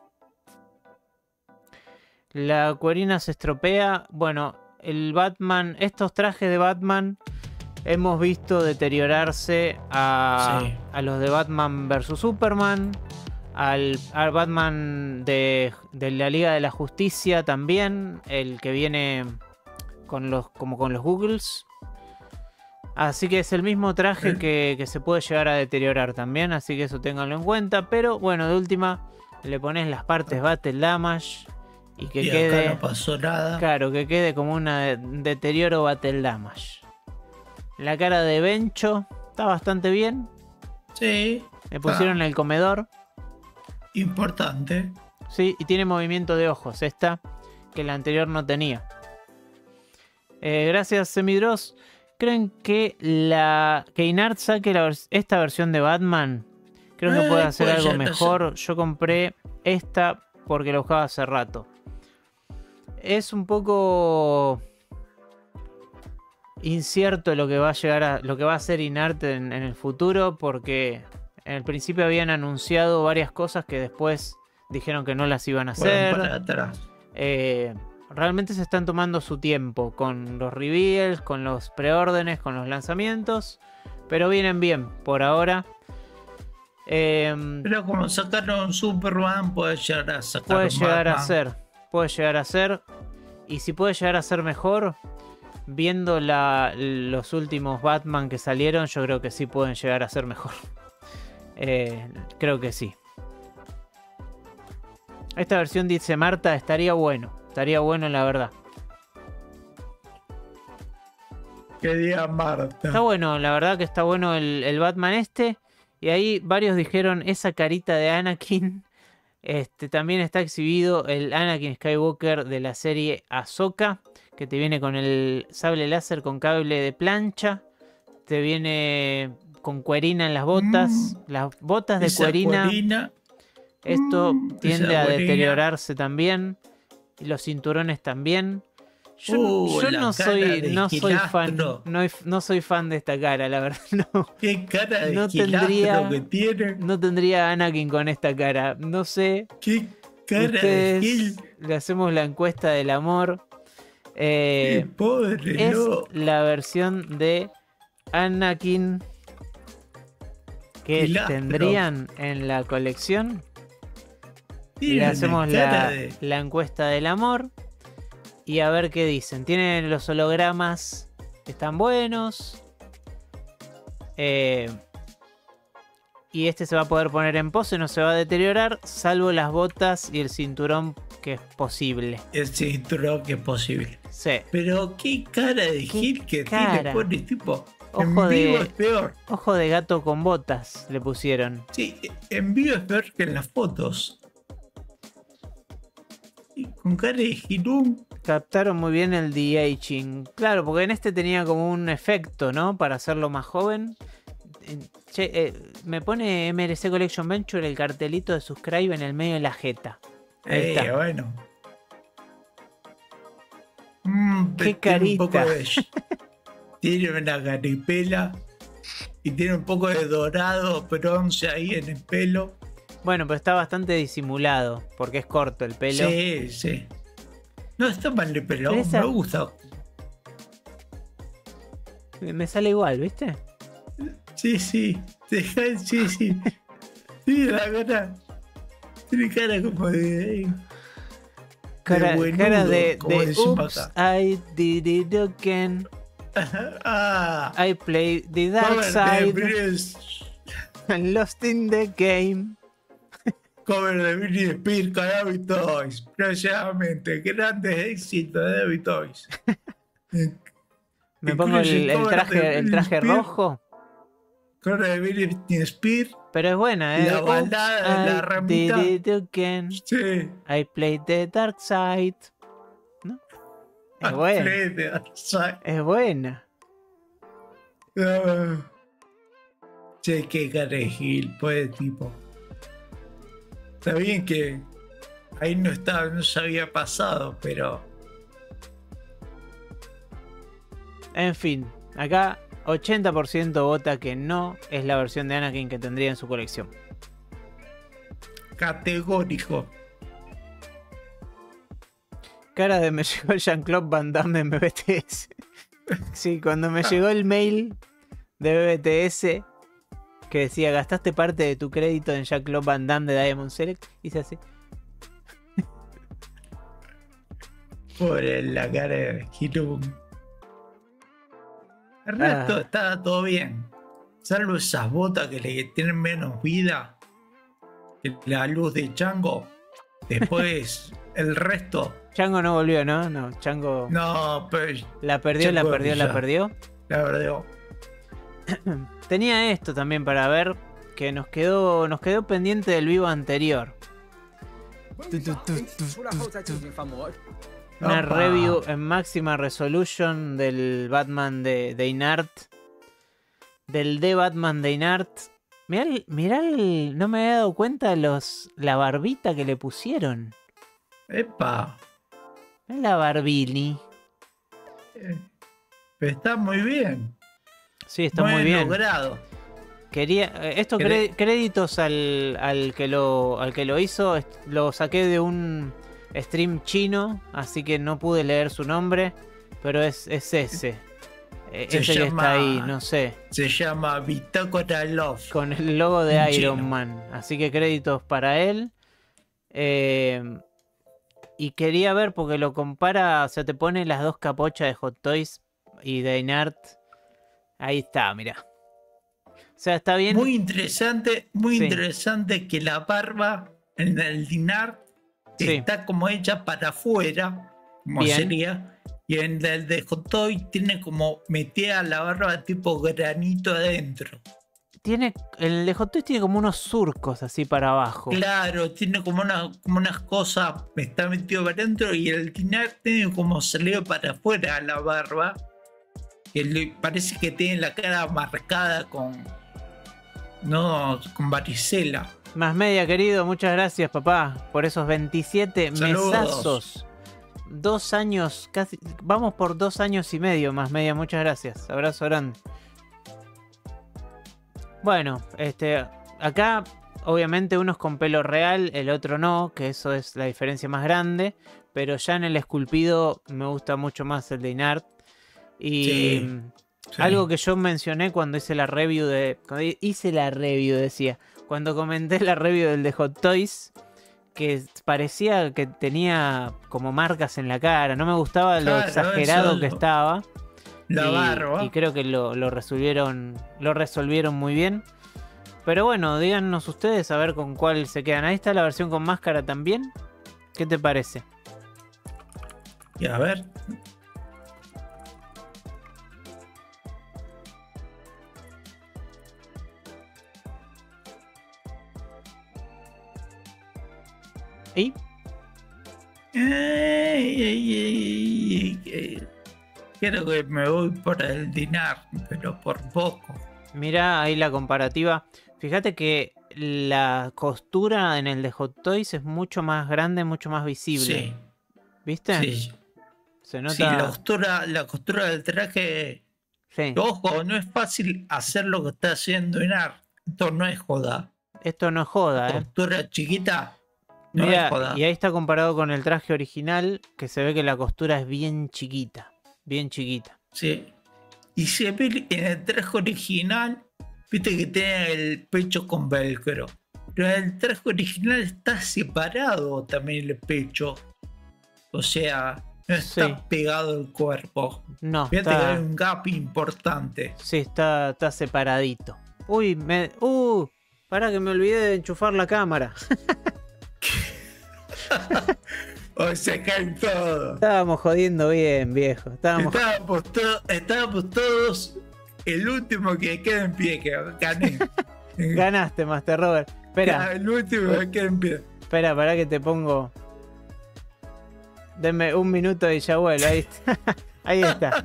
La cuerina se estropea. Bueno, el Batman, estos trajes de Batman hemos visto deteriorarse a, Sí. a los de Batman versus Superman, al, al Batman de, de la Liga de la Justicia también, el que viene con los, como con los Googles. Así que es el mismo traje Sí. que, que se puede llegar a deteriorar también, así que eso ténganlo en cuenta. Pero bueno, de última le pones las partes Battle Damage y que y quede... acá no pasó nada. Claro, que quede como un deterioro Battle Damage. La cara de Bencho está bastante bien. Sí. Le pusieron el comedor. Importante. Sí, y tiene movimiento de ojos esta, que la anterior no tenía. Eh, gracias, Semidros. ¿Creen que la que Inart saque la vers- esta versión de Batman? Creo que Eh, puede hacer puede algo ser, mejor. Yo compré esta porque la buscaba hace rato. Es un poco incierto lo que va a llegar a lo que va a hacer Inart en, en el futuro, porque en el principio habían anunciado varias cosas que después dijeron que no las iban a Fueron hacer. para atrás. Eh, realmente se están tomando su tiempo con los reveals, con los preórdenes, con los lanzamientos, pero vienen bien por ahora. Eh, Pero como sacaron Superman, puede llegar a sacar puede un llegar a Batman. ser, puede llegar a ser, y si puede llegar a ser mejor, viendo la, los últimos Batman que salieron, yo creo que sí pueden llegar a ser mejor. Eh, creo que sí. Esta versión, dice Marta, estaría bueno. Estaría bueno, la verdad. Y que diga Marta. Está bueno, la verdad que está bueno el, el Batman este. Y ahí varios dijeron esa carita de Anakin. Este, también está exhibido el Anakin Skywalker de la serie Ahsoka, que te viene con el sable láser con cable de plancha. Te viene con cuerina en las botas. Mm, las botas de esa cuerina. cuerina, Esto mm, tiende esa a cuerina. deteriorarse también. Y los cinturones también. Yo, Uh, yo la no cara soy, de no soy fan, Gilastro. no, no soy fan de esta cara, la verdad. No, Qué cara de No Gilastro tendría- que tiene. no tendría a Anakin con esta cara. No sé. Qué cara Ustedes de Gil. le hacemos la encuesta del amor. Qué Eh, pobre, es no. la versión de Anakin que Gilastro. tendrían en la colección. Y Tiene le una hacemos cara la, de- la encuesta del amor. Y a ver qué dicen. Tienen los hologramas que están buenos. Eh, y este se va a poder poner en pose, no se va a deteriorar, salvo las botas y el cinturón, que es posible. el cinturón que es posible. Sí. Pero qué cara de Qué Gil que cara. tiene, pobre tipo. En Ojo vivo de- es peor. Ojo de gato con botas le pusieron. Sí, en vivo es peor que en las fotos. Y con cara de Gilún. Captaron muy bien el de-aging. Claro, porque en este tenía como un efecto, ¿no? Para hacerlo más joven. Eh, Che, eh, me pone M R C Collection Venture el cartelito de subscribe en el medio de la jeta. Ahí Eh, está. bueno. Mm, Qué tiene un poco carita. de- tiene una caripela. Y tiene un poco de dorado, bronce ahí en el pelo. Bueno, pero está bastante disimulado, porque es corto el pelo. Sí, sí. No está mal el pelo, Pero esa- me gusta. Me sale igual, ¿viste? Sí, sí. Deja- Sí, sí. Sí, la cara. Tiene cara como de. Cara, buenudo, cara de, como de decimos oops, acá. I did it again. Ah. I played the dark Cover de side Bruce. and lost in the game. Cover de Britney Spears con David Toys. Próximamente, grandes éxitos de David Toys. Me pongo el, Incluye el cover de traje, el Britney traje Spears, rojo, Cover de Britney Spears. pero es buena, ¿eh? La Oops, balada de la I ramita. did it again. Sí. I played the dark side. ¿No? Es buena. Fred, Outside. Es buena. Ah. Che, qué cara de Gil, pues tipo. Está bien que ahí no estaba, no se había pasado, pero. En fin, acá ochenta por ciento vota que no es la versión de Anakin que tendría en su colección. Categórico. Cara de me llegó el Jean-Claude Van Damme de M B T S. Sí, cuando me llegó el mail de B B T S que decía gastaste parte de tu crédito en Jean-Claude Van Damme de Diamond Select, hice así. Pobre la cara de Gilum. El resto Ah. estaba todo bien. Salvo esas botas que le tienen menos vida que la luz de Chango. Después, el resto. Chango no volvió, ¿no? No, Chango No, pues la perdió, la Chango perdió, la ya. perdió. la verdad. Tenía esto también para ver que nos quedó, nos quedó pendiente del vivo anterior. Tu, tu, tu, tu, tu, tu. Una Opa. review en máxima resolution del Batman de, de Inart. Del The Batman de Inart. Mirá, el- mirá el- no me había dado cuenta de los, la barbita que le pusieron. Epa. Mirá la barbini. Eh, Pero está muy bien. Sí, está muy, bien. logrado. Quería, eh, estos Cre- cre- créditos al, al que lo, al que lo hizo, est- lo saqué de un stream chino, así que no pude leer su nombre, pero es, es ese. Eh, Se ese que llama- está ahí, no sé, Se llama Bitácora Love. con el logo de En Iron chino. Man. Así que créditos para él. Eh, y quería ver porque lo compara, o sea, te pone las dos capochas de Hot Toys y de Inart. Ahí está, mira. O sea, está bien. Muy interesante, muy Sí. interesante que la barba en el dinar Sí. está como hecha para afuera, como Bien. sería, Y en el de Hot Toy tiene como metida la barba tipo granito adentro. Tiene, el de Hot Toys tiene como unos surcos así para abajo. Claro, tiene como, una, como unas cosas, está metido para adentro y el Dinar tiene como salido para afuera la barba. Que le parece que tiene la cara marcada con, no, con varicela. Más media, querido, muchas gracias, papá, por esos veintisiete Saludos. mesazos. Dos años, casi, vamos por dos años y medio, más media, muchas gracias. Abrazo grande. Bueno, este, acá obviamente uno es con pelo real, el otro no, que eso es la diferencia más grande. Pero ya en el esculpido me gusta mucho más el de Inart. Y Sí, sí. algo que yo mencioné cuando hice la review de. Cuando hice la review, decía. Cuando comenté la review del de Hot Toys. Que parecía que tenía como marcas en la cara. No me gustaba lo Claro, exagerado eso que lo- estaba. La y, barba. y creo que lo, lo resolvieron. Lo resolvieron muy bien. Pero bueno, díganos ustedes a ver con cuál se quedan. Ahí está la versión con máscara también. ¿Qué te parece? Y a ver. ¿Y? Ey, ey, ey, ey. Creo que me voy por el Dinar, pero por poco. Mira ahí la comparativa. Fíjate que la costura en el de Hot Toys es mucho más grande, mucho más visible. Sí, ¿Viste? sí. Se Sí, nota. la costura, la costura del traje. Sí. Ojo, no es fácil hacer lo que está haciendo Dinar. Esto no es joda. Esto no es joda, ¿eh? Costura chiquita. No Mira, es joda. y ahí está comparado con el traje original, que se ve que la costura es bien chiquita. Bien chiquita. Sí. Y se ve en el traje original, viste que tiene el pecho con velcro. Pero en el traje original está separado también el pecho. O sea, no está Sí. pegado al cuerpo. No, Fíjate que hay está. un gap importante. Sí, está, está separadito. Uy, me. Uh, para que me olvidé de enchufar la cámara. O se caen todos. Estábamos jodiendo bien, viejo. Estábamos. Estábamos, to- estábamos todos el último que queda en pie, que gané. Ganaste, Master Robert. Espera, El último que queda en pie. espera, para que te pongo. Denme un minuto y ya vuelvo. Ahí está. Ahí está.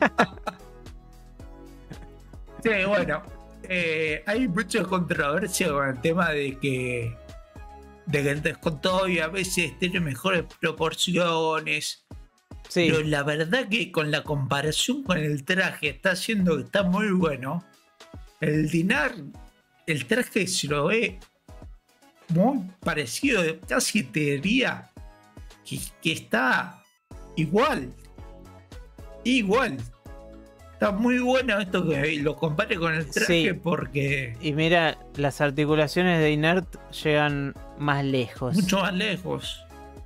Sí, bueno, eh, hay mucha controversia con el tema de que de que el descontado y a veces tiene mejores proporciones. Sí, Pero la verdad que con la comparación con el traje está haciendo que está muy bueno. El Dinar, el traje se lo ve muy parecido, casi te diría que, que está igual. Igual. Está muy bueno esto que lo compare con el traje Sí. porque y mira, las articulaciones de Inert llegan más lejos. mucho más lejos.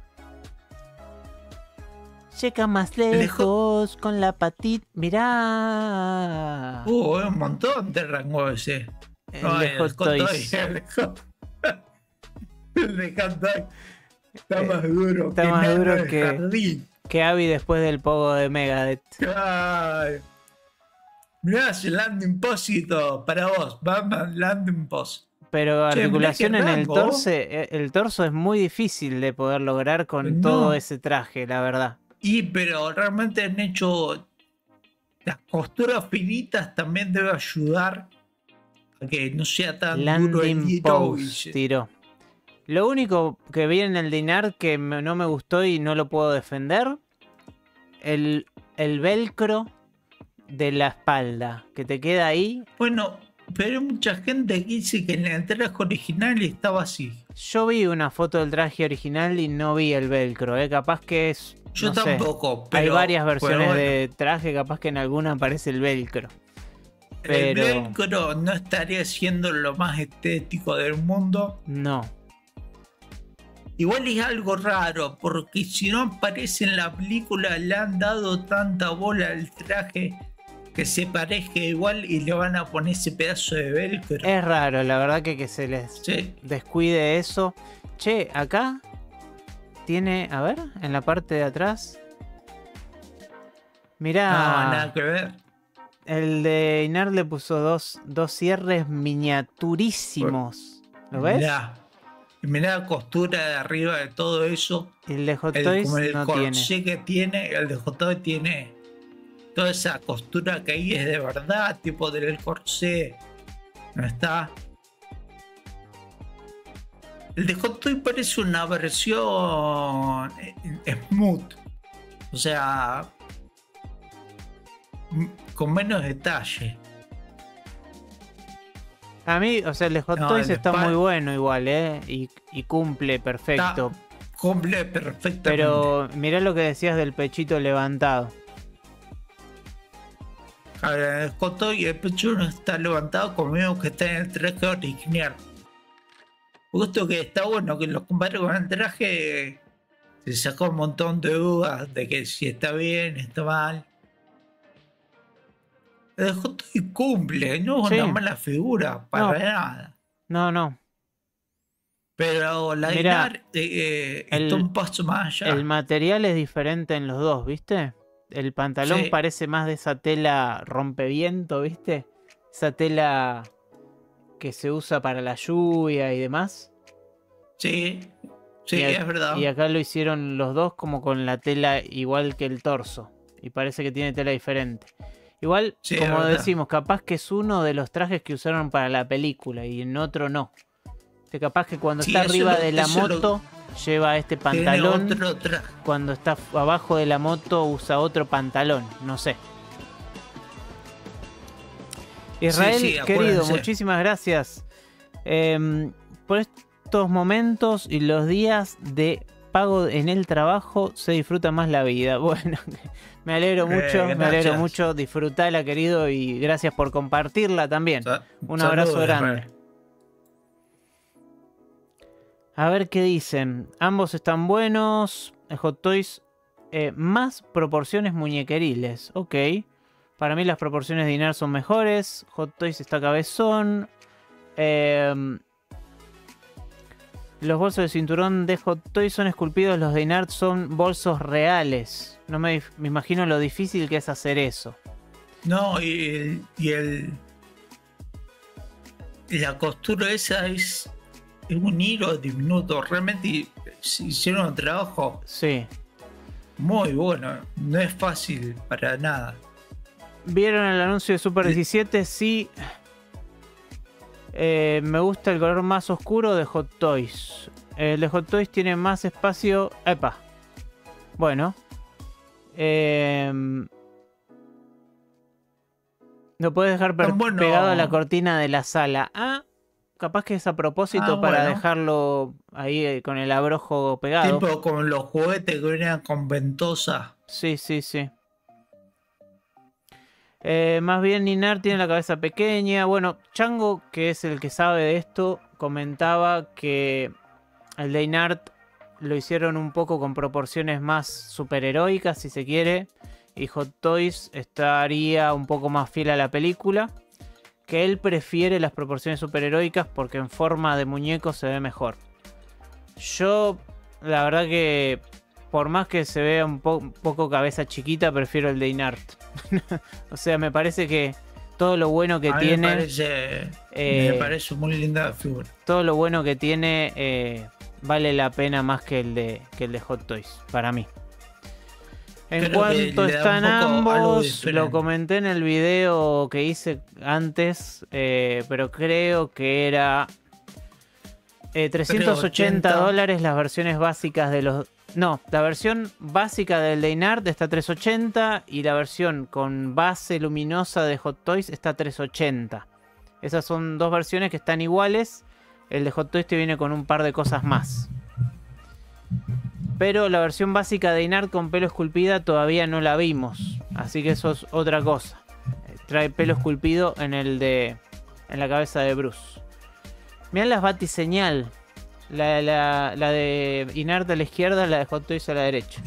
Llega más Lejos. lejos con la patita. Mirá. Uh, es un montón de rango ese. el No, de el Hot Hot Toys. Toys, el de Hot- el de Hot Toys está Eh, más duro está que más nada duro de que- jardín. Que Abby después del pogo de Megadeth. Ay. Mirá ese landing post y todo. Para vos, Batman landing post. Pero Che, articulación mirá en qué el rango. torso, eh, el torso es muy difícil de poder lograr con No. todo ese traje, la verdad. Y pero realmente han hecho las costuras finitas también debe ayudar a que no sea tan duro el Landing hilo y post se- tiró. Lo único que vi en el Dinar que me- no me gustó y no lo puedo defender, el, el velcro de la espalda, que te queda ahí. Bueno, pero hay mucha gente que dice que en el traje original estaba así. Yo vi una foto del traje original y no vi el velcro, ¿eh? Capaz que es... Yo no sé. tampoco, pero Hay varias pero versiones bueno, de traje, capaz que en alguna aparece el velcro. el pero- velcro no estaría siendo lo más estético del mundo. No. Igual es algo raro, porque si no aparece en la película, le han dado tanta bola al traje que se parezca igual y le van a poner ese pedazo de velcro. Es raro, la verdad que que se les Sí. descuide eso. Che, acá tiene, a ver, en la parte de atrás. Mirá. No, nada que ver. El de Inart le puso dos, dos cierres miniaturísimos. ¿Lo ves? Mirá. Y mirá la costura de arriba de todo eso. Y el de Hot El, Toys como el no corsé tiene. que tiene, el de Hot Toys tiene toda esa costura que ahí es de verdad, tipo del corsé. No está. El de Hot Toys parece una versión smooth. O sea, con menos detalle. A mí, o sea, el de Hot No, Toys el de está Spa- muy bueno igual, ¿eh? Y, y cumple perfecto. Está- cumple perfectamente. Pero mirá lo que decías del pechito levantado. A ver, el Hot Toys y el pecho no está levantado como mismo que está en el traje original. Justo que está bueno que lo compare con el traje. Se sacó un montón de dudas de que si está bien, está mal. El Hot Toys cumple, no es Sí. una mala figura, para No. nada. No, no. Pero la Mirá, Inar eh, el- está un paso más allá. El material es diferente en los dos, ¿viste? El pantalón Sí. parece más de esa tela rompeviento, ¿viste? Esa tela que se usa para la lluvia y demás. Sí, sí, y, a- es verdad. y acá lo hicieron los dos como con la tela igual que el torso. Y parece que tiene tela diferente. Igual, Sí, es como verdad. decimos, capaz que es uno de los trajes que usaron para la película y en otro no. Este, capaz que cuando Sí, está eso arriba lo- de la eso lo- moto lleva este Tiene pantalón. otro traje. Cuando está f- abajo de la moto usa otro pantalón. No sé. Israel, Sí, sí, querido, acuérdense. muchísimas gracias em, por estos momentos y los días de pago en el trabajo se disfruta más la vida. Bueno, me alegro Eh, mucho, me alegro gracias. mucho. Disfrutala, querido, y gracias por compartirla también. Sa- Un saludos, abrazo grande. Israel. A ver qué dicen. Ambos están buenos. El Hot Toys, eh, más proporciones muñequeriles. Ok. Para mí las proporciones de Inar son mejores. Hot Toys está cabezón. Eh, los bolsos de cinturón de Hot Toys son esculpidos. Los de Inar son bolsos reales. No me, me imagino lo difícil que es hacer eso. No, y el, y el. y la costura esa es, es un hilo diminuto. Realmente se hicieron un trabajo Sí. muy bueno. No es fácil para nada. ¿Vieron el anuncio de Super diecisiete? Sí. Eh, me gusta el color más oscuro de Hot Toys. El de Hot Toys tiene más espacio. Epa. Bueno. Eh, lo puedes dejar per- Tan bueno. pegado a la cortina de la sala. Ah, capaz que es a propósito Ah, para bueno. dejarlo ahí eh, con el abrojo pegado. Tipo como los juguetes que venían con ventosa. Sí, sí, sí. Eh, más bien Ninar tiene la cabeza pequeña. Bueno, Chango, que es el que sabe de esto, comentaba que el de Inart lo hicieron un poco con proporciones más superheroicas, si se quiere. Y Hot Toys estaría un poco más fiel a la película. Que él prefiere las proporciones superheroicas porque en forma de muñeco se ve mejor. Yo, la verdad que por más que se vea un po- poco cabeza chiquita, prefiero el de Inart. O sea, me parece que todo lo bueno que A mí tiene, me parece, eh, me parece muy linda la figura. todo lo bueno que tiene eh, vale la pena más que el de que el de Hot Toys para mí. En Creo que cuanto le da están un poco algo ambos, diferente. lo comenté en el video que hice antes, eh, pero creo que era eh, trescientos ochenta dólares las versiones básicas de los... No, la versión básica del de Inart está a trescientos ochenta y la versión con base luminosa de Hot Toys está a trescientos ochenta. Esas son dos versiones que están iguales. El de Hot Toys te viene con un par de cosas más. Pero la versión básica de Inart con pelo esculpida todavía no la vimos. Así que eso es otra cosa. Eh, Trae pelo esculpido en el de. En la cabeza de Bruce. Mirá las batiseñal. La, la, la de Inart a la izquierda, la de Hot Toys a la derecha.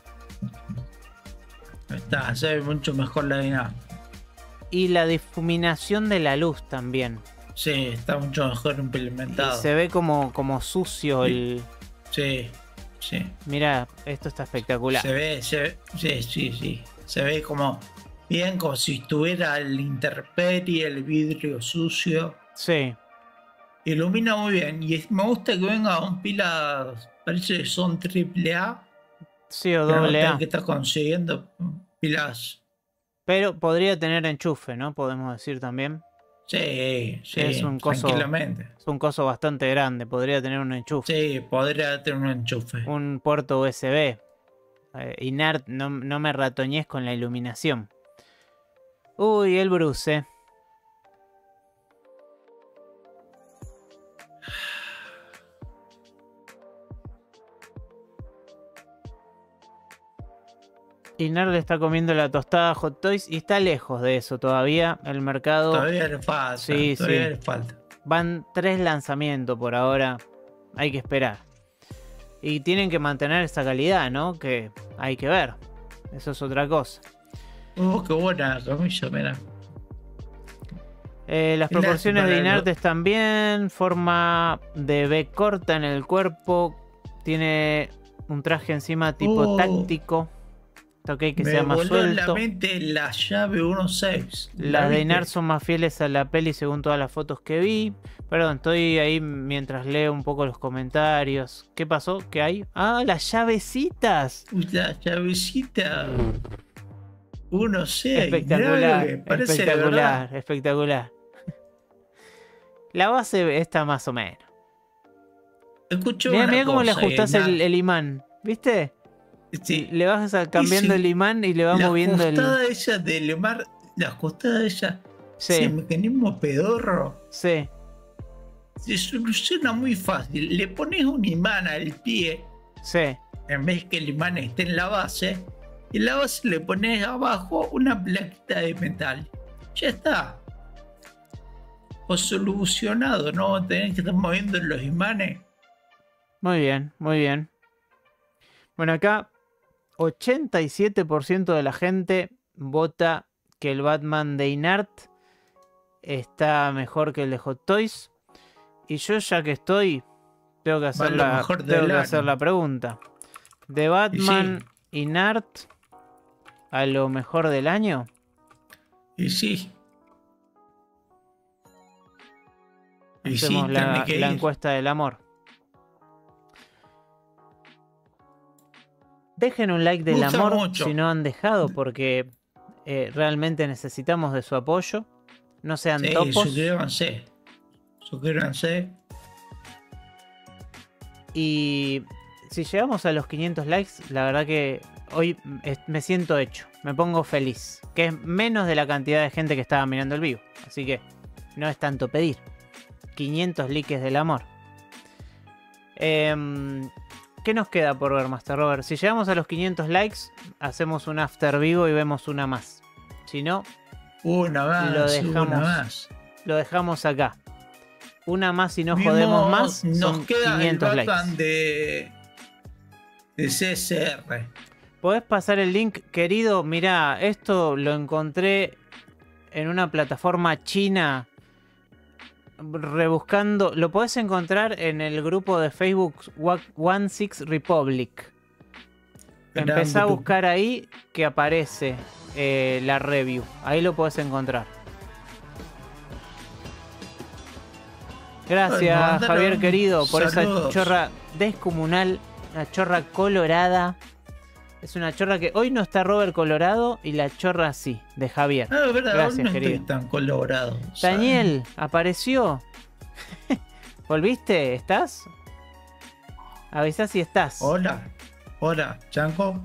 Está, se ve mucho mejor la dinámica. Y la difuminación de la luz también. Sí, está mucho mejor Y implementado. se ve como, como sucio el. Sí, sí. Mirá, esto está espectacular. Se ve, se ve, sí, sí, sí. Se ve como bien, como si estuviera el intemperie, el vidrio sucio. Sí. Ilumina muy bien. Y es- me gusta que venga con pilas, parece que son triple A. Sí, o Pero no doble tenés A. que estar consiguiendo pilas. Pero podría tener enchufe, ¿no? Podemos decir también. Sí, sí, Es un coso- tranquilamente. Es un coso bastante grande. Podría tener un enchufe. Sí, podría tener un enchufe. Un puerto U S B. Eh, Inart, no, no me ratoñes con la iluminación. Uy, el Bruce. Inart le está comiendo la tostada a Hot Toys y está lejos de eso todavía. El mercado. Todavía le falta. Sí, todavía sí. le falta. Van tres lanzamientos por ahora. Hay que esperar. Y tienen que mantener esa calidad, ¿no? Que hay que ver. Eso es otra cosa. Oh, qué buena camisa, mira. Eh, las Y la- proporciones de para Inart lo- están bien. Forma de B corta en el cuerpo. Tiene un traje encima tipo Oh. táctico. Está ok que Me sea más voló en la suelto. mente la llave uno seis. ¿La Las de viste? Inart son más fieles a la peli según todas las fotos que vi. Perdón, estoy ahí mientras leo un poco los comentarios. ¿Qué pasó? ¿Qué hay? ¡Ah, las llavecitas! Uy, la llavecita. uno seis. Espectacular, mirá, parece de verdad. espectacular, espectacular. La base está más o menos. Escucho Mira, una mira cómo le cosa, ajustás Inart. el, el imán. ¿Viste? Sí, Le vas a- cambiando sí. el imán y le va la moviendo el. ajustada ella de Lemar, la ajustada ella, Sí, ese mecanismo pedorro, sí. se soluciona muy fácil. Le pones un imán al pie, Sí. en vez que el imán esté en la base, y en la base le pones abajo una plaquita de metal. Ya está. O solucionado, no tenés que estar moviendo los imanes. Muy bien, muy bien. Bueno, acá ochenta y siete por ciento de la gente vota que el Batman de Inart está mejor que el de Hot Toys. Y yo ya que estoy, tengo que hacer, lo la, mejor tengo del que hacer año. la pregunta. ¿De Batman Inart a lo mejor del año? Y sí. Y sí, Hacemos la, tiene que la ir. encuesta del amor. Dejen un like Me del gusta amor mucho. si no han dejado, porque eh, realmente necesitamos de su apoyo. No sean Sí, topos. suscríbanse. Suscríbanse. Y si llegamos a los quinientos likes, la verdad que hoy es- me siento hecho. Me pongo feliz. Que es menos de la cantidad de gente que estaba mirando el vivo. Así que no es tanto pedir. quinientos likes del amor. Em, ¿Qué nos queda por ver, Master Robert? Si llegamos a los quinientos likes, hacemos un after vivo y vemos una más. Si no, Una más, Lo dejamos. una más. lo dejamos acá. Una más y no Vimos- jodemos más. Nos Son queda el quinientos likes. Batman de, de C S R. ¿Podés pasar el link, querido? Mirá, esto lo encontré en una plataforma china. Rebuscando. Lo podés encontrar en el grupo de Facebook One Six Republic. Empezá a Grande, buscar ahí que aparece eh, la review. Ahí lo podés encontrar. Gracias, Bueno, mandaron Javier querido, por saludos. esa chorra descomunal. Una chorra colorada. Es una chorra que hoy no está Robert Colorado y la chorra sí, de Javier. Ah, es verdad, Gracias, hoy no querido. estoy tan colorado. ¿saben? Daniel, apareció. ¿Volviste? ¿Estás? Avisá si estás. Hola, hola, Chanco.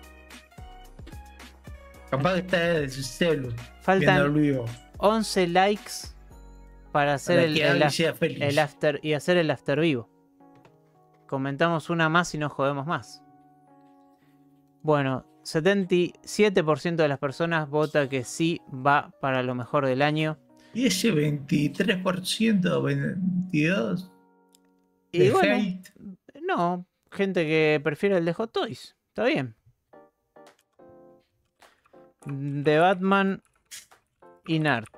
Capaz que está en su celu. Viendo el Faltan vivo. once likes para hacer Para el, que el Abby af- sea feliz. el after y hacer el after vivo. Comentamos una más y no jodemos más. Bueno, setenta y siete por ciento de las personas vota que sí va para lo mejor del año. Y ese veintitrés por ciento, veintidós por ciento Y de bueno, hate. no, gente que prefiere el de Hot Toys. Está bien. De Batman Inart.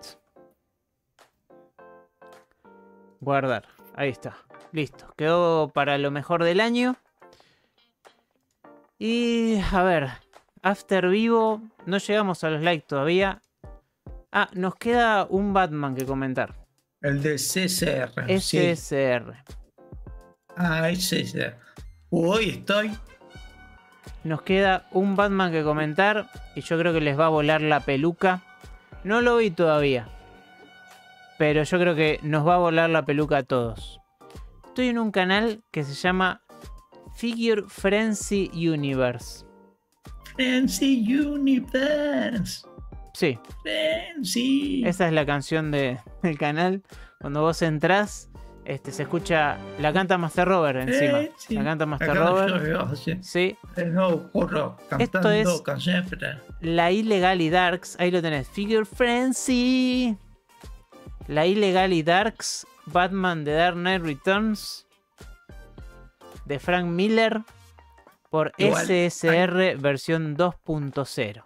Guardar. Ahí está. Listo. Quedó para lo mejor del año. Y a ver. After Vivo, no llegamos a los likes todavía. Ah, nos queda un Batman que comentar. El de C S R. S S R. Sí. Ah, S S R. Hoy estoy. Nos queda un Batman que comentar y yo creo que les va a volar la peluca. No lo vi todavía, pero yo creo que nos va a volar la peluca a todos. Estoy en un canal que se llama Figure Frenzy Universe. Frenzy Universe. Sí. Frenzy. Esa es la canción de, del canal. Cuando vos entrás, este, se escucha. La canta Master Robert encima. Eh, sí. La canta Master Acá Robert. yo veo, sí. Sí. El nuevo curro cantando es- canciones para... La Ilegal y Darks. Ahí lo tenés. Figure Frenzy. La Ilegal y Darks. Batman de Dark Knight Returns. De Frank Miller. Por Igual, S S R versión dos punto cero.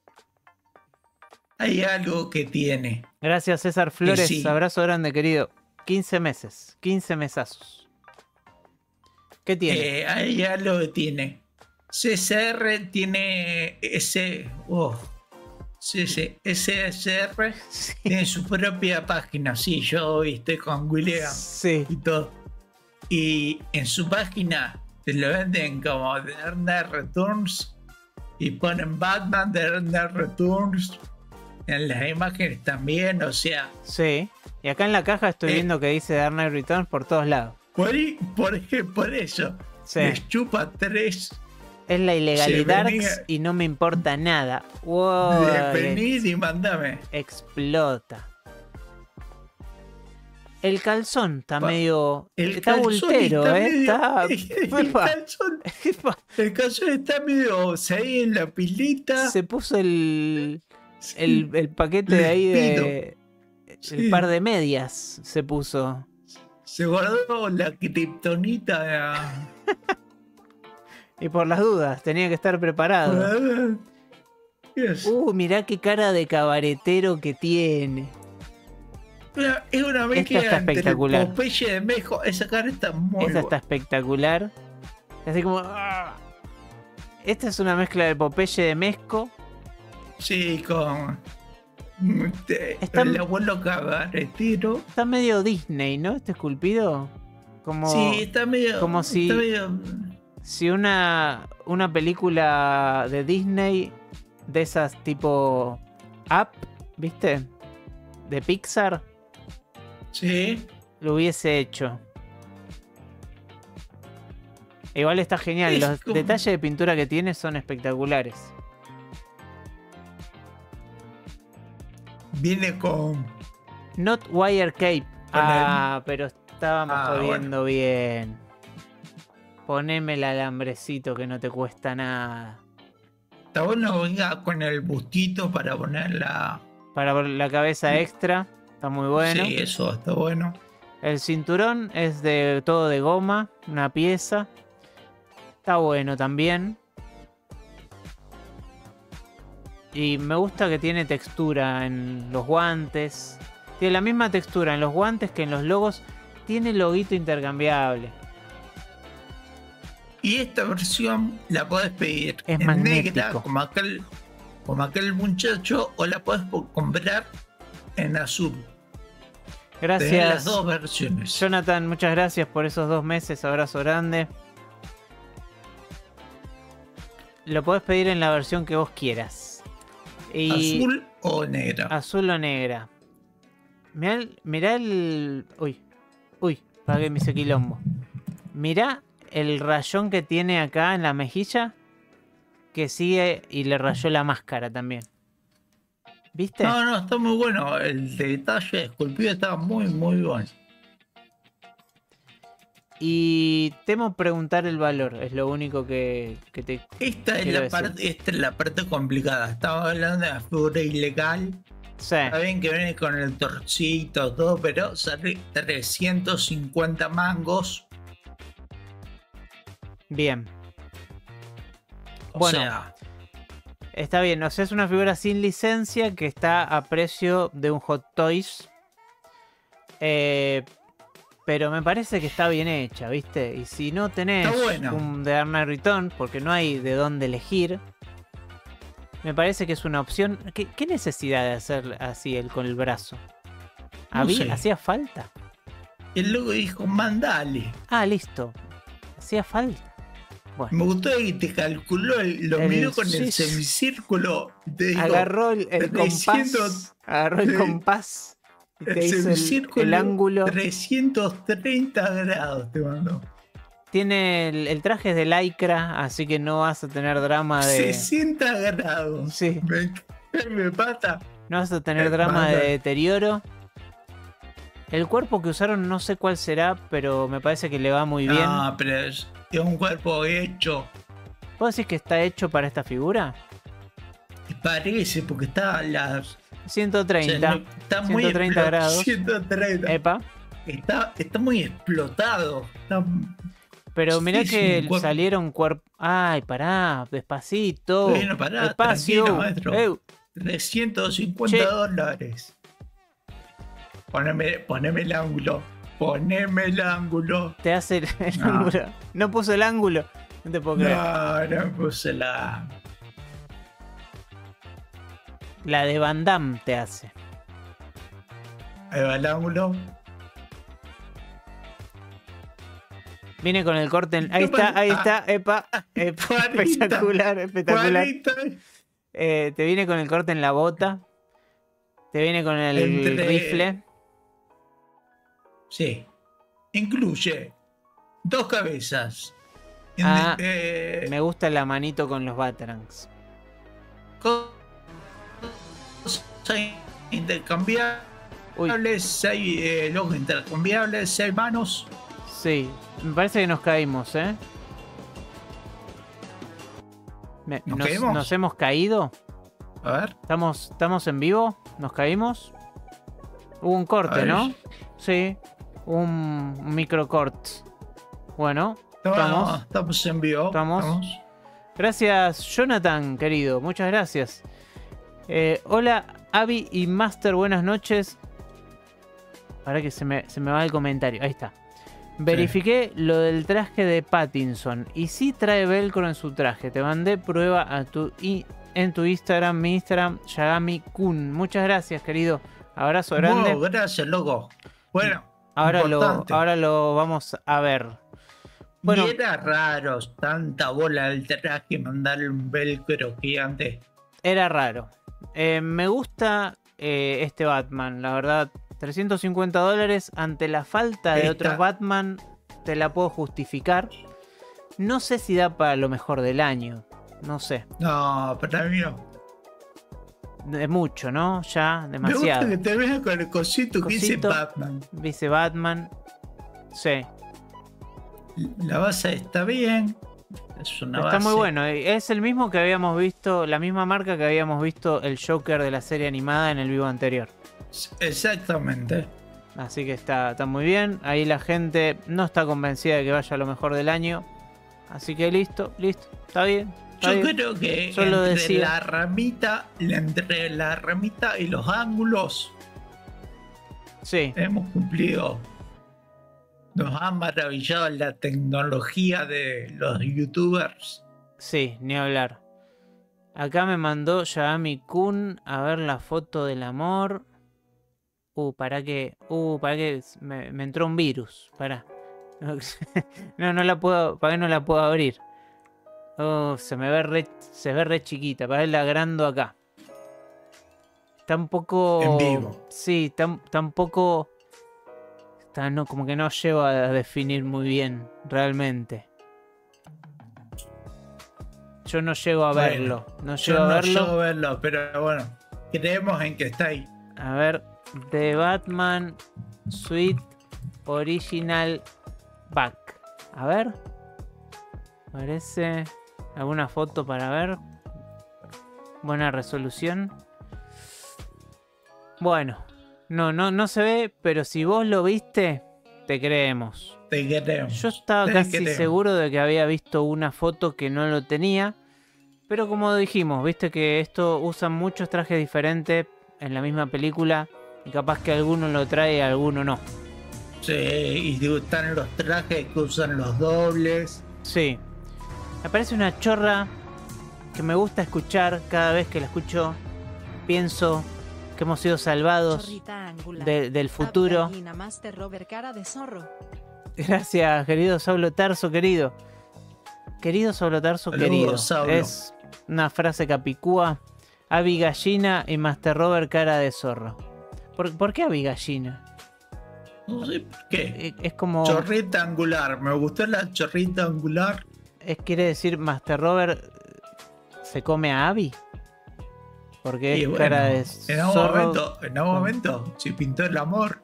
Hay algo que tiene. Gracias César Flores. sí. Abrazo grande, querido. quince meses. quince mesazos. ¿Qué tiene? Eh, hay algo que tiene. C S R tiene ese. Oh, sí, sí, S S R Sí. tiene su propia página. Sí, yo hoy estoy con William Sí. y todo. Y en su página te lo venden como The Dark Knight Returns y ponen Batman The Dark Knight Returns en las imágenes también. O sea, Sí. Y acá en la caja estoy Eh. viendo que dice Dark Knight Returns por todos lados. por, ahí- por, por eso Sí. les chupa tres Es la Sí, ilegalidad venía- y no me importa nada. Wow. de venir y mandame. Explota. El calzón está Pa- medio. El está calzón bultero, está ¿eh? medio- Está. el, Epa, calzón, epa. el calzón está medio se ahí en la pilita. Se puso el, Sí. el, el paquete de Les ahí de. pido. El Sí. par de medias se puso. Se guardó la kriptonita. Y por las dudas, tenía que estar preparado. Yes. Uh, mirá qué cara de cabaretero que tiene. Una- es una mezcla está entre espectacular. Popeye de Mejo. Esa cara está muy Esta está buena. espectacular. Así como. ¡ah! Esta es una mezcla de Popeye de Mezco. Sí, con este, Está- el abuelo cabaretero. Está medio Disney, ¿no? Este esculpido. Como Sí, está medio. como si- está medio- si una, una película de Disney, de esas tipo Up, ¿viste? De Pixar, Sí. lo hubiese hecho. Igual está genial. Es Los como- detalles de pintura que tiene son espectaculares. Viene con. Not Wire Cape. Ah, pero estábamos Ah, jodiendo bien. Poneme el alambrecito que no te cuesta nada. Está bueno venga con el bustito para ponerla. Para la cabeza extra. Está muy bueno. Sí, eso está bueno. El cinturón es de todo de goma. Una pieza. Está bueno también. Y me gusta que tiene textura en los guantes. Tiene la misma textura en los guantes que en los logos. Tiene loguito intercambiable. Y esta versión la podés pedir Es en magnético. negra, como aquel, como aquel muchacho, o la podés po- comprar en azul. Tenés las Gracias, dos versiones. Jonathan. Muchas gracias por esos dos meses. Abrazo grande. Lo podés pedir en la versión que vos quieras. Y Azul o negra. azul o negra. Mirá el, mirá el. Uy. Uy. Para que me hice quilombo. Mirá el rayón que tiene acá en la mejilla. Que sigue y le rayó la máscara también. ¿Viste? No, no, está muy bueno. El detalle esculpido está muy, muy bueno. Y temo preguntar el valor. Es lo único que, que te. Esta es, Quiero la decir. parte, esta es la parte complicada. Estamos hablando de la figura ilegal. Sí. Está bien que viene con el torcito, todo, pero sale trescientos cincuenta mangos. Bien. O Bueno. sea, Está bien, o sea, es una figura sin licencia que está a precio de un Hot Toys. Eh, pero me parece que está bien hecha, ¿viste? Y si no tenés Está buena. un The Dark Knight Return, porque no hay de dónde elegir, Me parece que es una opción. ¿Qué, qué necesidad de hacer así el con el brazo? No ¿Había, sé. ¿Hacía falta? El loco dijo, mandale. Ah, listo. Hacía falta. Bueno, Me gustó que te calculó, el- lo El- midió con sí, el sí. semicírculo. Te dijo, agarró el, el trescientos compás. Agarró el sí. compás. Y te el hizo el, semicírculo el ángulo. trescientos treinta grados te mandó. Tiene el, el traje es de lycra, así que no vas a tener drama de. sesenta grados. Sí. Me, me pata. No vas a tener Eh, drama de banda. deterioro. El cuerpo que usaron no sé cuál será, pero me parece que le va muy bien. No, pero es, es un cuerpo hecho. ¿Puedo decir que está hecho para esta figura? Parece, porque está las. ciento treinta. o sea, no- está muy ciento treinta explo- grados. ciento treinta. Epa. Está, está muy explotado. Está- Pero mirá Sí, sí, que un cuerpo. salieron cuerpos. Ay, pará, despacito. Bueno, pará, Despacio. tranquilo, maestro. Eu, trescientos cincuenta Che. dólares. Poneme, poneme el ángulo. Poneme el ángulo. te hace el, el No. ángulo. No puso el ángulo. No te puedo creer. No, no puse la. La de Van Damme te hace. Ahí va el ángulo. Viene con el corte. en- Ahí ¿Qué está, pasa? ahí Ah. está. Epa. Epa. Cuarenta. Espectacular, espectacular. cuarenta. Eh, te viene con el corte en la bota. Te viene con el Entre- rifle. Sí. Incluye dos cabezas. En- Ah, eh, Me gusta la manito con los Batarangs. cosas intercambiables. Uy, Hay eh, logos intercambiables. Hay manos. sí. Me parece que nos caímos, ¿eh? Me- ¿Nos nos, caímos? nos hemos caído. A ver. ¿Estamos, ¿Estamos en vivo? ¿Nos caímos? Hubo un A corte, ver. ¿no? Sí. Un, un micro corte. Bueno, Estamos, estamos. estamos en vivo. Estamos. Gracias, Jonathan, querido. Muchas gracias. Eh, hola, Abby y Master, buenas noches. Para que se me, se me va el comentario. Ahí está. Verifiqué lo del traje de Pattinson. Y sí trae velcro en su traje. Te mandé prueba a tu i- en tu Instagram, mi Instagram, Yagami Kun. Muchas gracias, querido. Abrazo grande. Wow, gracias, loco. Bueno, ahora, lo, importante. ahora lo vamos a ver. Bueno. Y era raro tanta bola del traje mandarle un velcro gigante. Era raro. Eh, me gusta eh, este Batman, la verdad. trescientos cincuenta dólares ante la falta de Esta- otros Batman. Te la puedo justificar. No sé si da para lo mejor del año. No sé. No, para mí no. De mucho, ¿no? Ya, Me gusta demasiado. que te veas con el cosito, que dice Cosito. Batman. Dice Batman. Sí. La base está bien. Es una Está base. muy bueno. Es el mismo que habíamos visto, la misma marca que habíamos visto el Joker de la serie animada en el vivo anterior. Exactamente. Así que está, está muy bien. Ahí la gente no está convencida de que vaya a lo mejor del año. Así que listo, listo. Está bien. Está Yo bien. creo que Solo entre decía. la ramita, entre la ramita y los ángulos Sí, hemos cumplido. Nos ha maravillado la tecnología de los youtubers. sí, ni hablar. Acá me mandó Yagami Kun a ver la foto del amor. Uh, para que. Uh, para que. Me, me entró un virus. Para. No, no la puedo. Para que no la puedo abrir. Oh, se me ve re, se ve re chiquita. Para la agrando acá. Está un poco. En vivo. Sí, está, está un poco. Está, no, como que no llevo a definir muy bien, realmente. Yo no llego a Bueno, verlo. No Yo llego a no verlo. llego a verlo, pero bueno, creemos en que está ahí. A ver, The Batman Suite Original Back. A ver. Parece alguna foto para ver. Buena resolución. Bueno, no, no, no se ve, pero si vos lo viste, te creemos. Te queremos. Yo estaba Te casi queremos. seguro de que había visto una foto que no lo tenía. Pero como dijimos, viste que esto usan muchos trajes diferentes en la misma película. Y capaz que alguno lo trae y alguno no. Sí, y están los trajes que usan los dobles. Sí. Me parece una chorra que me gusta escuchar. Cada vez que la escucho, pienso que hemos sido salvados Chorrita angular. de- del futuro. Gallina Master Robert cara de zorro. Gracias, querido Saulo Tarso, querido. Querido Saulo Tarso, Saludos, querido. Saulo. Es una frase capicúa. Avi Gallina y Master Robert cara de zorro. ¿Por, ¿por qué Avi Gallina? No sé por qué. Eh, Es como... Chorrita angular. Me gustó la chorrita angular. Es, quiere decir Master Robert se come a Abby. Porque es Y bueno, cara de en algún zorro. momento, en algún momento, se pintó el amor.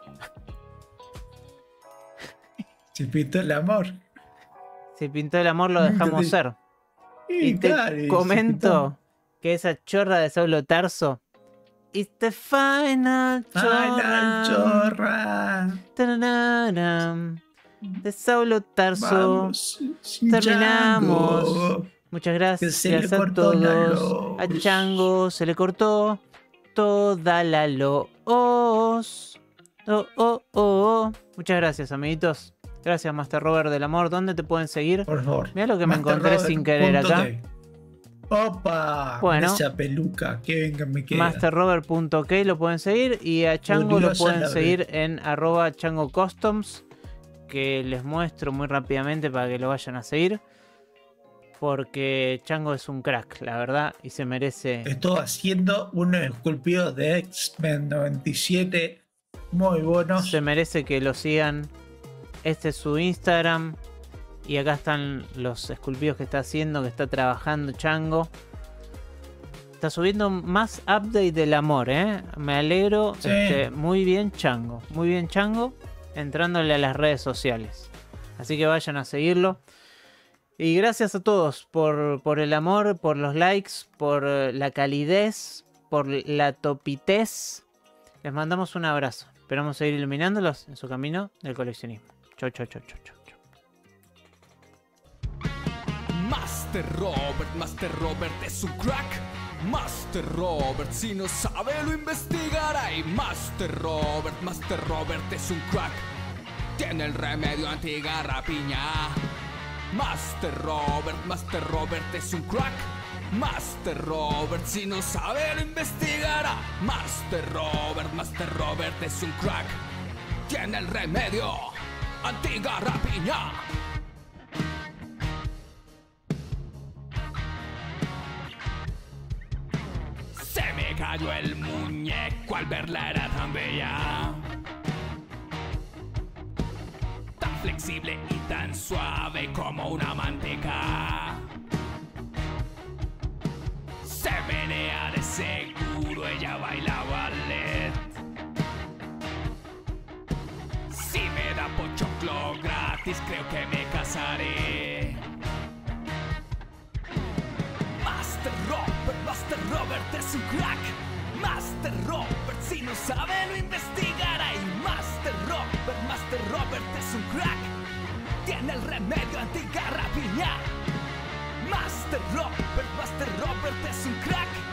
Se pintó el amor. Si pintó el amor, lo dejamos Entonces- ser. Y, Y te claro, y se comento que esa chorra de Saulo Tarso. It's the final pintó. ¡Ay, la chorra. chorra! Tarararam. De Saulo Tarso. Vamos, sin Terminamos. Chango. Muchas Que se le gracias a cortó la todos. A luz. Chango se le cortó toda la loz. Oh, oh, oh. Muchas gracias, amiguitos. Gracias, Master Robert del Amor. ¿Dónde te pueden seguir? Por favor. Mira lo que me encontré sin querer acá. Opa, Bueno. esa peluca, que venga me queda. master robert punto k lo pueden seguir. Y a Chango lo Curiosa pueden la seguir en arroba Chango Customs. Que les muestro muy rápidamente para que lo vayan a seguir. Porque Chango es un crack, la verdad. Y se merece. Estoy haciendo unos esculpidos de X-Men noventa y siete muy buenos. Se merece que lo sigan. Este es su Instagram. Y acá están los esculpidos que está haciendo, que está trabajando Chango. Está subiendo más update del amor, ¿eh? Me alegro. Sí. Este, muy bien Chango. Muy bien Chango. Entrándole a las redes sociales. Así que vayan a seguirlo. Y gracias a todos por, por el amor, por los likes, por eh, la calidez, por la topitez. Les mandamos un abrazo. Esperamos seguir iluminándolos en su camino del coleccionismo. Chau, chau, chau, chau, chau. chau. Master Robert, Master Robert es un crack. Master Robert, si no sabe lo investigará. Y Master Robert, Master Robert es un crack. Tiene el remedio antigarrapiña. Master Robert, Master Robert es un crack. Master Robert, si no sabe lo investigará. Master Robert, Master Robert es un crack. Tiene el remedio antigarrapiña. Se me cayó el muñeco al verla, era tan bella, tan flexible y tan suave como una manteca. Se menea de seguro, ella baila ballet. Si me da pochoclo gratis, creo que me casaré. Master Robert, Master Robert es un crack. Master Robert, si no sabe lo investigará. Y Master Robert, Master Robert es un crack. Tiene el remedio antigarrapiña. Master Robert, Master Robert es un crack.